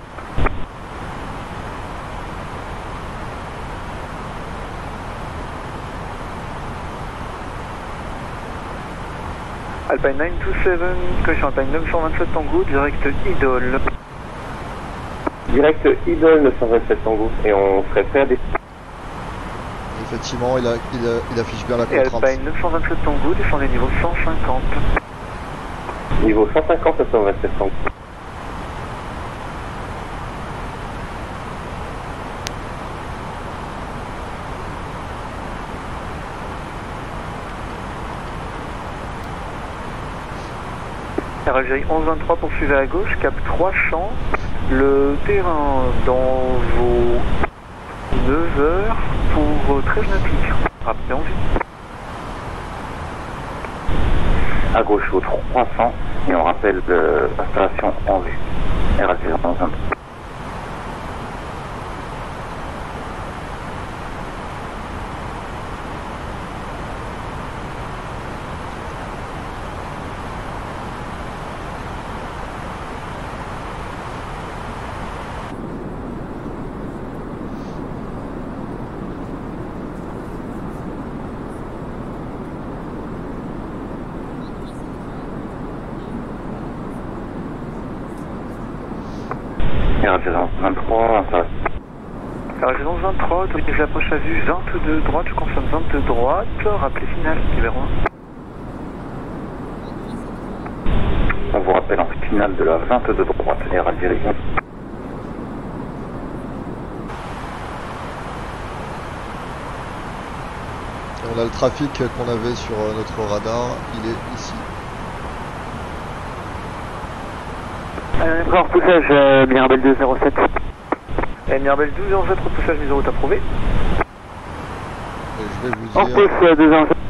S6: Alpine neuf deux sept, correction Alpine neuf cent vingt-sept Tango, direct Idol.
S18: Direct Idol neuf cent vingt-sept Tango, et on serait prêt à des...
S1: Effectivement, il, a, il, a, il affiche bien la contrainte.
S6: Et Alpine neuf cent vingt-sept Tango, descendez niveau cent cinquante.
S18: Niveau cent cinquante, neuf cent vingt-sept Tango.
S6: Air Algérie onze vingt-trois, poursuivez à gauche, cap trois cents. Le terrain dans vos neuf heures pour treize nautiques. Rappelez en vue.
S18: À gauche au trois cents et on rappelle euh, l'installation en vue. Air Algérie onze vingt-trois. Air Algérie vingt-trois, installation.
S6: Air Algérie vingt-trois, autorisez l'approche à vue vingt-deux droite, je confirme vingt-deux droite, rappelez final, numéro un.
S18: On vous rappelle en finale de la vingt-deux droite, Air Algérie onze.
S1: On a le trafic qu'on avait sur notre radar, il est ici.
S16: Euh, repoussage euh, Mirabel deux zéro sept.
S6: Et Mirabel douze zéro sept, repoussage mise en route approuvé.
S1: Et je vais vous
S16: On
S1: dire...
S16: repousse euh, deux zéro sept.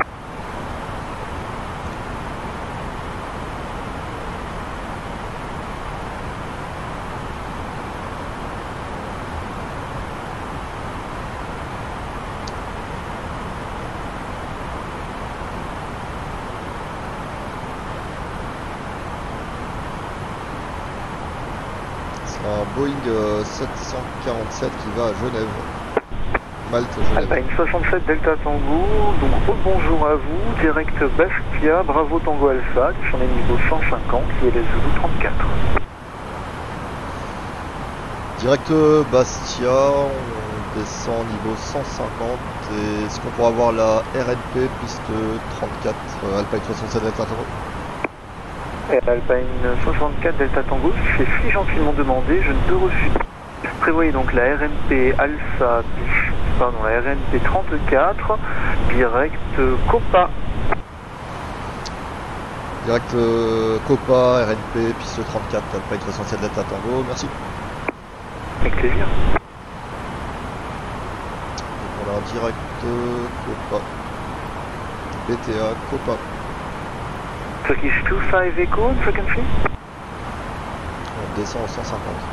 S1: Un Boeing euh, sept cent quarante-sept qui va à Genève. Malte, Genève.
S6: Alpine soixante-sept Delta Tango, donc bonjour à vous, direct Bastia, Bravo Tango Alpha, descendez niveau cent cinquante, qui est les Zulu trente-quatre.
S1: Direct Bastia, on descend niveau cent cinquante, et est-ce qu'on pourra avoir la R N P piste trente-quatre, euh, Alpine soixante-sept Delta Tango?
S6: Et Alpine soixante-quatre Delta Tango, c'est si gentiment demandé, je ne peux refuser. Prévoyez donc la R N P Alpha, pardon, la R N P trente-quatre, direct Copa.
S1: Direct euh, Copa, R N P, piste trente-quatre, Alpine soixante-sept Delta Tango, merci.
S6: Avec plaisir.
S1: Donc voilà, direct euh, Copa. B T A, Copa.
S6: Turkish vingt-cinq Echo, frequency.
S1: On descend au cent cinquante.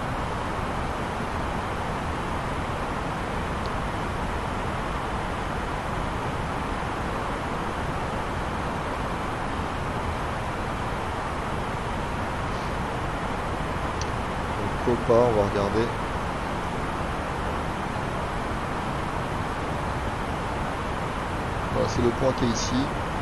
S1: Donc Copa, on va regarder. Voilà, c'est le point qui est ici.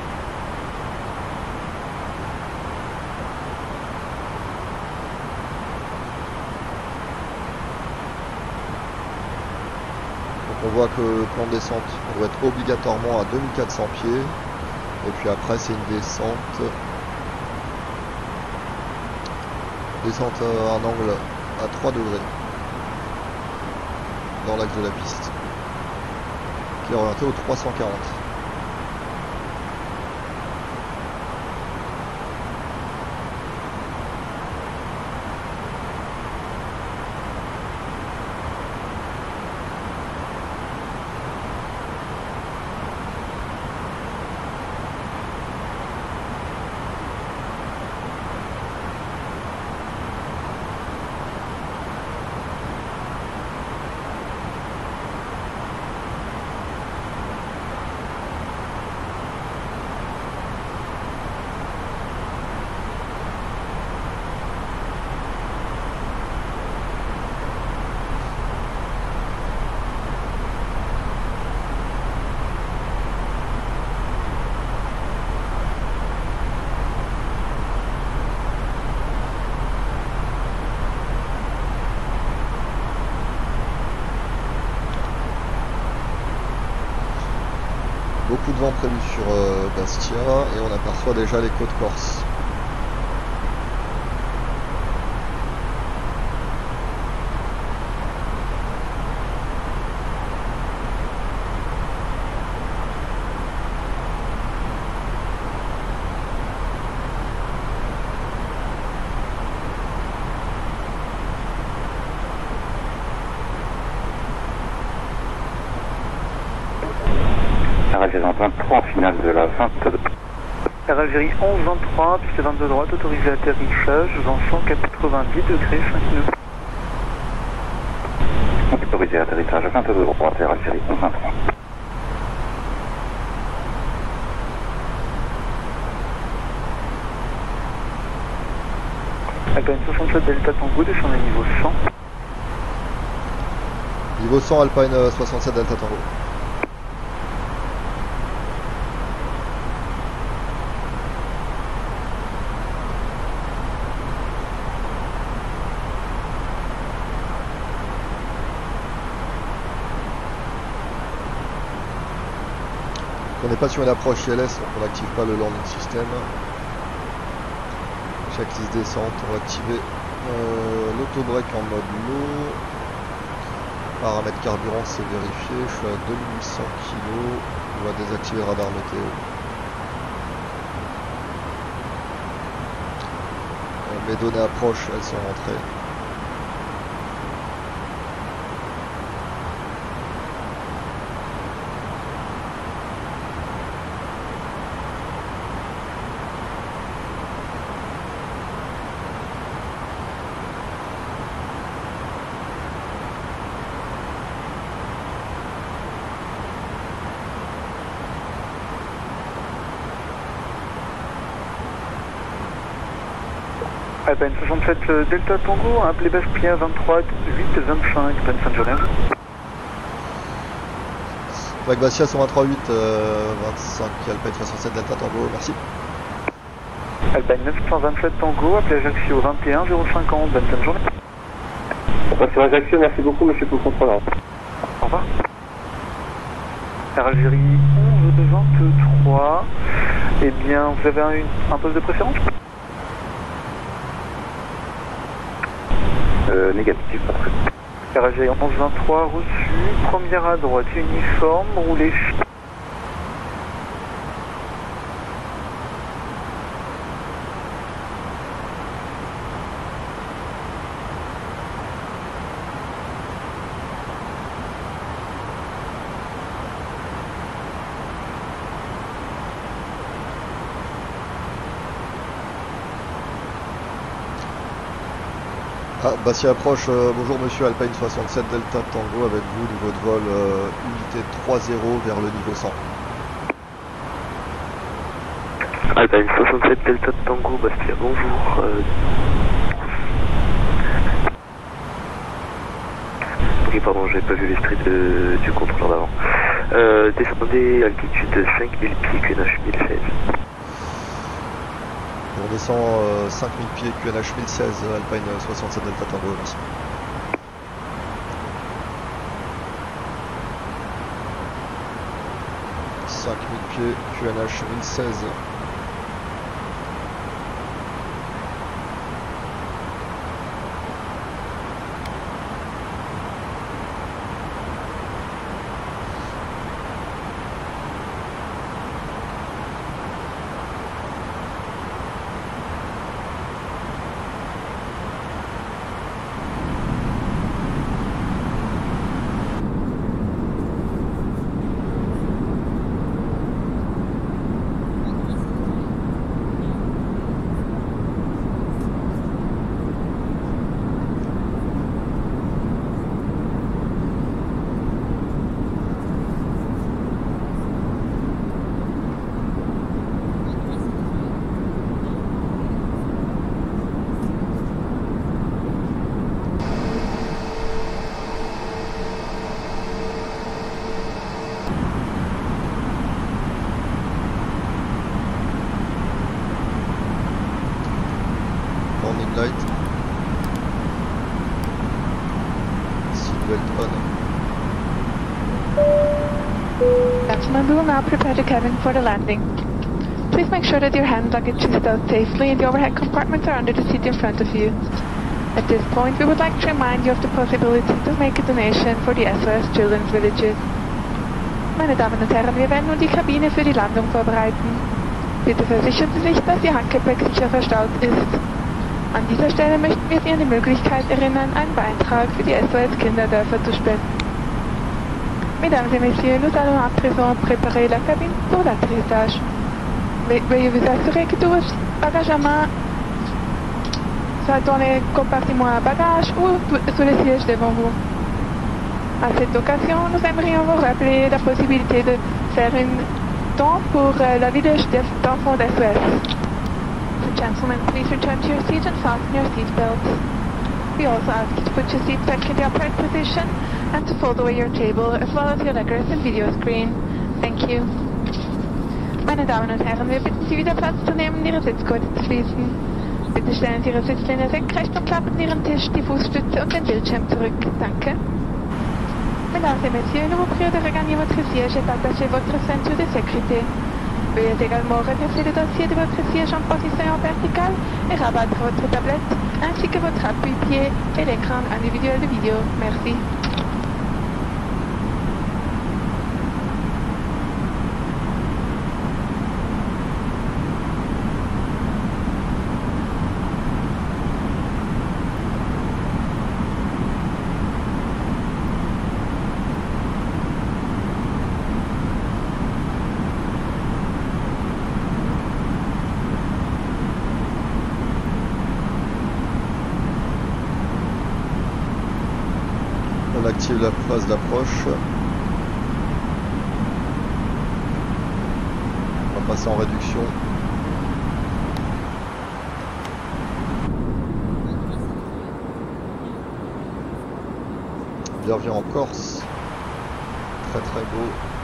S1: On voit que le plan de descente on doit être obligatoirement à deux mille quatre cents pieds et puis après c'est une descente descente à un angle à trois degrés dans l'axe de la piste qui est orienté au trois cent quarante. Beaucoup de vent prévu sur euh, Bastia et on aperçoit déjà les côtes corses.
S12: vingt-trois en finale de la vingt-deux.
S6: Air Algérie onze vingt-trois, piste vingt-deux droite, autorisé atterrissage, vent cent quatre-vingt-dix degrés, cinq nœuds.
S12: Autorisé atterrissage vingt-deux droite, Air Algérie onze vingt-trois.
S6: Alpine soixante-sept Delta Tango, descendez niveau cent.
S1: Niveau cent, Alpine soixante-sept Delta Tango. On n'est pas sur une approche I L S, donc on n'active pas le landing system. Chaque liste descente, on va activer euh, l'autobreak en mode low. Paramètre carburant, c'est vérifié. Je suis à deux mille huit cents kilos. On va désactiver le radar météo. Euh, mes données approche, elles sont rentrées.
S6: Alpine soixante-sept Delta Tango, appelez Bastia vingt-trois huit vingt-cinq, Penn Saint Joseph.
S1: Bac Bastia cent vingt-trois huit vingt-cinq, Alpine soixante-sept Delta Tango, merci.
S6: Alpine neuf cent vingt-sept Tango, appelez Ajaccio vingt et un zéro cinquante, bonne fin de journée.
S18: On passe sur Ajaccio, merci beaucoup monsieur pour le contrôle.
S6: Au revoir. Air Algérie onze vingt-trois, eh bien vous avez un, un poste de préférence?
S18: Euh, négatif après.
S6: Air Algérie onze vingt-trois, reçu, première à droite, uniforme, roulez.
S1: Ah, Bastia approche, euh, bonjour monsieur Alpine soixante-sept Delta Tango avec vous, niveau de vol euh, unité trois zéro vers le niveau cent.
S3: Alpine soixante-sept Delta Tango, Bastia, bonjour. Euh... Ok, pardon, j'ai pas vu l'esprit de, du contrôleur d'avant. Euh, descendez, altitude cinq mille pieds, Q N H mille seize.
S1: On descend euh, cinq mille pieds, Q N H mille seize, Alpine soixante-sept Delta Tango, merci. cinq mille pieds, Q N H mille seize.
S10: We will now prepare the cabin for the landing. Please make sure that your hand luggage is stowed safely and the overhead compartments are under the seat in front of you. At this point, we would like to remind you of the possibility to make a donation for the S O S Children's Villages. Meine Damen und Herren, wir werden nun die Kabine für die Landung vorbereiten. Bitte versichern Sie sich, dass Ihr Handgepäck sicher verstaut ist. An dieser Stelle möchten wir Sie an die Möglichkeit erinnern, einen Beitrag für die S O S Kinderdörfer zu spenden. Mesdames et messieurs, nous allons à présent préparer la cabine pour l'atterrissage. Veuillez vous assurer que tous vos bagages à main soient dans les compartiments à bagages ou sous les sièges devant vous. À cette occasion, nous aimerions vous rappeler la possibilité de faire un don pour la village d'enfants d'S O S. Gentlemen, please return to your seat and fasten your seat belts. We also ask you to put your seat back in the upright position and to fold away your table as well as your leggers and video screen. Thank you. Meine Damen und Herren, wir bitten Sie wieder Platz zu nehmen und Ihre Sitzgurte zu schließen. Bitte stellen Sie Ihre Sitzlehne senkrecht und klappen Ihren Tisch, die Fußstütze und den Bildschirm zurück. Danke. Mesdames et messieurs, nous vous prions de regagner votre siège et d'attacher votre ceinture de sécurité. Veuillez également redresser le dossier de votre siège en position verticale et rabattre votre tablette ainsi que votre appui-pied et l'écran individuel de vidéo. Merci.
S1: On active la phase d'approche. On va passer en réduction. Bienvenue en Corse. Très très beau.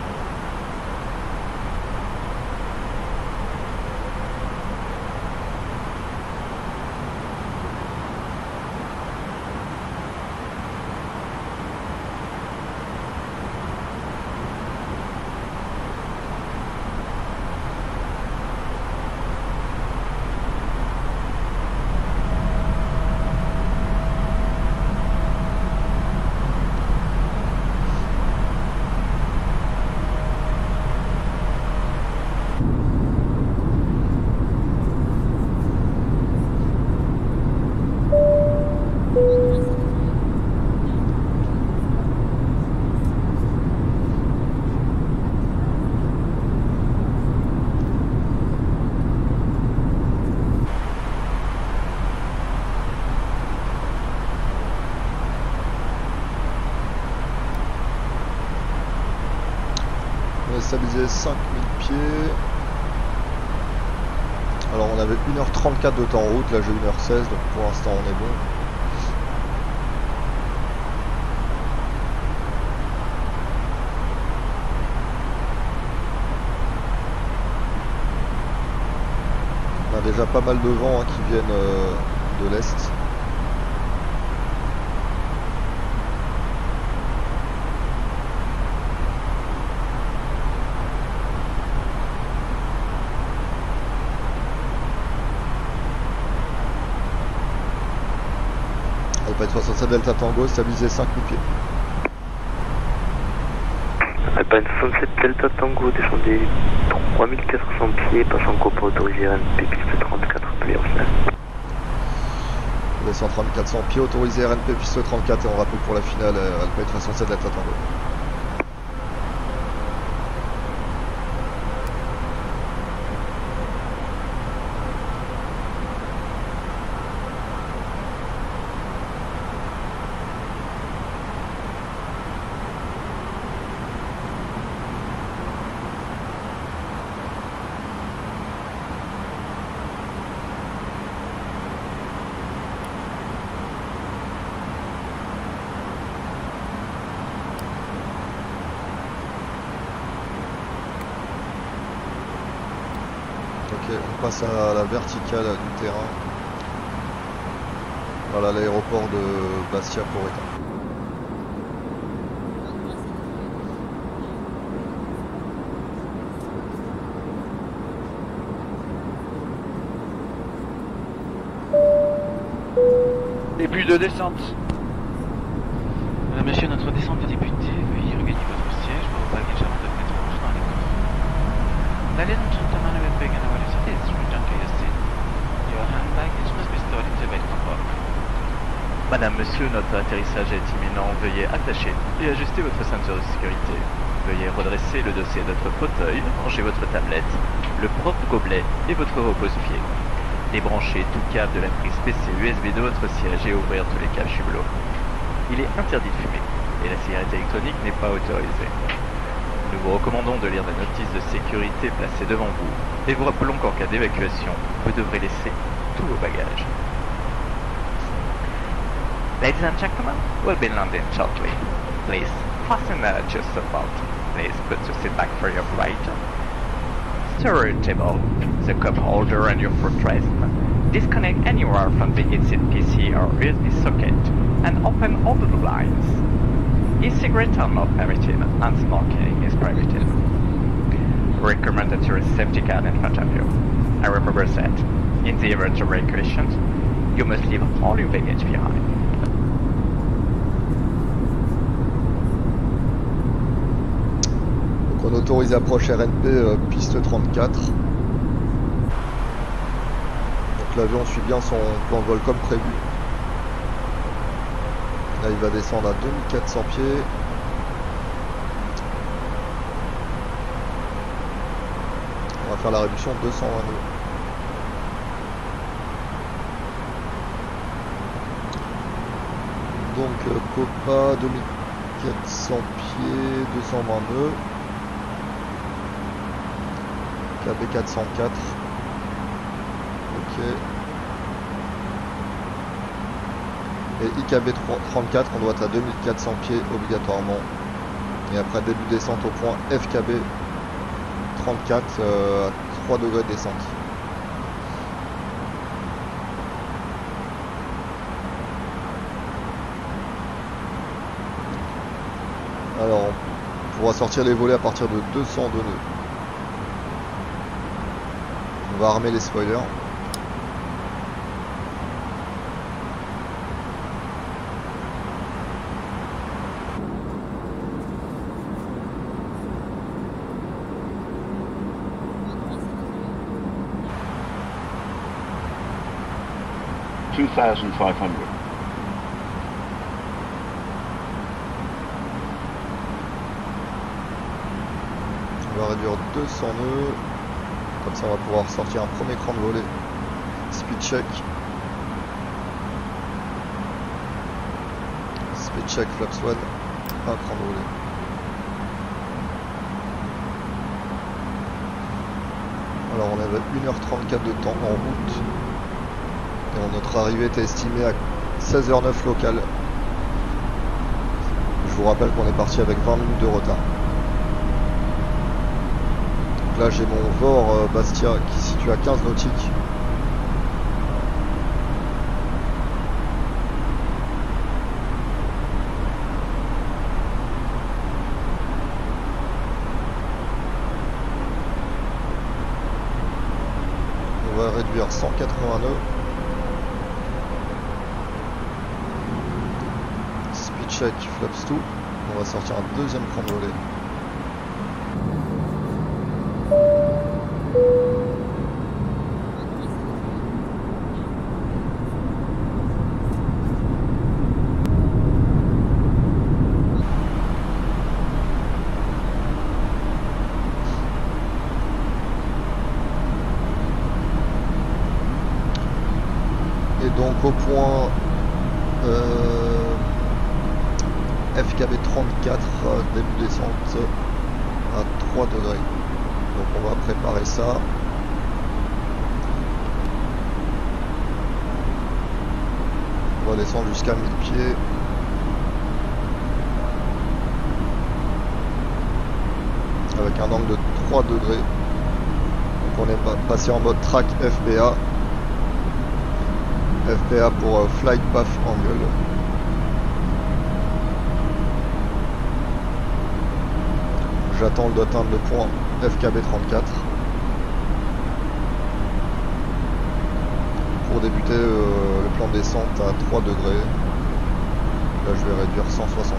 S1: Stabilisé cinq mille pieds. Alors on avait une heure trente-quatre de temps en route, là j'ai une heure seize, donc pour l'instant on est bon. On a déjà pas mal de vents hein, qui viennent euh, de l'est. Alpine soixante-sept Delta Tango, stabilisé cinq mille pieds.
S13: Alpine soixante-sept Delta Tango, descendez trois mille quatre cents pieds, passant copa autorisé R N P, piste trente-quatre, appelé au final.
S1: On descend trois mille quatre cents pieds, autorisé R N P, piste trente-quatre, et on rappelle pour la finale euh, Alpine soixante-sept Delta Tango. Ok, on passe à la verticale du terrain. Voilà l'aéroport de Bastia Poretta.
S19: Début de descente.
S20: Madame, monsieur, notre descente est débutée. Veuillez regagner votre siège pour vos bagages avant de mettre en route dans les coffres. Ladies and gentlemen, we will begin our descent. Return to your seat. Your hand baggage must be stored in the welcome box.
S21: Madame, monsieur, notre atterrissage est imminent. Veuillez attacher et ajuster votre ceinture de sécurité. Veuillez redresser le dossier de votre fauteuil, ranger votre tablette, le propre gobelet et votre repose-pied. Débranchez tout câble de la prise P C U S B de votre siège et ouvrir tous les câbles chublots. Il est interdit de fumer et la cigarette électronique n'est pas autorisée. Nous vous recommandons de lire la notice de sécurité placée devant vous et vous rappelons qu'en cas d'évacuation, vous devrez laisser tous vos bagages.
S22: Ladies and gentlemen, we'll be landing shortly. Please fasten your seatbelt. Please put your seat back for your flight. Storage table, the cup holder and your footrest. Disconnect anywhere from the headset P C or U S B socket and open all the blinds. E-cigarettes are not permitted and smoking is prohibited. Recommend that your safety card in front of you. And remember that, in the event of regulations, you must leave all your baggage behind.
S1: On autorise approche R N P euh, piste trente-quatre. Donc l'avion suit bien son plan de vol comme prévu. Là il va descendre à deux mille quatre cents pieds. On va faire la réduction de deux cent vingt nœuds. Donc euh, Copa deux mille quatre cents pieds, deux cent vingt nœuds. K B quatre cent quatre. Ok. Et I K B trente-quatre, on doit être à deux mille quatre cents pieds obligatoirement. Et après début de descente au point F K B trente-quatre euh, à trois degrés de descente. Alors on pourra sortir les volets à partir de deux cent deux nœuds. On va armer les spoilers.
S19: two thousand five hundred.
S1: On va réduire deux cents nœuds. Comme ça on va pouvoir sortir un premier cran de volet. Speed check. Speed check flaps one. Un cran de volet. Alors on avait une heure trente-quatre de temps en route. Et notre arrivée était estimée à seize heures neuf locale. Je vous rappelle qu'on est parti avec vingt minutes de retard. Donc là j'ai mon V O R euh, Bastia qui se situe à quinze nautiques. On va réduire cent quatre-vingts nœuds. Check flaps two, on va sortir un deuxième cran de volet. Et donc au point euh, F K B trente-quatre, début descente à trois degrés. Donc on va préparer ça. On va descendre jusqu'à mille pieds. Avec un angle de trois degrés. Donc on est passé en mode track F P A. F P A pour euh, Flight Path Angle. J'attends d'atteindre le point F K B trente-quatre pour débuter euh, le plan de descente à trois degrés. Là je vais réduire cent soixante.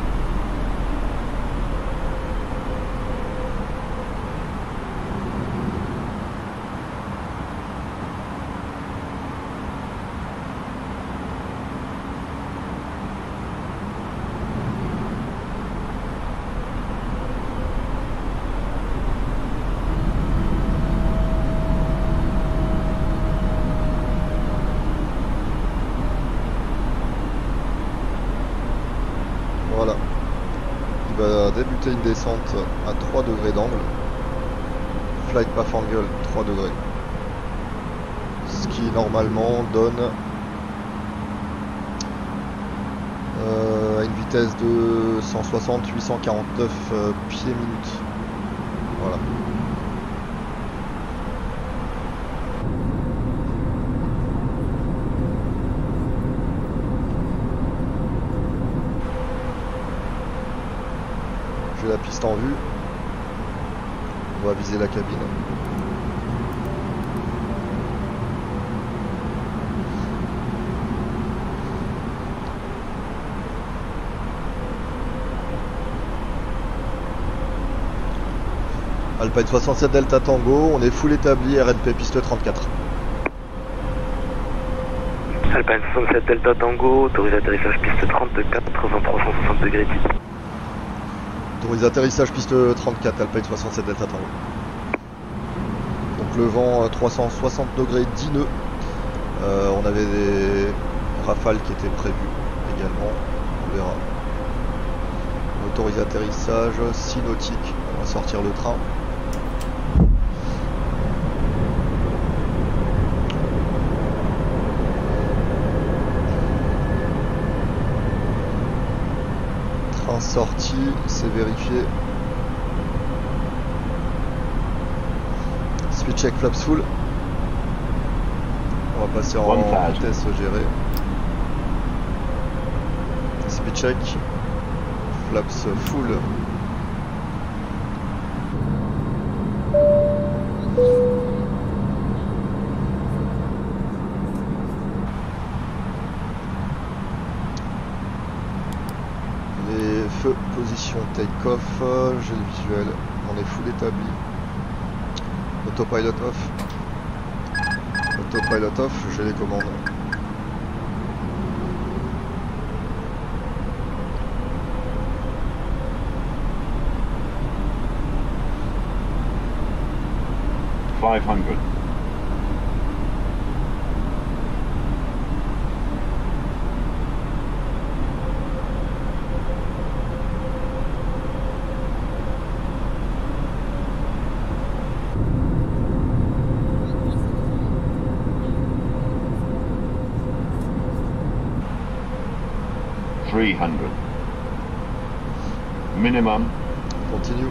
S1: Voilà, il va débuter une descente à trois degrés d'angle, flight path angle trois degrés, ce qui normalement donne euh, à une vitesse de cent soixante à huit cent quarante-neuf euh, pieds minutes. Voilà. J'ai la piste en vue. On va viser la cabine. Alpine soixante-sept Delta Tango, on est full établi, R N P piste trente-quatre.
S13: Alpine soixante-sept Delta Tango, autorisé atterrissage piste trente-quatre, vingt-trois cent soixante degrés.
S1: Autorisé atterrissage piste trente-quatre, Alpine soixante-sept Delta Tango. Donc le vent trois cent soixante degrés, dix nœuds. Euh, on avait des rafales qui étaient prévues également, on verra. Autorisé atterrissage, six nautiques, on va sortir le train. en sortie, c'est vérifié. Speed check flaps full. On va passer en vitesse gérée. Speed check. Flaps full. Les feux, position take-off, j'ai le visuel, on est full établi. Autopilot off. Autopilot off, j'ai les commandes.
S19: five hundred. three hundred. Minimum.
S1: Continue.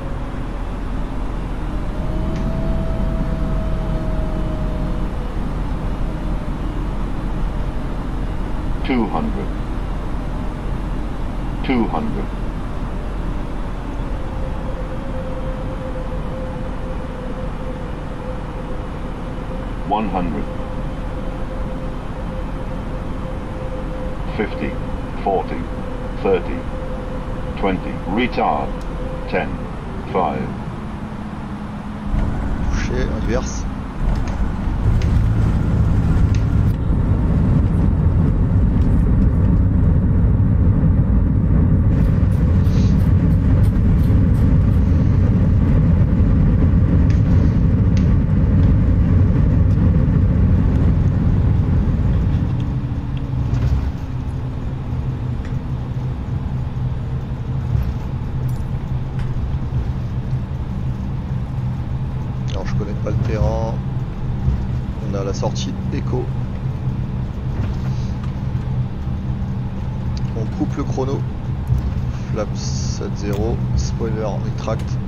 S19: two hundred. two hundred. one hundred. fifty. forty. thirty. twenty. Retard. ten. five.
S1: Touché, inverse. Sortie écho. On coupe le chrono. Flaps sept zéro. Spoiler retract.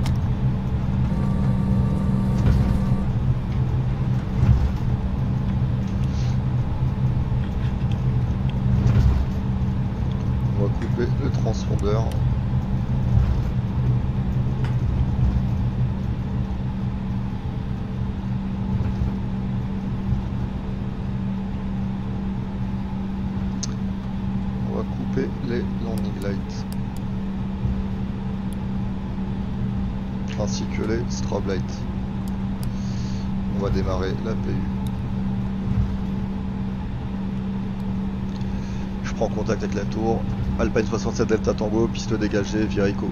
S1: On va couper le transpondeur. Les landing lights ainsi que les strobe lights. On va démarrer la P U. Je prends contact avec la tour. Alpine soixante-sept Delta Tango, piste dégagée, via Echo.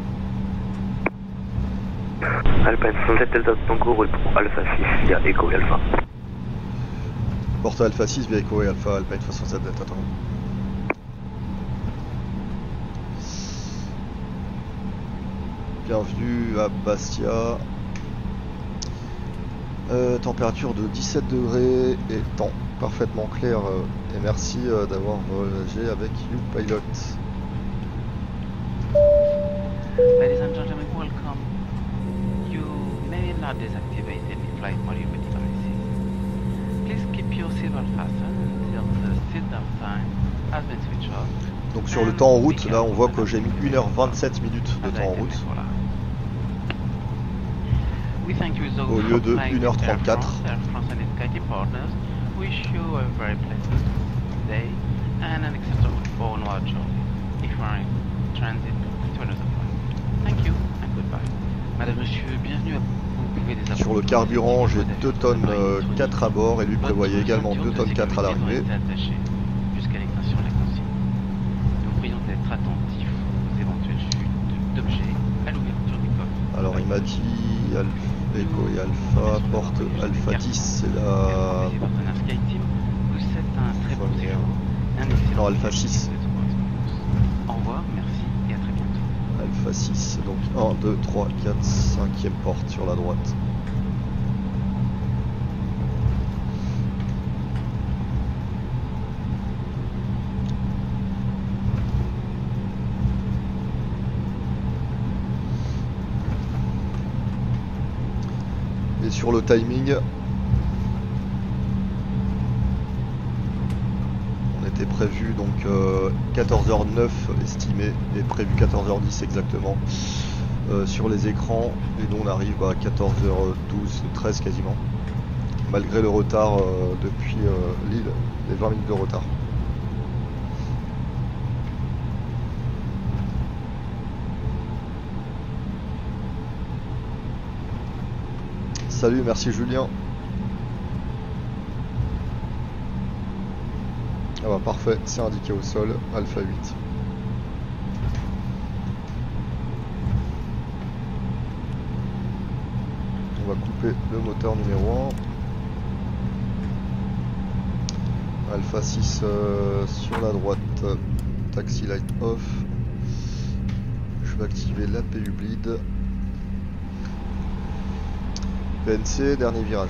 S13: Alpine soixante-sept Delta Tango, roule pour Alpha six via Echo et Alpha.
S1: Porte Alpha six via Echo et Alpha, Alpine soixante-sept Delta Tango. Bienvenue à Bastia. Euh, température de dix-sept degrés et temps parfaitement clair. Euh, et merci euh, d'avoir voyagé avec YouPilot.
S20: Ladies and gentlemen, welcome. You may not deactivate any flight mode with devices. Please keep your seatbelt fastened until the seatbelt sign has been switched off.
S1: Donc sur le temps en route, là on voit que j'ai mis une heure vingt-sept minutes de temps en route. Au lieu de une heure trente-quatre. Sur le carburant, j'ai deux tonnes quatre à bord et lui prévoyait également deux tonnes quatre à l'arrivée. Alors il m'a dit Echo et Alpha, porte Alpha dix, c'est la première. Non, Alpha six.
S20: Au revoir, merci et à très bientôt.
S1: Alpha six, donc un, deux, trois, quatre, cinquième porte sur la droite. Et sur le timing, on était prévu donc euh, quatorze heures neuf estimé et prévu quatorze heures dix exactement euh, sur les écrans, et nous on arrive à quatorze heures douze, treize quasiment, malgré le retard euh, depuis euh, Lille, les vingt minutes de retard. Salut, merci Julien. Ah bah parfait, c'est indiqué au sol, Alpha huit. On va couper le moteur numéro un. Alpha six euh, sur la droite, taxi light off. Je vais activer l'A P U bleed. P N C, dernier virage.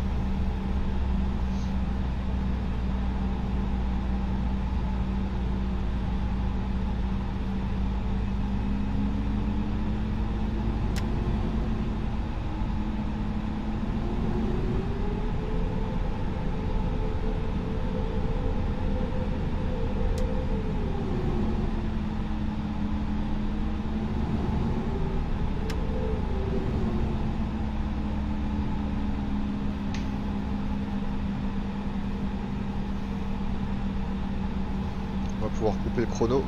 S1: On va pouvoir couper le chrono.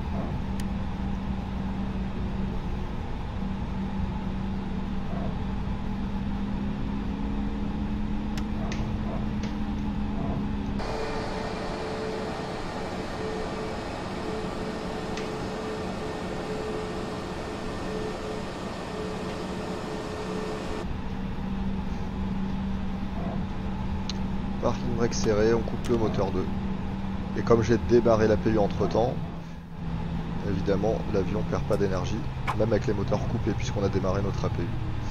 S1: Parking brake serré, on coupe le moteur deux. Et comme j'ai débarré l'A P U entre temps, évidemment l'avion perd pas d'énergie, même avec les moteurs coupés puisqu'on a démarré notre A P U.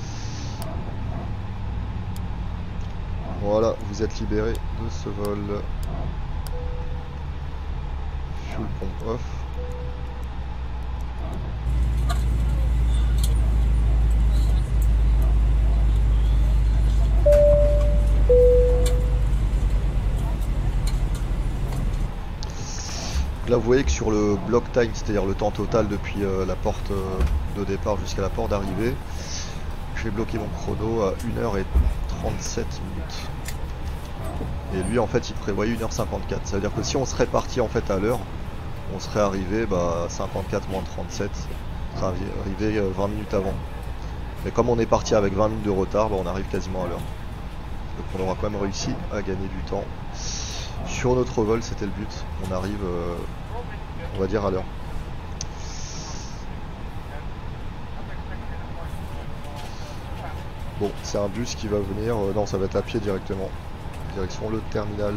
S1: Voilà, vous êtes libéré de ce vol. Fuel pump off. Là vous voyez que sur le block time, c'est-à-dire le temps total depuis euh, la porte euh, de départ jusqu'à la porte d'arrivée, j'ai bloqué mon chrono à une heure trente-sept minutes. Et lui en fait il prévoyait une heure cinquante-quatre. Ça veut dire que si on serait parti en fait à l'heure, on serait arrivé bah, cinquante-quatre moins trente-sept, on serait arrivé euh, vingt minutes avant. Mais comme on est parti avec vingt minutes de retard, bah, on arrive quasiment à l'heure. Donc on aura quand même réussi à gagner du temps. Sur notre vol, c'était le but. On arrive, euh, on va dire, à l'heure. Bon, c'est un bus qui va venir. Euh, non, ça va être à pied directement. Direction le terminal.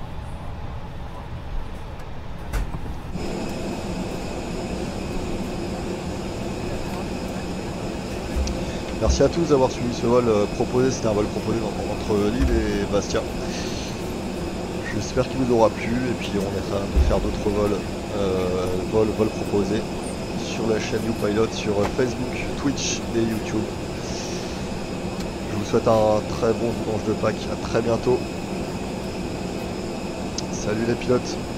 S1: Merci à tous d'avoir suivi ce vol euh, proposé. C'était un vol proposé entre Lille et Bastia. J'espère qu'il vous aura plu, et puis on est en train de faire d'autres vols, euh, vols, vols proposés sur la chaîne YouPilot, sur Facebook, Twitch et YouTube. Je vous souhaite un très bon dimanche de Pâques, à très bientôt. Salut les pilotes.